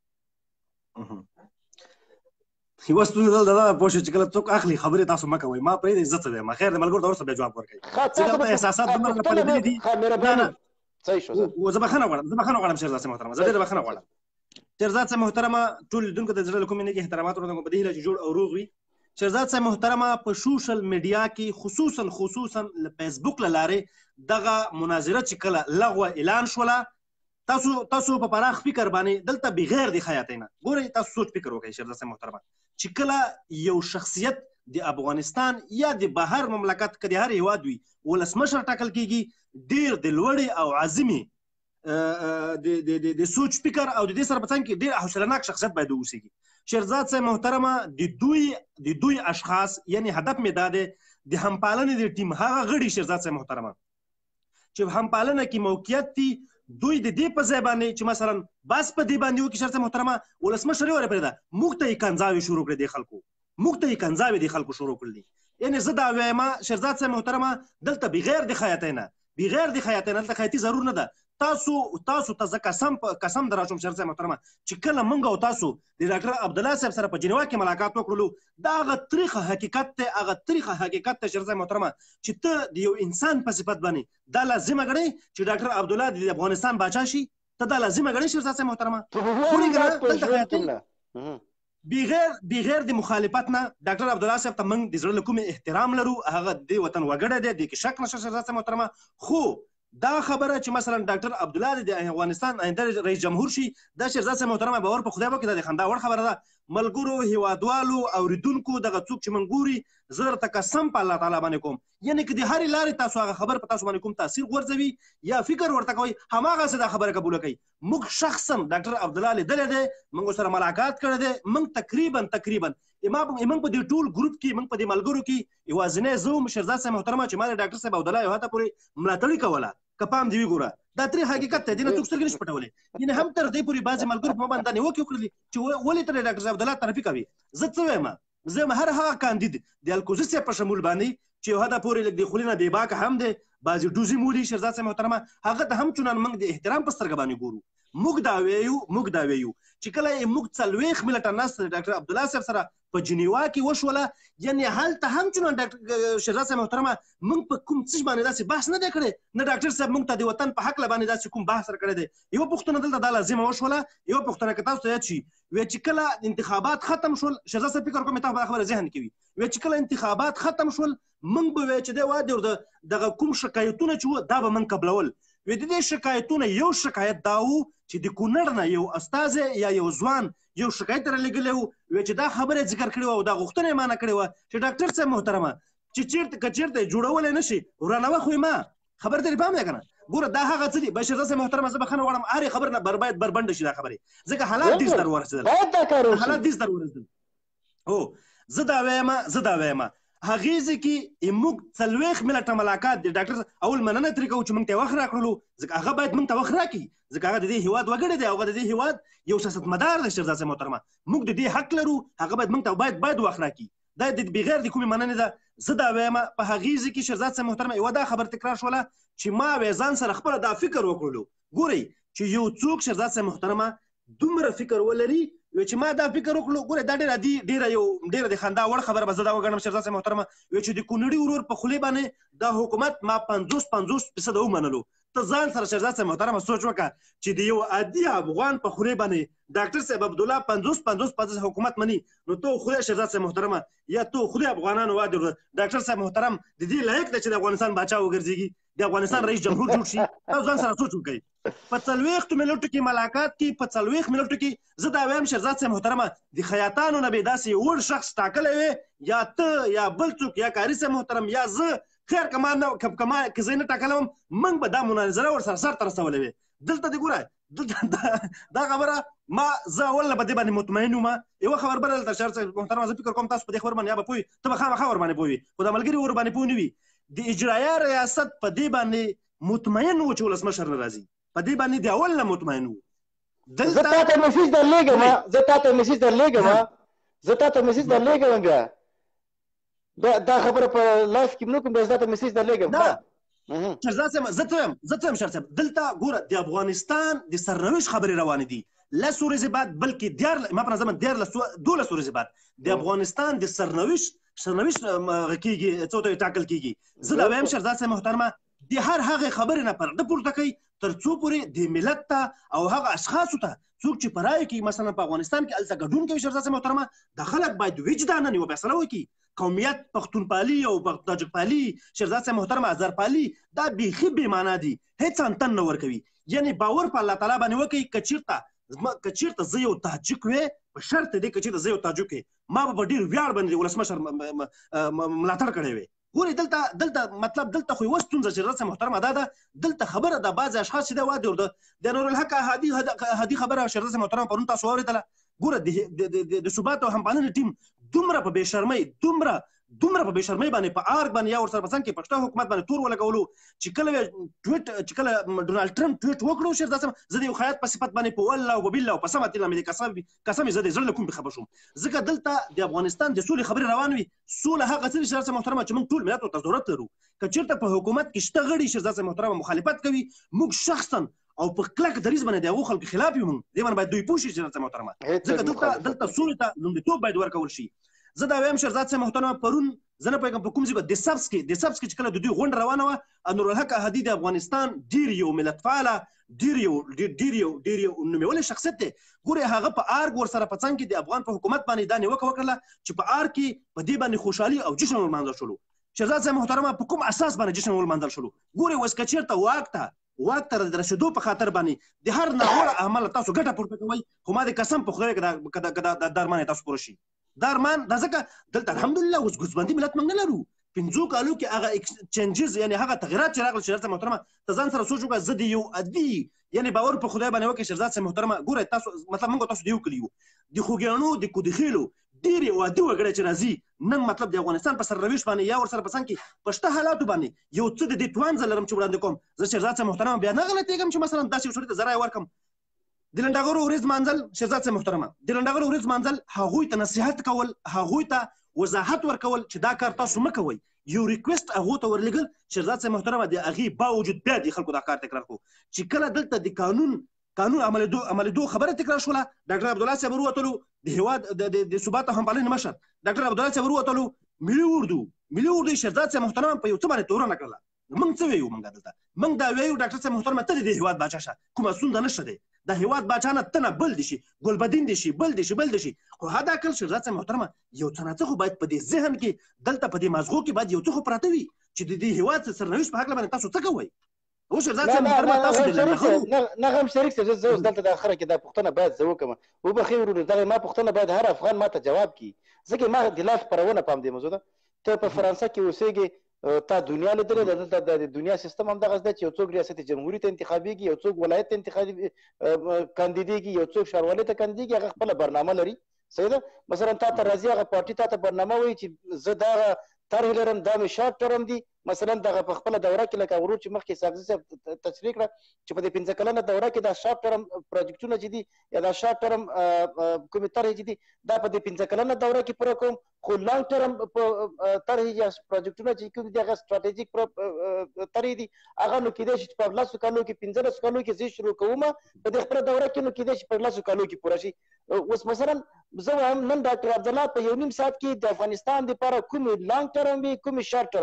یوه ستونزه دلته دا پوه شو چې کله څوک اخلي خبرې تاسو مه کوئ ما پرېږدئ زه څه وایم خیر د ملګرو ته وروسته بیا جواب ورکوئ ځکه هلته احساسات دومره راپلېدلي دي زه بخښنه غواړم شهزاد صاحب محترمه زه ډېره بخښنه غواړم شهزاد صاحب محترمه ټول لیدونکو ته د زړه له کومې نیکې احترامات ورته کوم په دې هیله چې جوړ او روغ وي شهزاد صاحب محترمه په سوشل میډیا کې خصوصا له فیسبوک له لارې دغه مناظره چې کله لغوه اعلان شوله تاسو په پراخ فکر باندې دلته بغیر د خیاطۍ نه ګورئ تاسو سوچ فکر وکړئ شهزاد صاحب محترمه چې کله یو شخصیت د افغانستان یا د بهر مملکت که د هر هیواد وي ولسمشر ټاکل کیږي ډېر د لوړې او عظیمې د سوچ فکر او د دې سره په څنګ کې ډېر حوصلهناک شخصیت باید ووسیږي شهزاد صاحب محترمه د دوی اشخاص یعنی هدف مې دا دی د همپالنې د ټیم هغه غړي شهزاد صاحب محترمه چې همپالنه کې موقعیت دي دوی د دې په ځای باندې چې مثلا بس په دې باندې وکړي شهزاد صاحب محترمه ولسمشر یې ورپرېږده موږ ته یې کنځاوې شروع کړې دې خلکو شروع کړل دي یعنې زه دا وایم شهزاد صاحب محترمه دلته بغیر د خیاطۍ نه دلته خیاطي ضرور نه ده تاسو ته زه قسم دراشم شهزاد صاحب محترمه چې کله موږ او تاسو د ډاکټر عبدالله صاحب سره په جنیوا کې ملاقات وکړلو دا هغه تریخه حقیقت دی شهزاد صاحب محترمه چې ته د یو انسان په صفت باندې دا لازمه ګڼې چې ډاکټر عبدالله د افغانستان باچا شي ته دا لازمه ګڼې شهزاد صاحب محترمه بغیر د مخالفت نه ډاکټر عبدالله صاحب ته موږ د زړه له کومې احترام لرو هغه د وطن وګړی دی دې کې شک نشته شهزاد صاحب محترمه خو دا خبره چې مثلا ډاکټر عبدالله د افغانستان آینده رئیس جمهور شي دا شهزاد صاحب محترمه باور په خدای وکړي دا د خندا وړ خبره ده ملګرو هیوادوالو اوریدونکو دغه څوک چې موږ ګوري زه درته قسم په الله تعالی باندې کوم یعنې که د هرې لارې تاسو هغه خبر په تاسو باندې کوم تاثیر غورځوي یا فکر ورته کوئ هماغسې دا خبره قبوله کوئ موږ شخصا ډاکټر عبدالله لیدلی دی موږ سره ملاقات کړی دی موږ تقریبا موږ په دې ټول ګروپ کې موږ په دې ملګرو کې یوازینی زه وم شهزاد صاحب محترمه چې ما د ډاکټر صاحب عبدالله یو حده پورې ملاتړي کوله که پام دې وي ګوره دا ترې حقیقت دی دې نه څوک سترګې نشي پټولی یعنې هم تر دې پورې بعضې ملګرو په ما باندې دا نیوکې وکړلې چې ولې ته د ډاکټر صاحب عبدالله طرفي کوي زه څه وایم زه یم هر هغه کاندید د الکوزي صاحب په شمول باندې چې یو حده پورې لږ د خولې نه بېباکه هم دی بعضې ډوزي مولي شهزاد صاحب محترمه هغه ته هم چونان موږ د احترام په سترګه باندې ګورو موږ دا ویو چې کله یې موږ 40 منټه ناسته د ډاکټر عبدالله صاحب سره په جنیوا کې وشوله یعنې هلته هم چونان شهزاد صاحب محترمه موږ په کوم څه باندې داسې بحث نه دی کړی نه ډاکټر صاحب موږ ته د وطن په هکله باندې داسې کوم بحث سره کړی دی یوه پوښتنه دلته دا لازمه وشوله یوه پوښتنه که تاسو ته یاد شي وی چې کله انتخابات ختم شول شهزاد صاحب فکر کوم تاسو به خبره ذهن کې وي وی چې کله انتخابات ختم شول موږ به وی چې دی دغه کوم شکایتونه چې وو دا به موږ قبلول وی د دې شکایتونه یو شکایت دا و چې د کونړ نه یو استازی یا یو ځوان یو شکایت رالیږلی و وی چې دا خبره ذکر کړې وه او دا غوښتنه یې مانه کړې وه چې ډاکټر صاحب محترمه چې که چېرته یې جوړولی نه شي ورانوه خو یې ما خبرې ته دې پام دی که نه ګوره دا هغه څه دي شهزاد صاحب محترمه زه بخښنه غواړم هرې خبر نه باید بربنډه شي دا خبرې ځکه حالات دې زر ورسېدل هو زه دا وایم هغې ځای کې موږ 40 منټه ملاقات د ډاکټر اول مننه ترې کوو چې موږ ته یې وخت راکړلو ځکه هغه باید موږ ته وخت راکړي ځکه هغه د دې هېواد وګړی دی هغه د دې هېواد یو سیاستمدار دی شهزاد صاحب محترمه موږ د دې حق لرو هغه باید موږ ته باید وخت راکړي دا بغیر د کومې مننې ده زه دا وایم په هغې ځای کې شهزاد صاحب محترمه یوه دا خبر تکرار شوله چې ما ځان سره خپله دا فکر وکړلو ګورئ چې یو څوک شهزاد صاحب محترمه دومره فکر ولري چې ما دا فکر وکړو ګوره دا ډېره د خندا وړ خبره به زه دا وګڼم شهزاد صاحب محترمه چې د کونړي ورور په خولې باندې دا حکومت ما 50% ومنلو. ته ځان سره شهزاد صاحب محترمه سوچ وکړه چې د یو عادي افغان په خولې باندې ډاکټر صاحب عبدالله 50 حکومت مني، نو ته خدای شهزاد صاحب محترمه یا ته خدای افغانانو واده ډاکټر صاحب محترم د دې لایق دی چې د افغانستان باچا وګرځيږي، د افغانستان رئیس جمهور جوړ شي. تاسو ځان سره سوچ وکړئ. په 40 منټو کې ملاقات کې، په 40 منټو کې زه دا وایم شهزاد صاحب محترمه د خیاطانو نه به داسې وړ شخص ټاکلی وي، یا ته یا بل څوک یا کاري صاحب محترم یا زه خیر کما که زه نه ټاکلی وم موږ به دا مناظره ورسره سرته رسولی وي. دلته دې ګوره دا خبره ما زه اول نه په دې باندې مطمئن وم. یوه خبر بله دلته شهزاد صاحب محترمه زه فکر کوم تاسو په دې خبر باندې یا به پوه وي، ته به خامخا ور باندې پوه وي، خو د ملګري ور باندې پوه نه وي. د اجرایه ریاست په دې باندې مطمئن و چې ولسمشر نه راځي، په دې باندې د اول نه مطمئن و. زه تاته میسیج درلېږم بیا دا خبره په لایف کې نه کوم، بیا زه تاته میسیج درلېږم. شهزاد صاحب زه ته وایم شهزاد صاحب دلته ګوره د افغانستان د سرنوشت خبرې روانې دي. 10 ورځې بعد بلکې ما په نظر 12 ورځې بعد د افغانستان د سرنوشت کېږي، څو ته ټاکل کېږي. زه دا وایم شهزاد صاحب محترمه د هر هغې خبرې نه پرده پورته کوي تر څو پورې د ملت ته او هغه اشخاصو ته څوک چې په رایو کې مثلا په افغانستان کې هلته ګډون کوي شهزاد صاحب محترمه د خلک باید وجداناً یوه فیصله وکړي. قومیت پښتونپالي او تاجکپالي شهزاد صاحب محترمه ازرپالي دا بیخي بې معنا دي، هېڅ انتن نه ورکوي. یعنې باور په الله تعالی باندې وکړئ که چېرته زه یو تاجک وې په شرط دی که چېرته زه یو تاجک وې ما به په ډېر ویاړ باندې د ولسمشر ملاتړ کړی وی. ګورې دلته مطلب دلته خو یوه ستونزه شهزاد صاحب محترمه دا ده، دلته خبره د بعضې اشخاص چې دی واده د نورالحق هادي خبره شهزاد صاحب محترمه پرون تاسو واورېدله. ګوره د ثبات او همپالنې ټیم دومره په بېشرمۍ دومره په بېشرمۍ باندې په آرګ باندې یا ورسره په څنګ کې پښتو حکومت باندې تور ولګولو چې کله ډونالډ ټرمپ ټویټ وکړو شهزاد صاحب زه د یو خیاط په صفت باندې په والله او په بالله او په سمه تله مې قسم زه د زړه له کوم خبر شوم، ځکه دلته د افغانستان د سولې خبرې روان وي. سوله هغه څه دي شهزاد صاحب محترمه چې موږ ټول ملت ورته ضرورت لرو. که چېرته په حکومت کې شته غړي شهزاد صاحب محترمه مخالفت کوي، موږ شخصا او په کلک دریځ باندې د هغو خلکو خلاف یو، موږ دې باندې باید دوی پوه شي شهزاد صاحب محترمه، ځکه دلته سولې ته لومړیتوب باید ورکول شي. زه دا وایم شهزاد صاحب محترمه پرون زه نه پوهېږم په کوم ځای د سبز کې چې کله د دوی غونډه روانه وه نورالحق هادي د افغانستان ډېر یو ملتپاله ډېر یو نومیولی شخصیت دی. ګورې هغه په آرګ ورسره په څنګ کې د افغان په حکومت باندې دا نیوکه وکړله چې په آرګ کې په دې باندې خوشحالي او جشن ولمانځل شولو. شهزاد صاحب محترمه په کوم اساس باندې جشن ولمانځل شولو؟ ګورې اوس که چېرته واک ته د رسېدو په خاطر باندې د هر ناوړه عمله تاسو ګټه پورته کوئ، خو ما د قسم په خدای که دا درمان یې تاسو پوره شي درمان دا ځکه دلته الحمدلله اوس ګوزبندي ملت موږ نه لرو. 5 کالو کې هغه ایکسچینجز یعنې هغه تغیرات چې راغلل شهزاد صاحب محترمه ته ځان سره سوچ وکړه. زه د یو عادي یعنې باور په خدای باندې وکړئ شهزاد صاحب محترمه ګوره تاسو مطلب موږ تاسو د یو کلي یو د خوږیاڼو د کودخیلو ډېرې عادي وګړی چې راځي نن مطلب د افغانستان په سرنوشت باندې یا ورسره په څنګ کې په شته حالاتو باندې یو څه د دې توان زه لرم چې وړاندې کوم. زه شهزاد صاحب محترمه بیا نه غلطېږم چې مثلا داسې یو سړي ته زه رایه ورکړم. د لنډغرو ورځ مانځل شهزاد صاحب محترمه د لنډغرو ورځ مانځل هغوی ته نصیحت کول، هغوی ته وضاحت ورکول چې دا کار تاسو مه کوئ، یو ریکویسټ هغو ته ورلېږل شهزاد صاحب محترمه د هغې باوجود بیا د خلکو دا کار تکرار کړو چې کله دلته د قانون عملېدو خبره تکرار شوله. ډاکټر عبدالله صاحب وروتلو د هېواد د ثبات او همپالنې مشر ډاکټر عبدالله صاحب وروتلو ملي اردو شهزاد صاحب محترمه په یو څه باندې تورنه کړله. موږ څه ویو؟ موږ دا ویو ډاکټر صاحب محترمه ته د هېواد باچا شه، کومه ستونزه نشته دی، د هېواد باچا نه ته نه بل دي شي، ګلبدین دي شي، بل دي شي، خو حد اقل شهزاد صاحب محترمه یو څه نه څه خو باید په دې ذهن کې دلته په دې مازغو کې باید یو څه خو پراته وي چې د دې هېواد سرنوشت په هکله باندې تاسو څه کوئ؟ اوس شهزاد صاحب محترمه تاسو د لنډغرو نه غم شریک صاحب زه اوس دلته د اخره کې دا پوښتنه باید زه وکړم. وبخښئ ورونو دغه ما پوښتنه باید هر افغان ما ته جواب کړي، ځکه ما د لاس خپرونه پام دې موضوع ده. ته په فرانسه کې اوسېږې، تا دنیا لیدلې ده، دلته د دنیا سیستم همدغه ده چې یو څوک ریاست جمهوري ته انتخابېږي، یو څوک ولایت ته کاندیدېږي، یو څوک ښاروالۍ ته کاندیدېږي، هغه خپله برنامه لري. صحیح ده؟ مثلا تا ته راځي هغه پارټي تا ته برنامه وایي چې زه دغه طرحې لرم، دا مې شارټ ټرم دي. مثلا دغه په خپله دوره کې لکه ورور چې مخکې ساقزي صاحب تشریح کړه چې په دې 15 کلنه دوره کې دا شارټ ټرم پروجیکټونه چې دي یا دا شارټ ټرم کومې طرحې چې دي دا په دې 15 کلنه دوره کې پوره کوم، خو لانګ ټرم طرحې یا پروجیکټونه چې کوم دي هغه ستراتیژیک طرحې دي، هغه نو کېدای شي چې په 10 کالو کې 15 کالو کې زه شروع کوم، په دې خپله دوره کې نو کېدای شي په 10 کالو کې پوره شي. اوس مثلا زه وایم نن ډاکټر عبدالله په 1.5 ساعت کې د افغانستان دپاره کومې لانګ ټرم وي کومې شارټ ټرم وي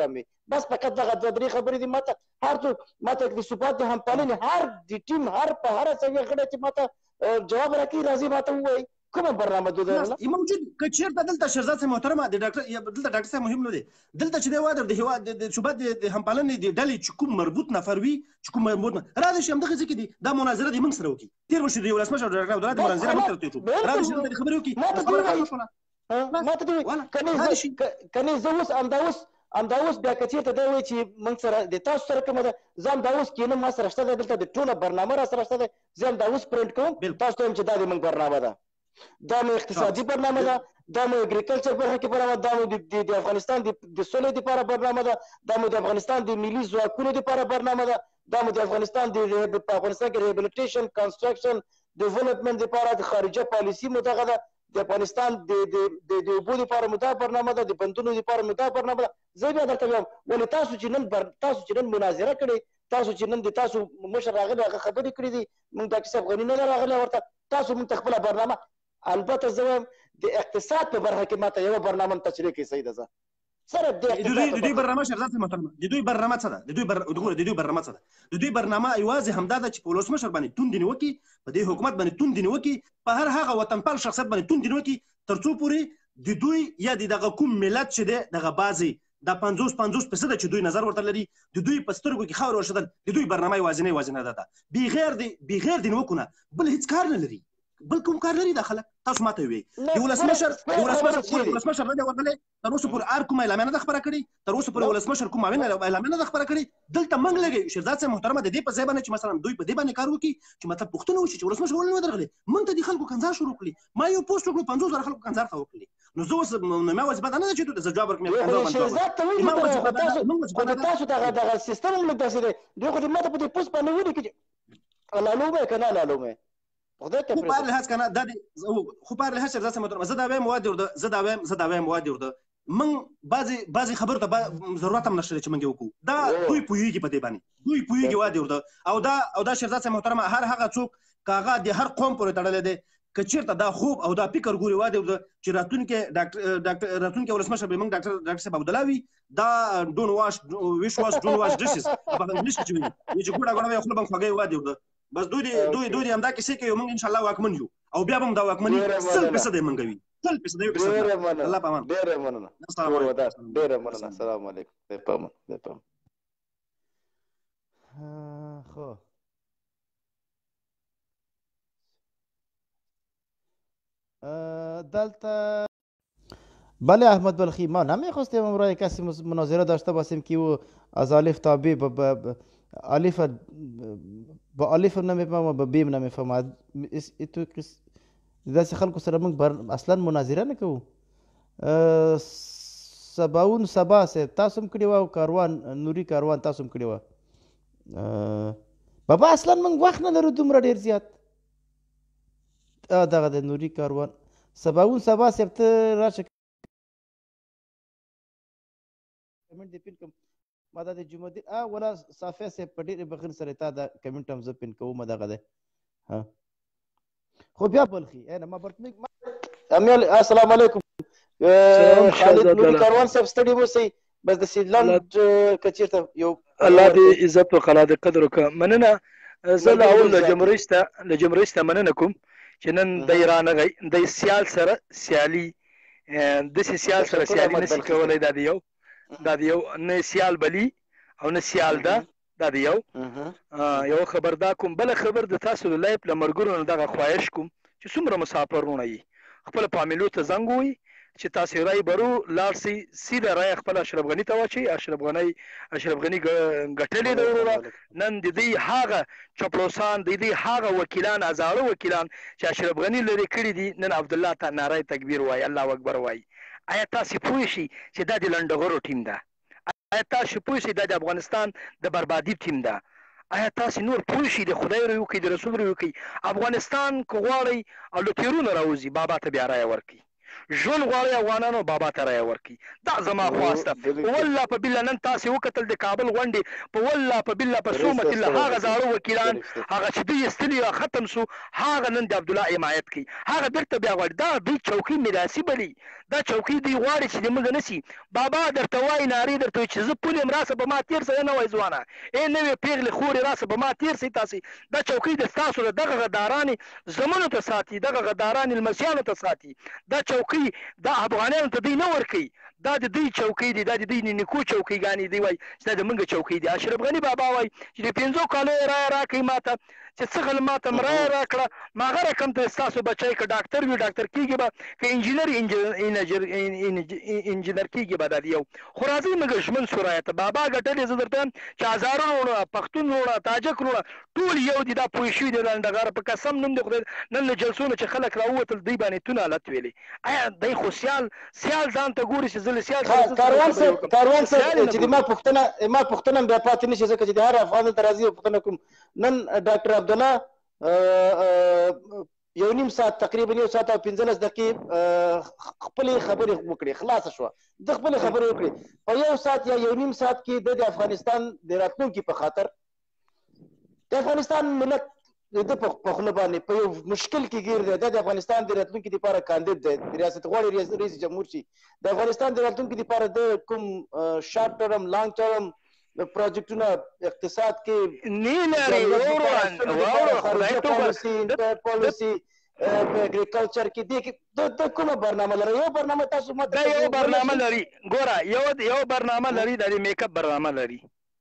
بس فقط دغه دوه درې خبرې دي ماته هر څوک ماته د ثبات د همپالنې هر د ټیم هر په هره سویه غړی چې ماته جواب راکړي راځي ماته ووایي کومه برنامه دوه موجود که چېرته دلته شهرزاد صاحب محترمه د دلته ډاکټر صاحب مهم نه دی دلته چې دی واده د هېواد د ثبات د همپالنې د ډلې چې کوم مربوط نفر وي چې کوم مربوط راځي چې همدغه ځای کې دي دا مناظره دې موږ سره وکړي تېر وشو د ولسمشر ډاکټر عبدالله د مناظره موږ سره تېر شو راځي چې دلته خبرې وکړي ماته دې ووایي کنې زه اوس همدا اوس بیا که چېرته دی وایي چې موږ سره د تاسو سره کومه ده زه همدا اوس کښېنم ما سره شته ده دلته د ټوله برنامه را سره شته ده زه همدا اوس پرنټ کوم تاسو ته وایم چې دا د موږ برنامه ده دا مو اقتصادي برنامه ده دا مو اګریکلچر برخه کې برنامه دا مو د افغانستان د سولې لپاره برنامه ده دا مو د افغانستان د ملي ځواکونو لپاره برنامه ده دا مو د افغانستان د افغانستان کې ریهابلیټیشن کنسټرکشن ډیولپمنټ لپاره د خارجه پالیسي مو دغه ده د افغانستان د اوبو لپاره مو دا برنامه ده د بندونو لپاره مو دا برنامه ده زه بیا درته وایم ولې تاسو چې نن مناظره کړې تاسو چې نن د تاسو مشر راغلی هغه خبرې کړې دي موږ ډاکټر صاحب غني نه راغلی ورته تاسو موږ ته خپله برنامه البته زه وایم د اقتصاد په برخه کې ماته یوه برنامه تشریح کړي صحیح ده زه سره د دوی برنامه شهرزاد صاحب محترمه د دوی برنامه څه ده د دوی برنامه څه ده د دوی برنامه یوازې همدا ده چې په ولسمشر باندې توندې نیوکې په دې حکومت باندې توندې نیوکې په هر هغه وطنپال شخصیت باندې توندې نیوکې تر څو پورې د دوی یا د دغه کوم ملت چې دی دغه بعضې دا 50% چې دوی نظر ورته لري د دوی په سترګو کې خاورې ورشدل د دوی برنامه یوازینۍ ده بغیر د نیوکو نه بل هېڅ کار نه لري بل کوم کار لري دا خلک تاسو ماته ووایئ د ولسمشر نه دی ورغلی تر اوسه پورې هر کومه اعلامیه نه ده خپره کړې تر اوسه پورې ولسمشر کومه اعلامیه نه ده خپره کړې دلته موږ لګوي شهرزاد صاحب محترمه د دې په ځای باندې چې مثلا دوی په دې باندې کار وکړي چې مطلب پوښتنه وشي چې ولسمشر ولې نه درغلی موږ ته د خلکو کنځار شروع کړي ما یو پوسټ وکړو 50,000 خلکو کنځار ته وکړي نو زه اوس ما وظیفه نه ده چې زه جواب ورکړم تاسو دغه سیستم هم لږ داسې دی دوی خو دې ما ته په دې پوسټ باندې ولیکي چې لالومه که نه لالومه خو په هر لحاظ کنه دا خو په هر لحاظ شهرزاد صاحب محترمه زه دا وایم مواد ورده موږ بعضې خبرو ته ضرورت هم نشته چې موږ یې وکړو دا دوی پوهېږي په دې باندې دوی پوهېږي واد ورده او دا شهرزاد صاحب محترمه هر هغه څوک که هغه د هر قوم پورې تړلی دی که چېرته دا خوب او دا فکر ګوري واد ورده چې راتلونکی ولسمشر به موږ ډاکټر صاحب عبدالله وي دا ډون واش ډشز په انګلیش کې چې وي چې ګوډه ګوډه وي خوله به خوږی واد ورده بس دوی همدا کیسې کوي موږ انشاءالله واکمن یو او بیا به هم دا واکمني 100% موږ کوي 100% الله په امان ډېره مننه ډېره مننه السلام علیکم بې پامان خو دلته بله احمد بلخی ما نمیخواستیم امروز کسی مناظره داشته باشیم که او از الف تا ب الف با الف نمیفهمه با بیم نمیفهمه تو داسې خلکو سره موږ اصلا مناظره نه کوو سباون سبا صاحب تاسو هم کړې وه او کاروان نوري کاروان تاسو هم کړې وه بابا اصلا موږ وخت نه لرو دومره ډېر زیات دغه د نوري کاروان سباون سبا صاحب ته راشه کمنټ دې پین کوم ما دا د جمعه دین ولا صافیه صاحب په ډېرې بخیر سره تا دا کمنټ هم زه پین کوم دغه دی خو بیا بلخي ما امیل السلام علیکم خالد نوري کاروان صاحب ستړي اوسئ بس د سیدلند که چېرته یو الله دې عزت وکړه الله دې قدر وکړه مننه زه له اول له جمهوریت څخه مننه کوم چې نن دی رانغی دی سیال سره سیالي داسې سیال سره سیالي نشي کولی دا د یو نه سیال بلی او نه سیال ده دا د یو خبر دا کوم بله خبر د تاسو د لایف له ملګرو نه دغه خواهش کوم چې څومره مسافرونه یي خپله فامیلو ته زنګ ووایي چې تاسې رای برو لاړ سئ سیده رای خپل اشرف غني ته واچوئ اشرف غني ګټلې ده وروره نن د دوی هغه چپړوسان د دوی هغه وکیلان زاړه وکیلان چې اشرف غني لرې کړي دي نن عبدالله ته ناره تکبیر وایي الله اکبر وایي آیا تاسې پوه شئ چې دا د لنډغرو ټیم ده آیا تاسې پوه شئ دا د افغانستان د بربادي ټیم ده آیا تاسې نور پوه شئ د خدای روی وکړئ د رسول روی وکړئ افغانستان که غواړئ او له تیرونه راوځي بابا ته بیا رایه ورکړئ ژوند غواړي افغانانو بابا ته رایه ورکړي. دا زما خواست ده. والله په بالله نن تاسې وکتل د کابل غونډې په والله په بالله په صومت الله هغه زاړه وکیلان هغه چې دوی ایستلي ختم سو هغه نن د عبدالله حمایت کوي. هغه بیرته بیا غواړي دا دوی چوکۍ میراثي بلي. دا چوکۍ دوی غواړي چې زموږ نه سي. بابا درته وایي نارې درته وایي چې زه پول یم راسه به ما تېر سه نه وایي ځوانه نوې پېغلې خورې راسه به ما تېر سئ تاسې. دا چوکۍ د ستاسو د دغه غدارانې زمنو ته ساتي دغه غدارانې لمسیانو ته ساتي. دا چوکۍ دا افغانانو ته دوی نه ورکوي. دا د دوی چوکۍ دي دا د دوی نیکو چوکۍ دی وایي چې دا د موږ چوکۍ دي. اشرف غني بابا وایي چې د 5 کالو یې رایه راکوي ماته چې څه غل ماته رایه راکړه ما هغه رقم ته ستاسو بچی که ډاکټر وي ډاکټر کېږي به که انجینر کېږي به دا د یو خو راځئ موږ ژمن سو رایه ته بابا ګټلې زه درته وایم چې هزارونه وروڼه پښتون وروڼه تاجک وروڼه ټول یو دي دا پوه شوي دي لنډغاره په قسم نوم د خدای نن له جلسو نه چې خلک راووتل دوی باندې تونه حالت ویلې آیا دی خو سیال ځان ته ګوري چې زه له سیال کاروان صاحب چې ما پوښتنه بیا پاتې نه شي ځکه چې د هر افغان ته راځي پوښتنه کوم. نن ډاکټر عبدالله 1.5 ساعت تقریبا 1 ساعت او 15 دقیقې خپلې خبرې وکړې خلاصه شوه د خپلې خبرې وکړې په 1 ساعت یا 1.5 ساعت کې د افغانستان د راتلونکي په خاطر د افغانستان ملت د په خوله باندې په یو مشکل کې ګیر دی. د افغانستان د راتلونکي لپاره کاندید دی ریاست غواړي رئیس جمهور شي. د افغانستان د راتلونکي لپاره د کوم شارټ ټرم لانګ ټرم پروجیکټونه اقتصاد کې نه لري پالیسي اګریکلچر کې د کومه برنامه لري یو برنامه تاسو ماته یو برنامه لري ګوره یو برنامه لري د میک اپ برنامه لري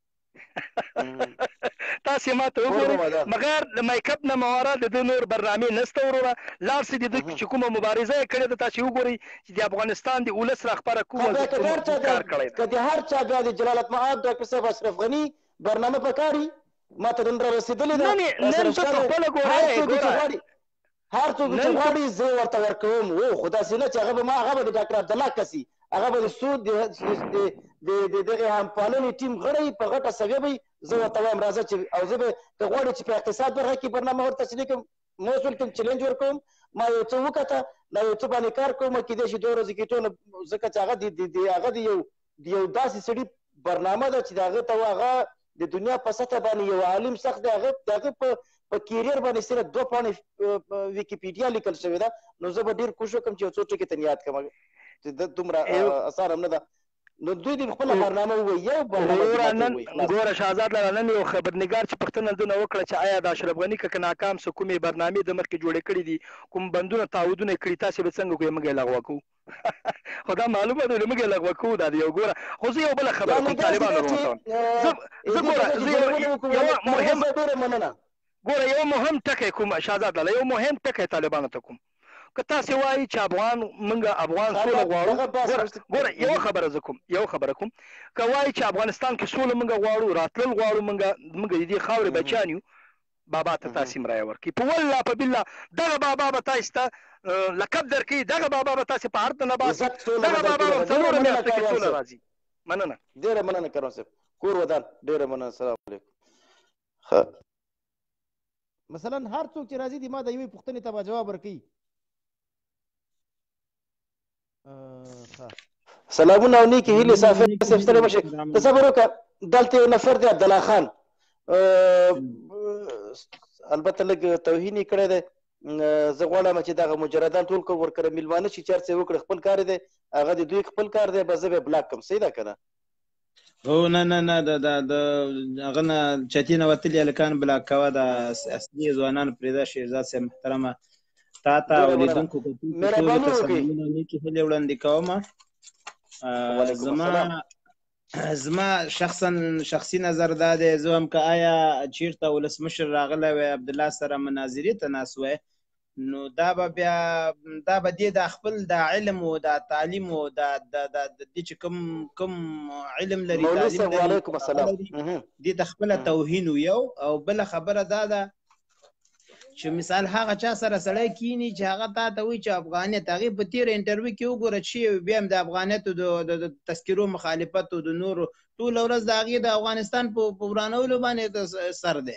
تاسو ماته وګورئ مګر د میک اپ نه ماوره د نور برنامه نشته وروره لاړ سي د چې کومه مبارزه کړې ده تاسو وګورئ چې د افغانستان د ولس راخبره کومه کار کړی ده کله هر چا بیا د جلالت مآب ډاکټر صاحب اشرف غني برنامه پکاري ماته نن را رسیدلې ده نن څه خپل ګورئ هر څوک چې غواړي زه ورته ورکوم او خدا سينه چې هغه به د ډاکټر عبدالله کسي هغه به سود د دغه همپالنې ټیم غړی په غټه سوي به زه ورته وایم راځه چې او زه به که غواړي چې په اقتصاد برخه کې برنامه ورته تشریح کوم موصول کوم چیلنج ورکوم ما یو څه وکړه دا یو څه باندې کار کوم کېدای شي 2 ورځې کې ټول ځکه چې هغه د یو داسې سړي برنامه ده چې هغه ته هغه د دنیا په سطح باندې یو عالم سخت دی هغه په کیریر باندې صرف 2 پاڼې ویکیپیډیا لیکل شوې ده نو زه به ډېر کوشش وکړم چې یو څو ټکي ته یاد کړم چې دومره اسانه هم نه ده نو دوی د خپل برنامه ووایي یو ګوره شهزاد لاله نن یو خبرنګار چې پوښتنه دونه وکړه چې آیا د اشرف غني که ناکام څه کومې برنامې د مخکې جوړې کړي دي کوم بندونه تعهدونه یې کړي تاسې به څنګه کوئ موږ یې لغوه کوو خو دا معلومه ده موږ یې لغوه کوو دا د یو ګوره خو زه یو بله خبره کوم طالبانو ګوره یو مهم ټکی کوم شهزاد لاله یو مهم ټکی طالبانو ته کوم که تاسې وایي چې موږ افغان سوله غواړو ګوره یو خبره کوم که وایي چې افغانستان کې سوله موږ غواړو راتلل غواړو موږ د دې خاورې بچیان یو بابا ته تاسې هم رایه ورکړي په والله په بالله دغه بابا به تاسې ته لقب درکړي دغه بابا به تاسې په هر ته نه باسي دغه بابا به څلوره میاشتو کې سوله راځي مننه ډېره مننه کروان صاحب کور ودان ډېره مننه السلام علیکم مثلا هر څوک چې راځي د ما د یوې پوښتنې ته به جواب ورکوي سلامونه او نیکې هیلې صافي صاحب ستړی مه شئ تصور وکړه دلته یو نفر دی عبدالله خان البته لږ توهین یې کړی دی زه غواړم چې دغه مجردان ټول کوم ورکره میلمانه شي چېرته یې وکړي خپل کار دی هغه د دوی خپل کار دی به زه به بلاک کړم صحیح ده که نه او نه هغه نه چتي نه وتلي هلکان بلاک کوه د اصلي ځوانانو پرېږده شهزاد صاحب محترمه تا ته او لیدونکو کتونکو ته سلامونه نیکې هیلې وړاندې کومه زما شخصي نظر دا دی زه هم که آیا چېرته ولسمشر راغلی وی عبدالله سره مناظرې ته ناست وی نو دا به دې د خپل د علم او د تعلیم او د دې چې کوم علم لري دې د خپله توهین یو او بله خبره دا ده چې مثال هغه چا سره سړی کینی چې هغه تا ته وایي چې افغانیت هغې په تېره انټرویو کې وګوره چې بیا هم د افغانیتو د تذکرو مخالفت او د نورو ټوله ورځ د هغې د افغانستان په ورانولو باندې سر دی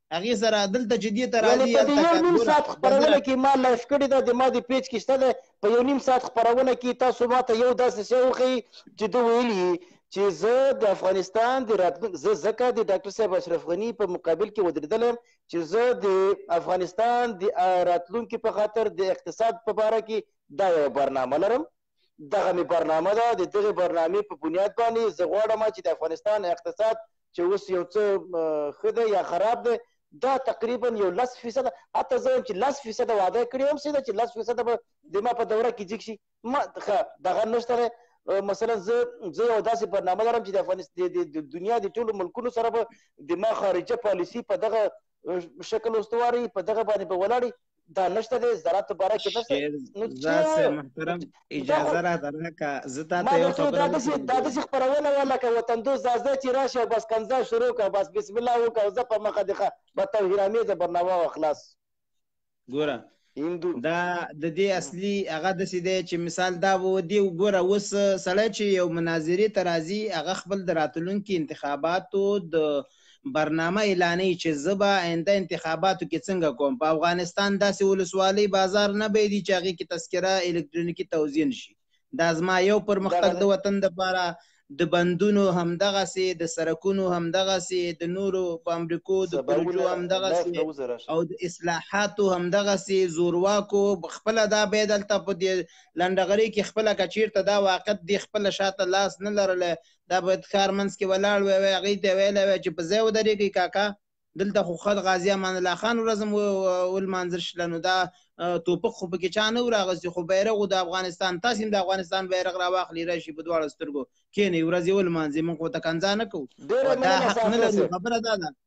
هغې سره دلته چې دې ته یعنې راځي په دې یو نیم ساعت خپرونه کې ما لایف کړې ده د ما د پیج کې شته ده په یو نیم ساعت خپرونه کې تاسو ما ته یو داسې شی وښیي چې ده ویلي چې زه د افغانستان د راتلونکي زه ځکه د ډاکټر صاحب اشرف غني په مقابل کې ودرېدلی یم چې زه د افغانستان د راتلونکي په خاطر د اقتصاد په باره کې دا یوه برنامه لرم دغه مې برنامه ده د دغې برنامې په بنیاد باندې زه غواړم چې د افغانستان اقتصاد چې اوس یو څه ښه دی یا خراب دی دا تقریبا یو 10% حتی زه وایم چې 10% وعده کړې هم څه ده چې 10% به د ما په دوره کې جګ شي ما دغه نشته دی مثلا زه یو داسې برنامه لرم چې د افغانستان د دنیا د ټولو ملکونو سره به د ما خارجه پالیسي په دغه شکل استواري په دغه باندې به ولاړي دا نشته دی زراعت په باره کې نشته محترم اجازه راته راکړه زه تا ته یو خبره دا داسې خپرونه وه لکه وطندوز دا چې راشي او بس کنځا شروع کړه بس بسم الله وکړه او زه په مخه دې به توهیرامیزه برنامه وه خلاص ګوره دا د دې اصلي هغه داسې دی چې مثال دا به ودي وګوره اوس سړی چې یو مناظرې ته راځي هغه خپل د راتلونکي انتخاباتو د برنامه اعلانوي چې زه به آینده انتخاباتو کې څنګه کوم په افغانستان داسې ولسوالۍ بازار نه به وي چې هغې کې تذکره الکترونیکي توزیع نشي دا زما یو پرمختګ د وطن دپاره د بندونو همدغسې د سرکونو همدغسې د نورو په امریکو د پروژو همدغسې او د اصلاحاتو همدغسې زورواکو خپله دا باید دلته په دې لنډغرۍ کې خپله که چېرته دا واقعیت دی خپله شاته لاس نه لرلی دا باید ښار منځ کې ولاړ وی هغې ته ویلی وی چې په ځای ودرېږئ کاکا دلته خو خد غازي امان الله خان ورځم ولمانځل شله نو دا توپک خو پکې چا نه و راغوستي خو بیرغ د افغانستان تاسې هم د افغانستان بیرغ راواخلي راشي په دواړو سترګو کښېنئ ورځ یې ولمانځئ موږ خو ته کنځا نه کوو دا حق نه لرو خبره دا ده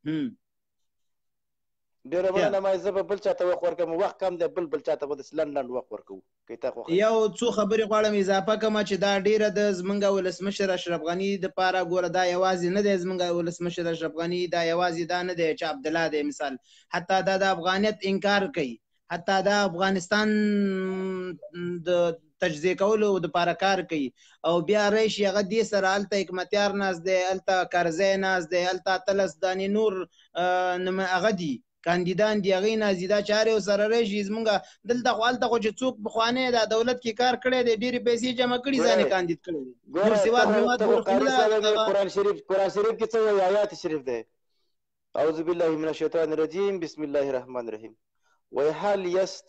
ډېره مننه ما زه به بل چاته وخت ورکوم وخت کم دی بل چاته به داسې لنډ وخت ورکوو یو څو خبرې غواړم اضافه کړم چې دا ډېره د زموږ ولسمشر اشرف غني دپاره ګوره دا یوازې نه دی زموږ ولسمشر اشرف غني دا یوازې دا نه دی چې عبدالله دی مثال حتی دا د افغانیت انکار کوي حتی دا افغانستان د تجزیه کولو دپاره کار کوي او بیا راشي هغه دې سره هلته حکمتیار ناست دی هلته کرزی ناست دی هلته اتلس دانې نور هغه دي کاندیدان دی هغې نه زیاده چارې ورسره راشي زمونږ دلته خو هلته خو چې څوک پخوانی دا دولت کې کار کړی دی ډېرې پیسې جمع کړي ځان یې کاندید کړی دی نور سواد هېواد قرآن شریف کې څه وایي آیات شریف دی اعوذ بالله من الشیطان الرجیم بسم الله الرحمن الرحیم وهل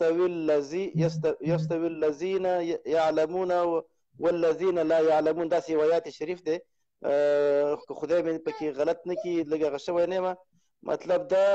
يستوي الذين يعلمون والذين لا يعلمون دا سی آیات شریف دی خدای مې پکې غلط نه کړي لږ هغه شوی نه یم مطلب دا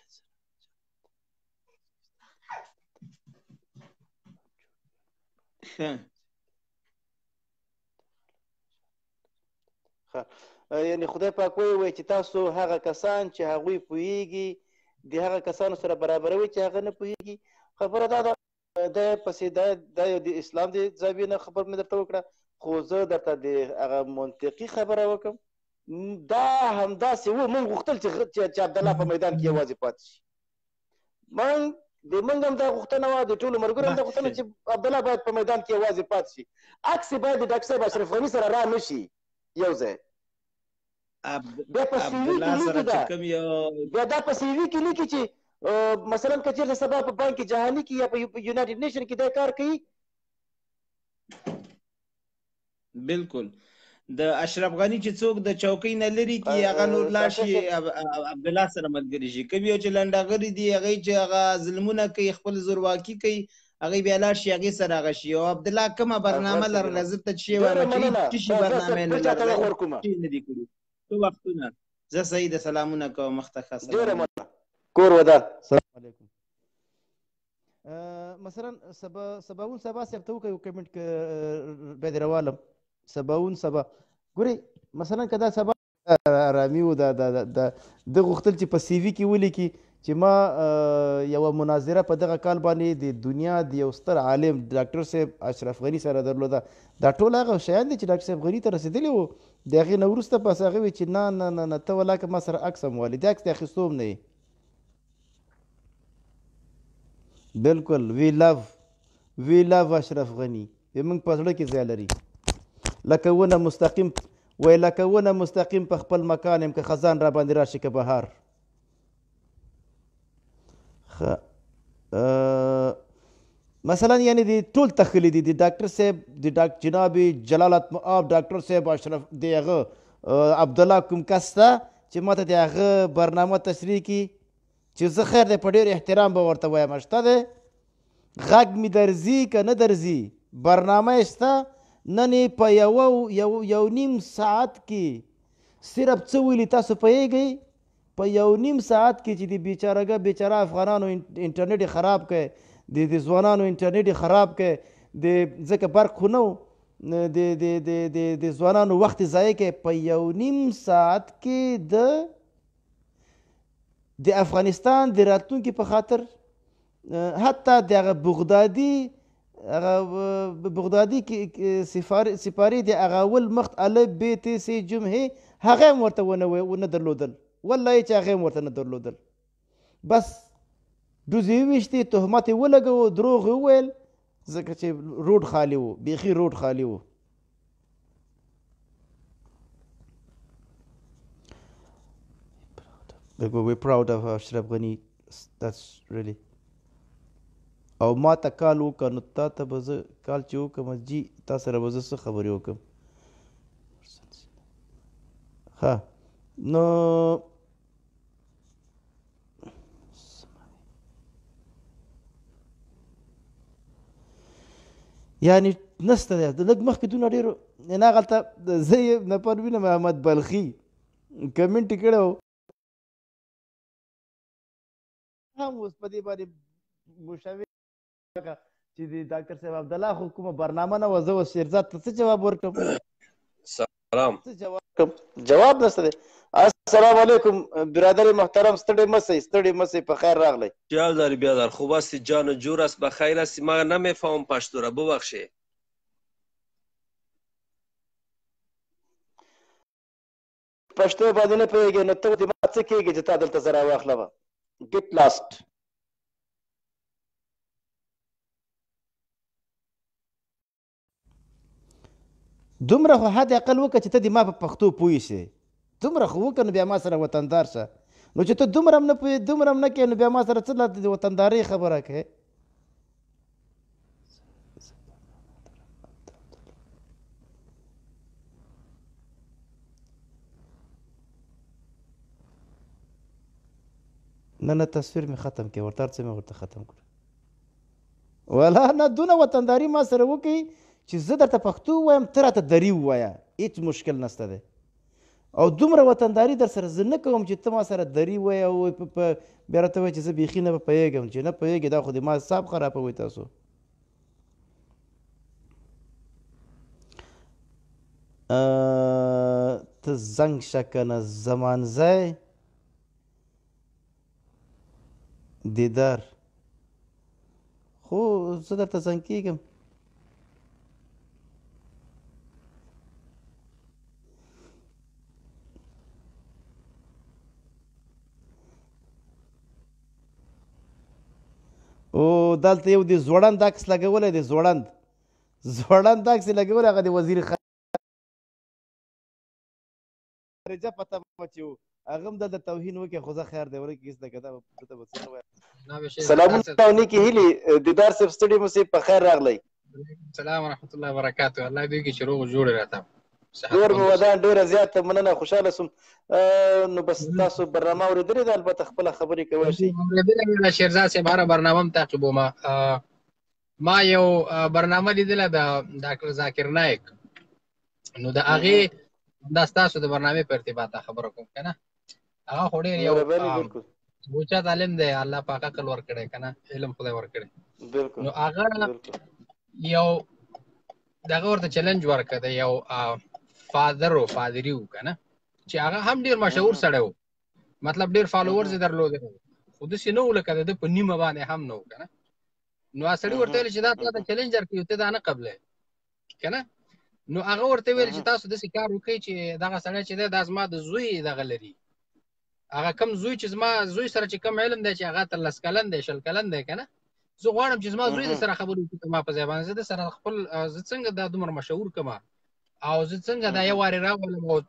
یعنی خدای پاک وایي چې تاسو هغه کسان چې هغوی پوهیږي د هغه کسانو سره برابروي چې هغه نه پوهیږي خبره دا ده دا پسې دا یو د اسلام د زاویې نه خبر مې درته وکړه خو زه درته د هغه منطقي خبره وکړم دا همداسې و موږ غوښتل چې عبدالله په میدان کې یوازې پاتې شي موږ هم دا غوښتنه وه د ټولو ملګرو هم دا غوښتنه چې عبدالله باید په میدان کې یوازې پاتې شي عکس یې باید د ډاکټر صاحب اشرف غني سره را نه شي یو ځای بیا په سی وي کې لیکي دا بیا دا په سی وي کې لیکي چې مثلا که چېرته سبا په بانک جهاني کې یا په یونایټډ نیشن کې دا کار کوي بالکل د اشرف غني چې څوک د چوکۍ نه لرې کړي هغه نور لاړ شي عبدالله سره ملګري شي کوم یو چې لنډغري دي هغوی چې هغه ظلمونه کوي خپل زورواکي کوي هغوی بیا لاړ شي هغې سره هغه شي او عبدالله کومه برنامه لرله زه ته چې وایم چې څه شي برنامه نه لرله نه دي کړي څه وختونه زه صحیح د سلامونه کوم مخته ښه ډېره کور ودان السلام علیکم مثلا سباون سبا صاحب ته وکړئ کمنټ باید روالم سباون سبا ګورئ مثلا که دا سبا ارامي و د غوښتل چې په سی وي کې ولیکي چې ما یوه مناظره په دغه کال باندې د دنیا د یو ستر عالم ډاکټر صاحب اشرف غني سره درلوده دا ټول هغه شیان دي چې ډاکټر صاحب غني ته رسېدلي وو د هغې نه وروسته پس هغه وی چې نه نه نه ته ولاکه ما سره عکس هم والي د عکس د اخیستو هم نه بالکل وی لو اشرف غني موږ په زړه کې ځای لري لکه ونه مستقیم وای لکه ونه مستقیم په خپل مکان یم که خزان را باندې راشي که بهار مثلا یعنی د ټول تخلی دي د ډاکټر صاحب د جناب جلالت مآب ډاکټر صاحب اشرف د هغه عبدالله کوم کس ته چې ماته د هغه برنامه تشریح کړي چې زه خیر دی په ډېر احترام به ورته وایم شته دی غږ مې درځي که نه درځي برنامه یې شته نن یې په یو نیم ساعت کې صرف څه ویلي تاسو پوهیږئ په یو نیم ساعت کې چې د بیچاره افغانانو انټرنیټ یې خراب کړی د ځوانانو انټرنیټ یې خراب کړی د ځکه برق خو نه و د ځوانانو وخت یې ضایع کړی په یو نیم ساعت کې د افغانستان د راتلونکي په خاطر حتی د هغه بغدادي سفاري د هغه اول مخت الف ب ت س جمهې هغه هم ورته ونه درلودل والله چې هغه هم ورته نه درلودل بس ډوزې وویشتې تهمت یې ولګوه دروغ یې وویل ځکه چې روډ خالي و بیخي روډ خالي و We're proud of Ashraf Ghani. That's really. او ما ته کال وکړه نو تا ته به زه کال چې وکړم جي تا سره به زه څه خبرې وکړم ښه نو یعنې نسته دی لږ مخکې دونه ډېرو نه هغلته زه یې نه پروینه محمد بلخي کمنټ یې کړی و هم اوس په دې باندې مشوق چې د ډاکټر صاحب عبدالله خو کومه برنامه نه وه زه اوس شیرزاد ته څه جواب ورکړم سلام جواب نشته دی السلام علیکم برادر محترم ستړی مه سئ په خیر راغلی جال داری بیادر خوب هستی جان و جور است بخیر هستی من نمیفهم پشتو را ببخشی پښتو باندې نه پوهېږې نو ته د ما څه کېږې چې تا دلته زه راواخلمه get lost دومره خو حد اقل وکړه چې ته د ما په پښتو پوه شې دومره خو وکړه نو بیا ما سره وطندار شه نو چې ته دومره هم نه پوهې دومره هم نه کوې نو بیا ما سره څه د وطندارۍ خبره کوې نه تصویر مې ختم کړې ورته هر څه مې ورته ختم کړو ولا نه دونه وطنداري ما سره وکړي چې زه درته پښتو ووایم ته راته دري ووایه هېڅ مشکل نشته دی او دومره وطنداري در سره زه نه کوم چې ته ما سره دري ووایې او بیا راته وایې چې زه بیخي نه پوهېږم چې نه پوهېږې دا خو د ما حساب خرابوئ تاسو ته زنګ شه که نه زمانځی دیدار خو زه درته زنګ کېږم او دلته یو د ځوړند عکس لګولی دی ځوړند عکس یې لګولی هغه د وزیر خارجه په تمه چې و هغه هم دلته توهین وکړي خو زه خیر دی ورکې هېڅ نه که دا به څه نه وایم سلامونه او نیکې هیلې دیدار صاحب ستړي مو صاحب په خیر راغلی السلام ورحمة الله وبرکاته الله دې وکړي چې روغ جوړ راته نور مې ودان ډېره زیاته مننه خوشحاله سوم نو بس تاسو برنامه اورېدلې ده البته خپله خبرې کولی شئ اورېدلې ده شیرزاد صاحب هره برنامه هم تعقیبوم ما یو برنامه لیدله د ډاکټر ذاکر نایک نو د هغې دا ستاسو د برنامې په ارتباط خبره کوم که نه هغه خو ډېر یو اوچت عالم دی الله پاک عقل ورکړی که نه علم خدای ورکړی نو هغه یو دغه ورته چلنج ورکړه د یو فادر و فادري و که نه چې هغه هم ډېر مشهور سړی و مطلب ډېر فالوورز یې درلودی خو داسې نه و لکه د ده په نیمه باندې هم نه و که نه نو هغه سړي ورته ویل چې دا تا ته چلنج درکوي ته دا نه قبلوې که نه نو هغه ورته ویل چې تاسو داسې کار وکړئ چې دغه سړی چې دی دا زما د زوی دغه لري هغه کم زوی چې زما زوی سره چې کم علم دی چې هغه 13 کلن دی 20 کلن دی که نه زه غواړم چې زما زوی د سره خبرې وکړي ما په ځای باندې زه د سره خپل زه څنګه دا دومره مشهور کړم او زه څنګه دا یو وارې راولم او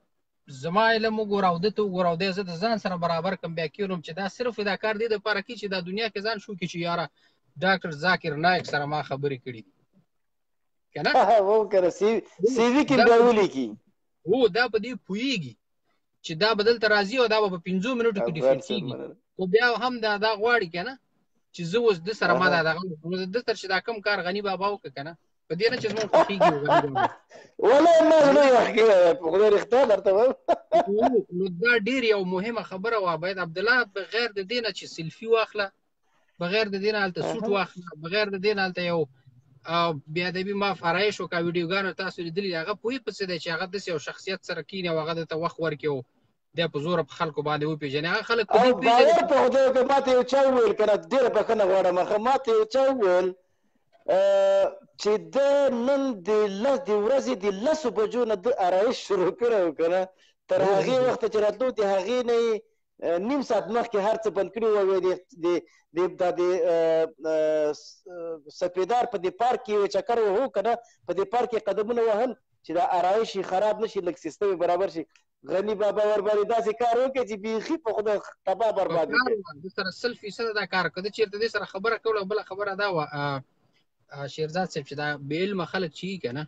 زما علم وګوره او ده ته وګوره او دی زه د ځان سره برابر کړم بیا کېنوم چې دا صرف دا کار دې دپاره کوي چې دا دنیا کې ځان شو کړي چې یاره ډاکټر ذاکر نایک سره ما خبرې کړي دي که نه سی وي کې بیا ولیکي هو دا په دې پوهېږي چې دا به دلته راځي او دا به په 5 منټو کې ډیفیټ کېږي خو بیا هم دا غواړي که نه چې زه اوس ده سره ما دا دغه ده سره چې دا کم کار غني بابا وکړه که نه په دې نه چې زموږ خوښېږي والله ما نه وحکي په خدای رښتیا درته وایم نو دا ډېر یو مهمه خبره وه باید عبدالله بغیر د دې نه چې سیلفي واخله بغیر د دې نه هلته سوټ واخله بغیر د دې نه هلته یو بې ادبي ما فرایش وکړه ویډیوګانو تاسو لیدلي هغه پوهې په څه دی چې هغه داسې یو شخصیت سره کښېني او هغه درته وخت ورکړي او دی په زوره په خلکو باندې وپېژني هغه خلک په دې باور په خدای وکړه ما ته یو چا وویل که نه ډېره بښنه غواړم ما ته یو چا وویل چې ده نن د ورځې د 10 بجو نه د آرایش شروع کړی و که نه تر هغې وخته چې راتلو د هغې نه یې نیم ساعت مخکې هر څه بند کړي وو دا د سپیدار په دې پارک کې یو چکر وهو که نه په دې پارک کې قدمونه وهل چې دا آرایش یې خراب نه شي لږ سیستم یې برابر شي غني بابا ورباندې داسې کار وکړي چې بیخي په خدای تباه برباد وکړي د سره 100% دا کار که ده چېرته دې سره خبره کوله بله خبره دا وه شیرزاد صاحب چې دا بې علمه خلک چې وي که نه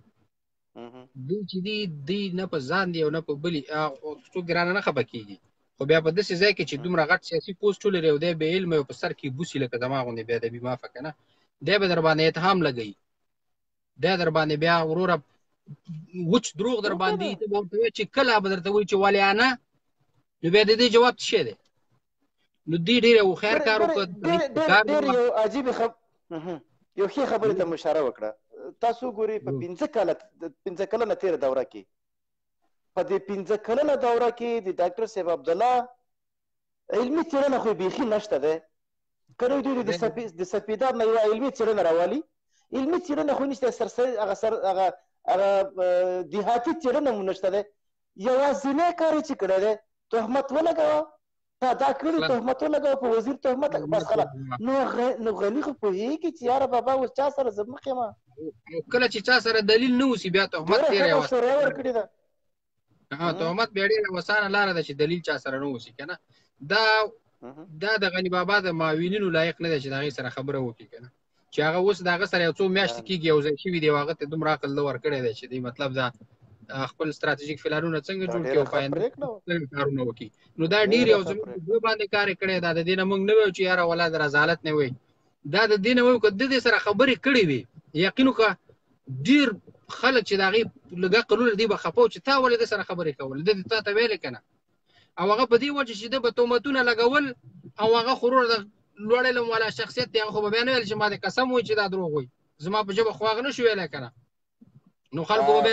دوی چې دي دوی نه په ځان دي او نه په بلي څوک ګرانه نه خفه کېږي خو بیا په داسې ځای کې چې دومره غټ سیاسي پوسټ ولري او دی بې علمه او په سر کې بوسي لکه زما غوندې بې ادبي معافه که نه دی به در باندې اتهام لګوي دی در باندې بیا وروره وچ دروغ در باندې ته به ورته وایي چې کله به درته وایي چې ولیانه نو بیا د دې جواب څه شی دی نو دوی ډېر یو هوښیار کار وکړ ډېر یو عجیب یو ښې خبرې ته اشاره وکړه تاسو ګورئ په 15 کلنه تېره دوره کې په دې 15 کلنه دوره کې د ډاکټر صاحب عبدالله علمي څېړنه خو بیخي نشته دی که نه دوی د سپیدار نه یوه علمي څېړنه راوالي علمي څېړنه خو نشته هغه دیهاتي څېړنه مو نشته دی یوازینی کار یې چې کړی دی تهمت ولګوه دا کړي تهمت ولګوه په وزیر تهمت بس خلاص نو غني خو پوهېږي چې یاره بابا اوس چا سره زه مخ یم کله چې چا سره دلیل نه اوسي بیا تهمت ډېره ورکړې ده تهمت بیا ډېره وسانه لاره ده چې دلیل چا سره نه اوسي که نه دا د غني بابا د معاونینو لایق نه دی چې د هغې سره خبره وکړي که نه چې هغه اوس د هغه سره یو څو میاشتې کېږي یو ځای شوي دی او هغه ته دومره عقل نه ورکړی دی چې دی مطلب دا خپل ستراتیژیک پلانونه څنګه جوړ کړي او په آینده څنګه کارونه وکړي نو دا ډېر یو زموږ په دوی باندې کار یې کړی دا د دې نه موږ نه وایو چې یاره ولا د رضالت نه وایي دا د دې نه وایو که د دې سره خبرې کړې وي یقین وکړه ډېر خلک چې د هغې لږ عقل ولري دوی به خفه و چې تا ولې د سره خبرې کول ده دې تا ته ویلې که نه او هغه په دې وجه چې ده به تهمتونه لګول او هغه خو د لوړ علم والا شخصیت دی هغه خو به بیا نه ویل چې ما د قسم وایي چې دا دروغ وایي زما په ژبه خو هغه نه شو ویلی که نه نو خلکو به بیا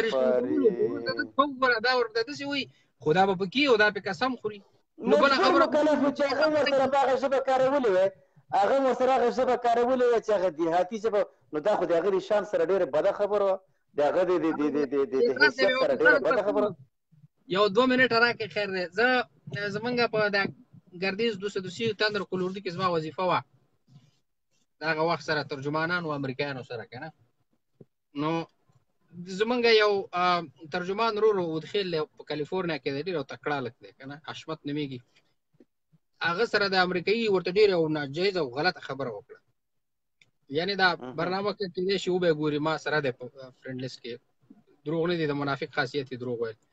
رښتیا دا ورته داسې وایي خو دا به پکې او دا پې قسم خوري نو بله خبره چې هغه ورسره په هغه ژبه کارولې وی هغه ورسره هغه ژبه کارولې وی چې هغه دیهاتي ژبه نو دا خو د هغه د شان سره ډېره بده خبره وه د هغه د حیثیت سره ډېره بده خبره یو 2 منټه راکړې خیر دی زمونږ په دا ګردیز 230 تندر کلوردي کې زما وظیفه وه د هغه وخت سره ترجمانانو امریکایانو سره که نه نو زمونږ یو ترجمان ورور ودخیل په کالیفورنیا کې دی ډېر یو تکړه هلک دی که نه حشمت نومېږي هغه سره د امریکایي ورته ډېر یو ناجایزه او غلطه خبره وکړه یعنې دا برنامه کې کېدای شي وبه ګوري ما سره دی په فرینډ لیست کې دروغ نه دي د منافق خاصیت یې دروغ ویل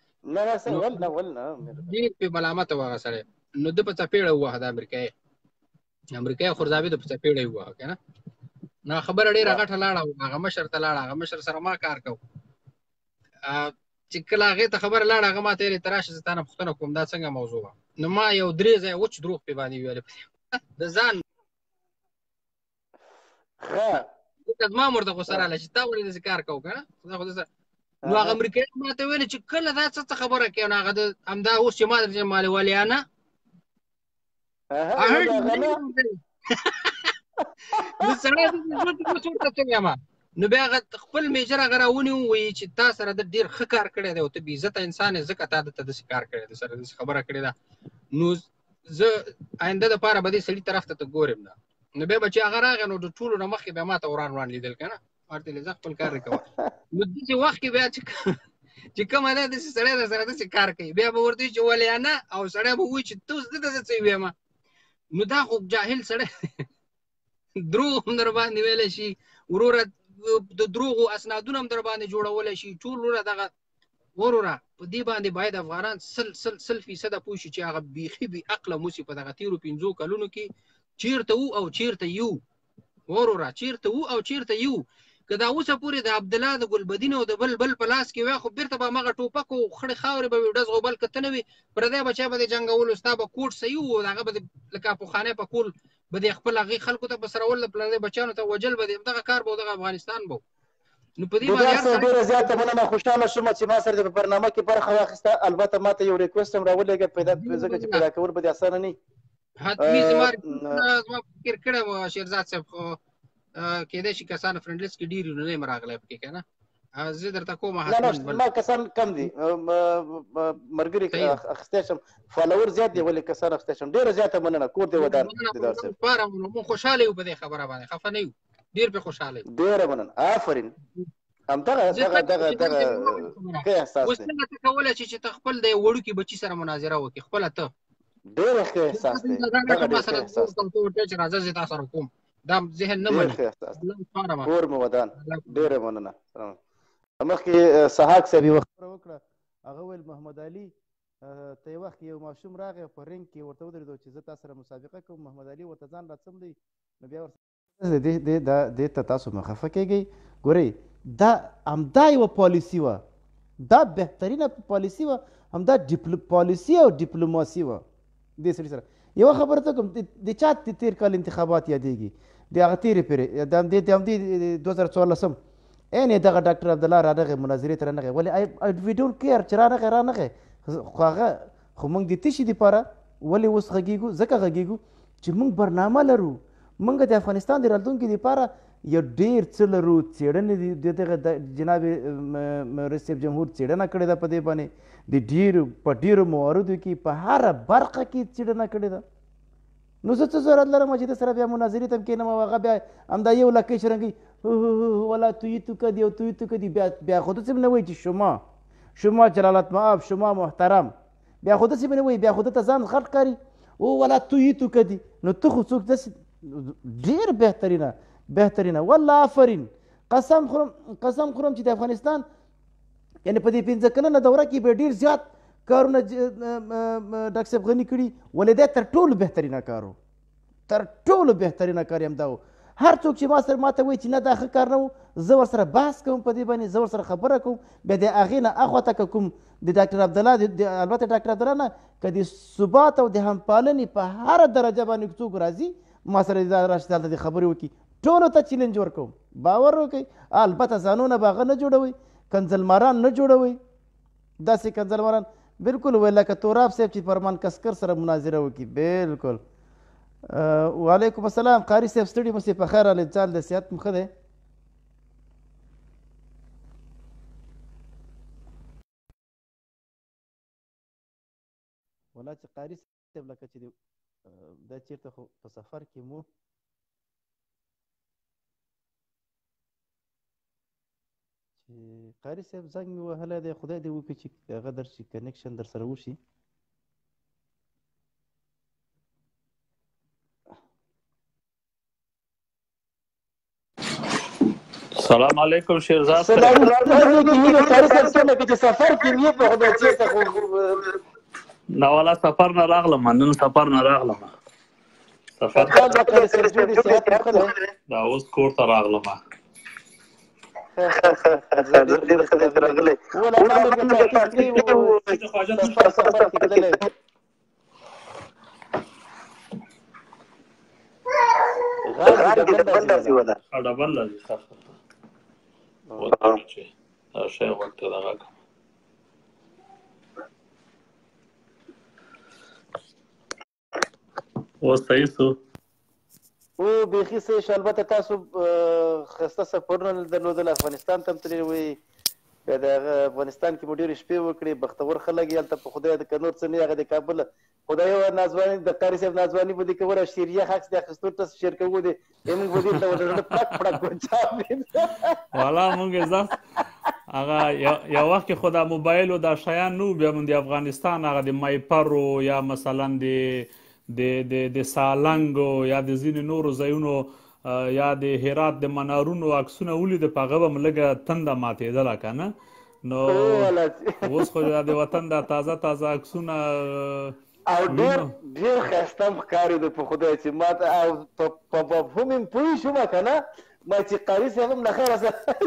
ډېر پې ملامته و هغه سړی نو ده په څپېړه ووهه د امریکایي خورزابي د په څپېړه یې ووهه که نه نو خبره ډېره غټه لاړه هغه مشر ته لاړه هغه مشر سره ما کار کوو چې کله هغې ته خبره لاړه هغه ما ته ویلې ته راشه زه تا نه پوښتنه کوم دا څنګه موضوع وه نو ما یو 3 ځایه وچ دروغ پې باندې ویلې د ځان زما ورته غوسه راغله چې تا ولې داسې کار کوو که نه نو هغه امریکایي ما ته ویلې چې کله دا څه خبره کوې نو هغه همدا اوس چې ما درته مالې ولیانه نو سړی څنګه یم نو بیا هغه خپل میجر هغه راونیو وایي چې تا سره د ډېر ښه کار کړی دی او ته بې عزته انسان یې ځکه تا دته داسې کار کړی دی سره داسې خبره کړې ده نو زه آینده دپاره به دې سړي طرف ته ګورم نه نو بیا به چې هغه راغی نو د ټولو نه مخکې بیا ما ته وران لیدل که نه ورته ویلې ځه خپل کار دې کوه نو داسې وخت کې بیا چې چې کومه ده داسې سړی در سره داسې کار کوي بیا به ورته وایي چې ولې نه او سړی به وایي چې ته اوس دلته زه څه ویمه نو دا خو جاهل سړی دروغ هم در باندې ویلی شي وروره د دروغو اسنادونه هم در باندې جوړولی شي ټول وروره دغه وروره په دې باندې باید افغانان سل فیصده پوه شي چې هغه بیخي بې عقله موسي په دغه تېرو 5 کلونو کې چیرته وو او چیرته یو وروره چیرته وو او چیرته یو که دا اوسه پورې د عبدالله د ګلبدین او د بل په لاس کې وای خو بیرته به همغه ټوپک او خړې خاورې به وي ډز غوبل که ته نه وي پردی بچی به د جنګولو ستا به کوټ صحیح وو د هغه به لکه پخوانی په کول به د خپل هغې خلکو ته په سرول د پردی بچیانو ته وجل به د همدغه کار به دغه افغانستان به نو په دې باندې ډېره زیاته مننه خوشحاله شوم چې ما سره د برنامه کې برخه واخیسته البته ما ته یو ریکوست هم راولېږه ځکه چې پیدا کول به دې اسانه نه وي حتمي زما فکر کړی و شیرزاد صاحب خو کېدای شي کسان فرنډ لیست کې ډېر نه یم راغلی پکې که نه زه درته کوم ما کسان کم دي ملګري اخیستی شم فالوور زیات دي ولې کسان اخیستی شم ډېره زیاته مننه کور دې ودان مونږ خوشحاله یو په دې خبره باندې خفه نه یو ډېر پرې خوشحاله یو ډېره مننه آفرین همدغه ښه احساس اوس څنګه ته کولی شې چې ته خپل د یو وړوکي بچي سره مناظره وکړې خپله ته ډېر ښه احساس دی چې راځه زه تا سره کوم دا ذهن نه مني کور مو ودان ډېره مننه مخکې سحاق صاحب یوه خبره وکړه هغه ویل محمد علي ته یو وخت یو ماشوم راغی په رنګ کې ورته ودرېدو چې زه تا سره مسابقه کوم محمد علي ورته ځان راڅمدی نو بیا دې ته تاسو مه خفه کېږئ ګورئ دا همدا یوه پالیسي وه دا بهترینه پالیسي وه همدا پالیسي او ډیپلوماسي وه دې سړي سره یوه خبره ته کوم د چا تېر کال انتخابات یادېږي د هغه تېرې پېرې د همدې 2014 دغه ډاکټر عبدالله رانغی مناظرې ته رانغی ولې وي ډونټ کیر چې رانغی خو هغه خو موږ د تشي دپاره ولې اوس غږېږو ځکه غږېږو چې موږ برنامه لرو موږ د افغانستان د راتلونکي دپاره یو ډېر څه لرو څېړنې دغه جناب رئیس صاحب جمهور څېړنه کړې ده په دې باندې په ډېرو مواردو کې په هره برخه کې څېړنه کړې ده نو زه څه ضرورت لرم چې د سره بیا مناظرې ته هم کښېنم او هغه بیا همدا یو لکۍ شرنګوي ولا تویی تو کدی او تویی تو کدی بیا خو داسې نه وایي چې شما جلالت مآب شما محترم بیا خو داسې نه وایي بیا خو دته ځان خټ ښکاري ولا تویی تو کدی نو ته خو څوک داسې ډېر بهترینه والله آفرین قسم خورم چې د افغانستان یعنې په دې 15 کلنه دوره کې به ډېر زیات کارونه ډاکټر صاحب غني کړي ولې دا تر ټولو بهترینه کار و تر ټولو بهترینه کار یې همدا و هر څوک چې ما ته وایي چې نه دا ښه کار نه و زه ورسره بحث کوم په دې باندې زه ورسره خبره کوم بیا د هغې نه اخواته که کوم د ډاکټر عبدالله البته ډاکټر عبدالله نه که د ثبات او د همپالنې په هره درجه باندې څوک راځي ما سره راشي دلته د خبرې وکړي ټولو ته چیلنج ورکوم باور وکړئ البته ځانونه به هغه نه جوړوئ کنځلماران نه جوړوئ داسې کنځلماران بالکل ویل لکه توراب صاحب چې فرمان کسکر سره مناظره وکړي بالکل وعلیکم السلام قاري صاحب ستړي مو په خیر راغلی چال د صحت مو ښه دی ولا چې قاري صاحب لکه چې دا چېرته خو په سفر کې مو چې قاري صاحب زنګ مې وهلی دی خدای دې وکړي چې هغه درشي کنیکشن در سره وشي سلام علیکم شیرزاد سلام علیکم قاری صاحب څنګه چې سفر کې مې په خدای چېرته خو نه والا سفر نه راغلم نن سفر نه راغلم سفر دا اوس کور ته راغلم ډبل لري شی ورته دغه اوس صحیح سو بیخي صحیح شو البته تاسو ښایسته سفرونه درلودل افغانستان ته هم تللي وئ بیا د افغانستان کې مو ډېرې شپې وکړې بختور خلک یې هلته په خدای که نور څه نه هغه د کابل خدای یو نازواني د قاري صاحب نازواني به دې کوله شیریه حق د اخیستو ته شیر کوو دی موږ به دې ته ورته پړک پړک ګونچاو والا موږ هغه یو وخت کې خو دا موبایل او دا شیان نو بیا د افغانستان هغه د مایپرو یا مثلا د سالنګ یا د ځینې نورو ځایونو یا د هرات د منارونو عکسونه ولیده په هغه به م لږه تنده ماتېدله که نه نو اوس خو د وطن دا تازه تازه عکسونه او ډېر ښایسته هم ښکارېده په خدای چې ما ته او په مفهوم یې پوه شومه که نه ما چې قاري صاحب هم له خیره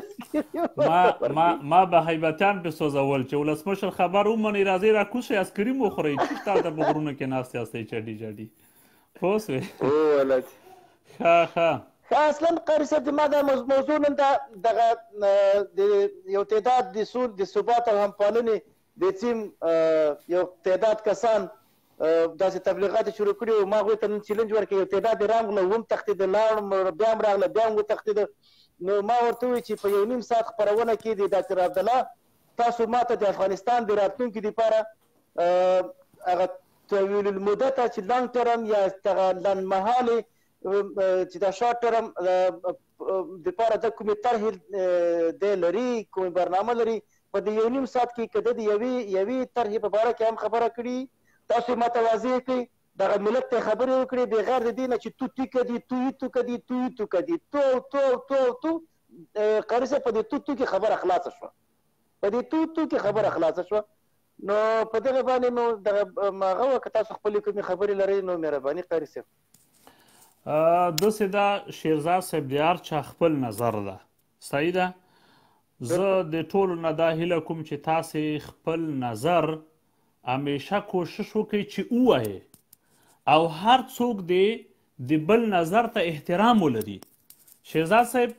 سره ما به هیبتیان پې سوځول چې ولسمشر خبر ومنئ راځئ راکوز شئ اسکریم وخورئ چېرته هلته په غرونو کې ناست یاستئ چډي چډي پوه سوې ښه اصلا قاري صاحب ما دا موضوع نن دغه د یو تعداد د ثبات او همپالنې د ټیم یو تعداد کسان داسې تبلیغات شروع کړي وو ما هغوی ته نن چیلنج ورکړی یو تعداد یې راغله وم تښتېده لاړم بیا هم راغله بیا هم وتښتېده نو ما ورته وویل چې په 1.5 ساعت خپرونه کې د ډاکټر عبدالله تاسو ما ته د افغانستان د راتلونکي دپاره هغه طویل المدته چې لانګ ټرم یا دغه لنډمهالې چې دا شارټ ټرم دپاره د کومې طرحې دی لري کومې برنامه لري په د 1.5 ساعت کې که د یوې طرحې په باره کې هم خبره کړي تاسو ما ته واضح کړئ دغه ملت ته خبرې وکړي بغیر د دې نه چې تو ټیکه دي تو کدي تو کدي تو قاري صاحب په دې تو کې خبره خلاصه شوه په دې تو کې خبره خلاصه شوه نو په دغه باندې نو دغه هغه وه که تاسو خپلې کومې خبرې لرئ نو مهرباني قاري صاحب داسې ده شیرزاد صاحب د هر چا خپل نظر ده صحیح ده زه د ټولو نه دا هیله کوم چې تاسې خپل نظر همیشه کوشش وکړئ چې ووایئ او هر څوک د بل نظر ته احترام ولري شیرزاد صاحب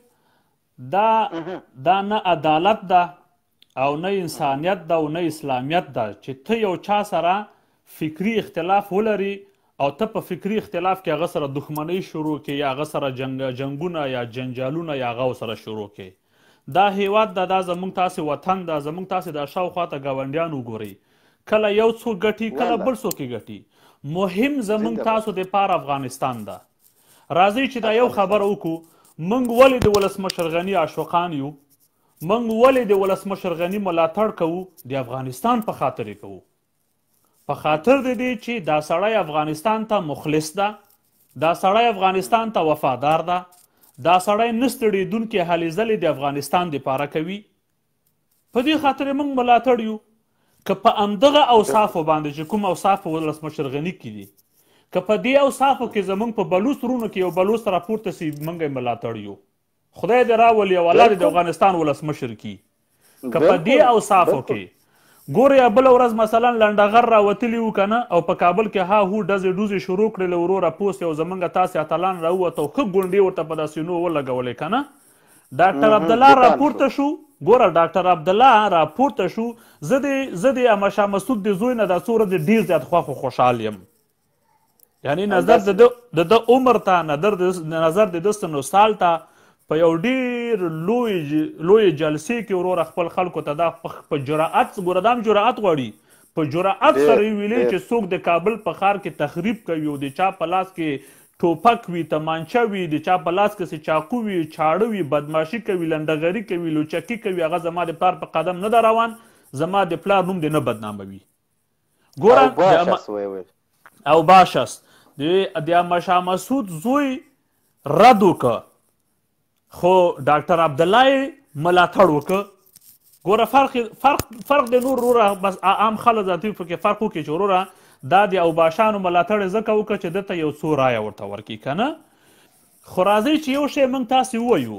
دا نه عدالت ده او نه انسانیت ده او نه اسلامیت ده چې ته یو چا سره فکري اختلاف ولري او ته په فکري اختلاف کې هغه سره دښمنۍ شروع کړي یا هغه سره جنګونه یا جنجالونه یا هغه سره شروع کړي دا هیواد ده دا زموږ تاسې وطن ده زموږ تاسې د شاوخوا ته ګاونډیان وګورئ کله یو څوک ګټي کله بل څوک یې ګټي مهم زموږ تاسو دپاره افغانستان ده راځئ چې دا یو خبره وکړو موږ ولې د ولسمشر غني عاشقان یو موږ ولې د ولسمشر غني ملاتړ کوو د افغانستان په خاطر یې کوو په خاطر د دې چې دا سړی افغانستان ته مخلص ده دا سړی افغانستان ته وفادار ده دا سړی نه ستړېدونکې هلې ځلې د افغانستان دپاره کوي په دې خاطر یې موږ ملاتړ یو که په همدغه اوصافو باندې چې کوم اوصاف په ولسمشر غني کې دي که په دې اوصافو کې زموږ په بلوڅ ورونو کې یو بلوڅ راپورته سي موږ یې ملاتړ یو خدای دې راولي او الله دې د افغانستان ولسمشر کړي که په دې اوصافو کې ګورې بله ورځ مثلا لنډغر راوتلي وو که نه او په کابل کې ها هو ډزې ډوزې شروع کړې وروره پوست یو زموږ تاسې اتلان راووت او ښه ګونډې ورته په داسې نو ولګولې که نه ډاکټر عبدالله راپورته شو ګوره ډاکټر عبدالله راپورته شو زه د احمد شاه مسعود د زوی نه دا څو ورځې ډېر زیات خوښ و خوشحال یم یعنې نظر د ده عمر ته نظر د ده سن و سال ته په یو ډېر لوی جلسې کې وروره خپل خلکو ته دا په جرأت ګوره دا هم جرأت غواړي په جرأت سره یې ویلې چې څوک د کابل په ښار کې تخریب کوي او د چا په لاس کې ټوپک وي تمانچه وي د چا په لاس کې چاقو وي چاړه وي بدماشي کوي لنډغري کوي لوچکي کوي هغه زما د پلار په قدم نه ده روان زما د پلار نوم دې نه بدناموي ګوره او باشس د احمد شاه مسعود زوی رد وکړه خو ډاکټر عبدالله یې ملاتړ وکړه ګوره فرق د نور وروره بس عام خلک ذاتي پکې فرق وکړي چې وروره دا د اوباشانو ملاتړ یې ځکه وکړه چې دلته یو څو رایه ورته ورکړي که نه خو راځئ چې یو شی موږ تاسې ووایو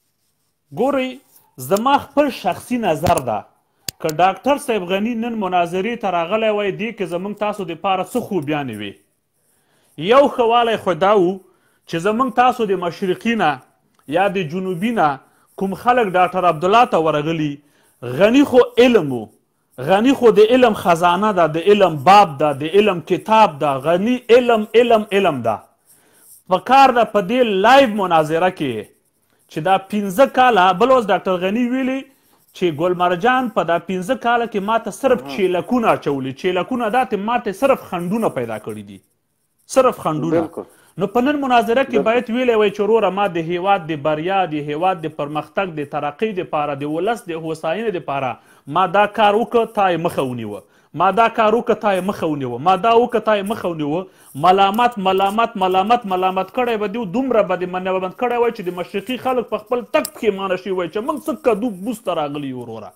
ګورئ زما خپل شخصي نظر ده که ډاکټر صاحب غني نن مناظرې ته راغلی وای دې کې زموږ تاسو دپاره څه خوبیانې وي یو ښه والی خو دا و چې زموږ تاسو د مشرقي نه یا د جنوبي نه کوم خلک ډاکټر عبدالله ته ورغلي غني خو علم و غني خو د علم خزانه ده د علم باب ده د علم کتاب ده غني علم ده په کار ده په دې لایو مناظره کې چې دا 15 کاله بل اوس ډاکټر غني ویلي چې ګلمرجان په دا 15 کاله کې ماته صرف چیلکونه اچولي چیلکونه دا ماته صرف خنډونه پیدا کړي دي صرف خنډونه نو په نن مناظره کې باید ویلی وای چې وروره ما د هیواد د بریا د هیواد د پرمختګ د ترقۍ دپاره د ولس د هوساینې دپاره ما دا کار وکړه تا یې مخه ونیوه ما دا کار وکړه تا یې مخه ونیوه ما دا وکړه تا یې مخه ونیوه ملامت کړی به دي دومره به دې منبند کړی وای چې د مشرقي خلک په خپل تک پښیمانه شوي وای چې موږ څه کدو بوس ته راغلي یو وروره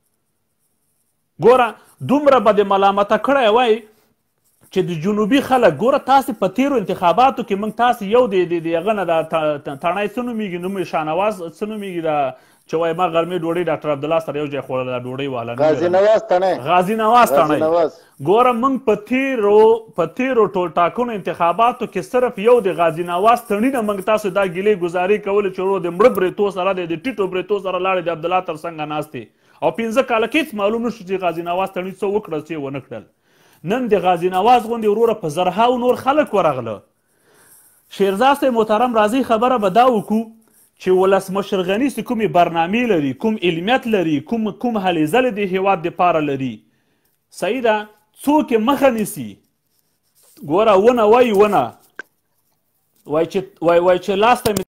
ګوره دومره به دې ملامته کړی وای چې د جنوبي خلک ګوره تاسې په تیرو انتخاباتو کې موږ تاسې یو د هغه نه د تڼی څه نومېږي نوم یې شاهنواز څه نومېږي د چې وایي ما غرمې ډوډۍ ډاکټر عبدالله سره یو ځای خوړله ډوډۍ والا غازي نواز تڼی ګوره موږ په تیرو ټول ټاکنو انتخاباتو کې صرف یو د غازي نواز تڼي نه موږ تاسو دا ګیلې ګزارې کولې چې ورو د مړه بریتو سره د ټیټو بریتو سره لاړې د عبدالله تر څنګه ناستې او 15 کاله کې هېڅ معلوم نه شو چې غازي نواز تڼي څه وکړل څه یې ونه کړل نن د غازي نواز غوندې وروره په زرهاو نور خلک ورغله شیرزاد صاحب محترم راځي خبره به دا وکړو چې ولسمشر غني چې کومې برنامې لري کوم علمیت لري کوم هلې ځلې د هیواد دپاره لري صحیح ده څوک یې مخه نیسي ګوره ونه وایي ونه وایي چې لاس ته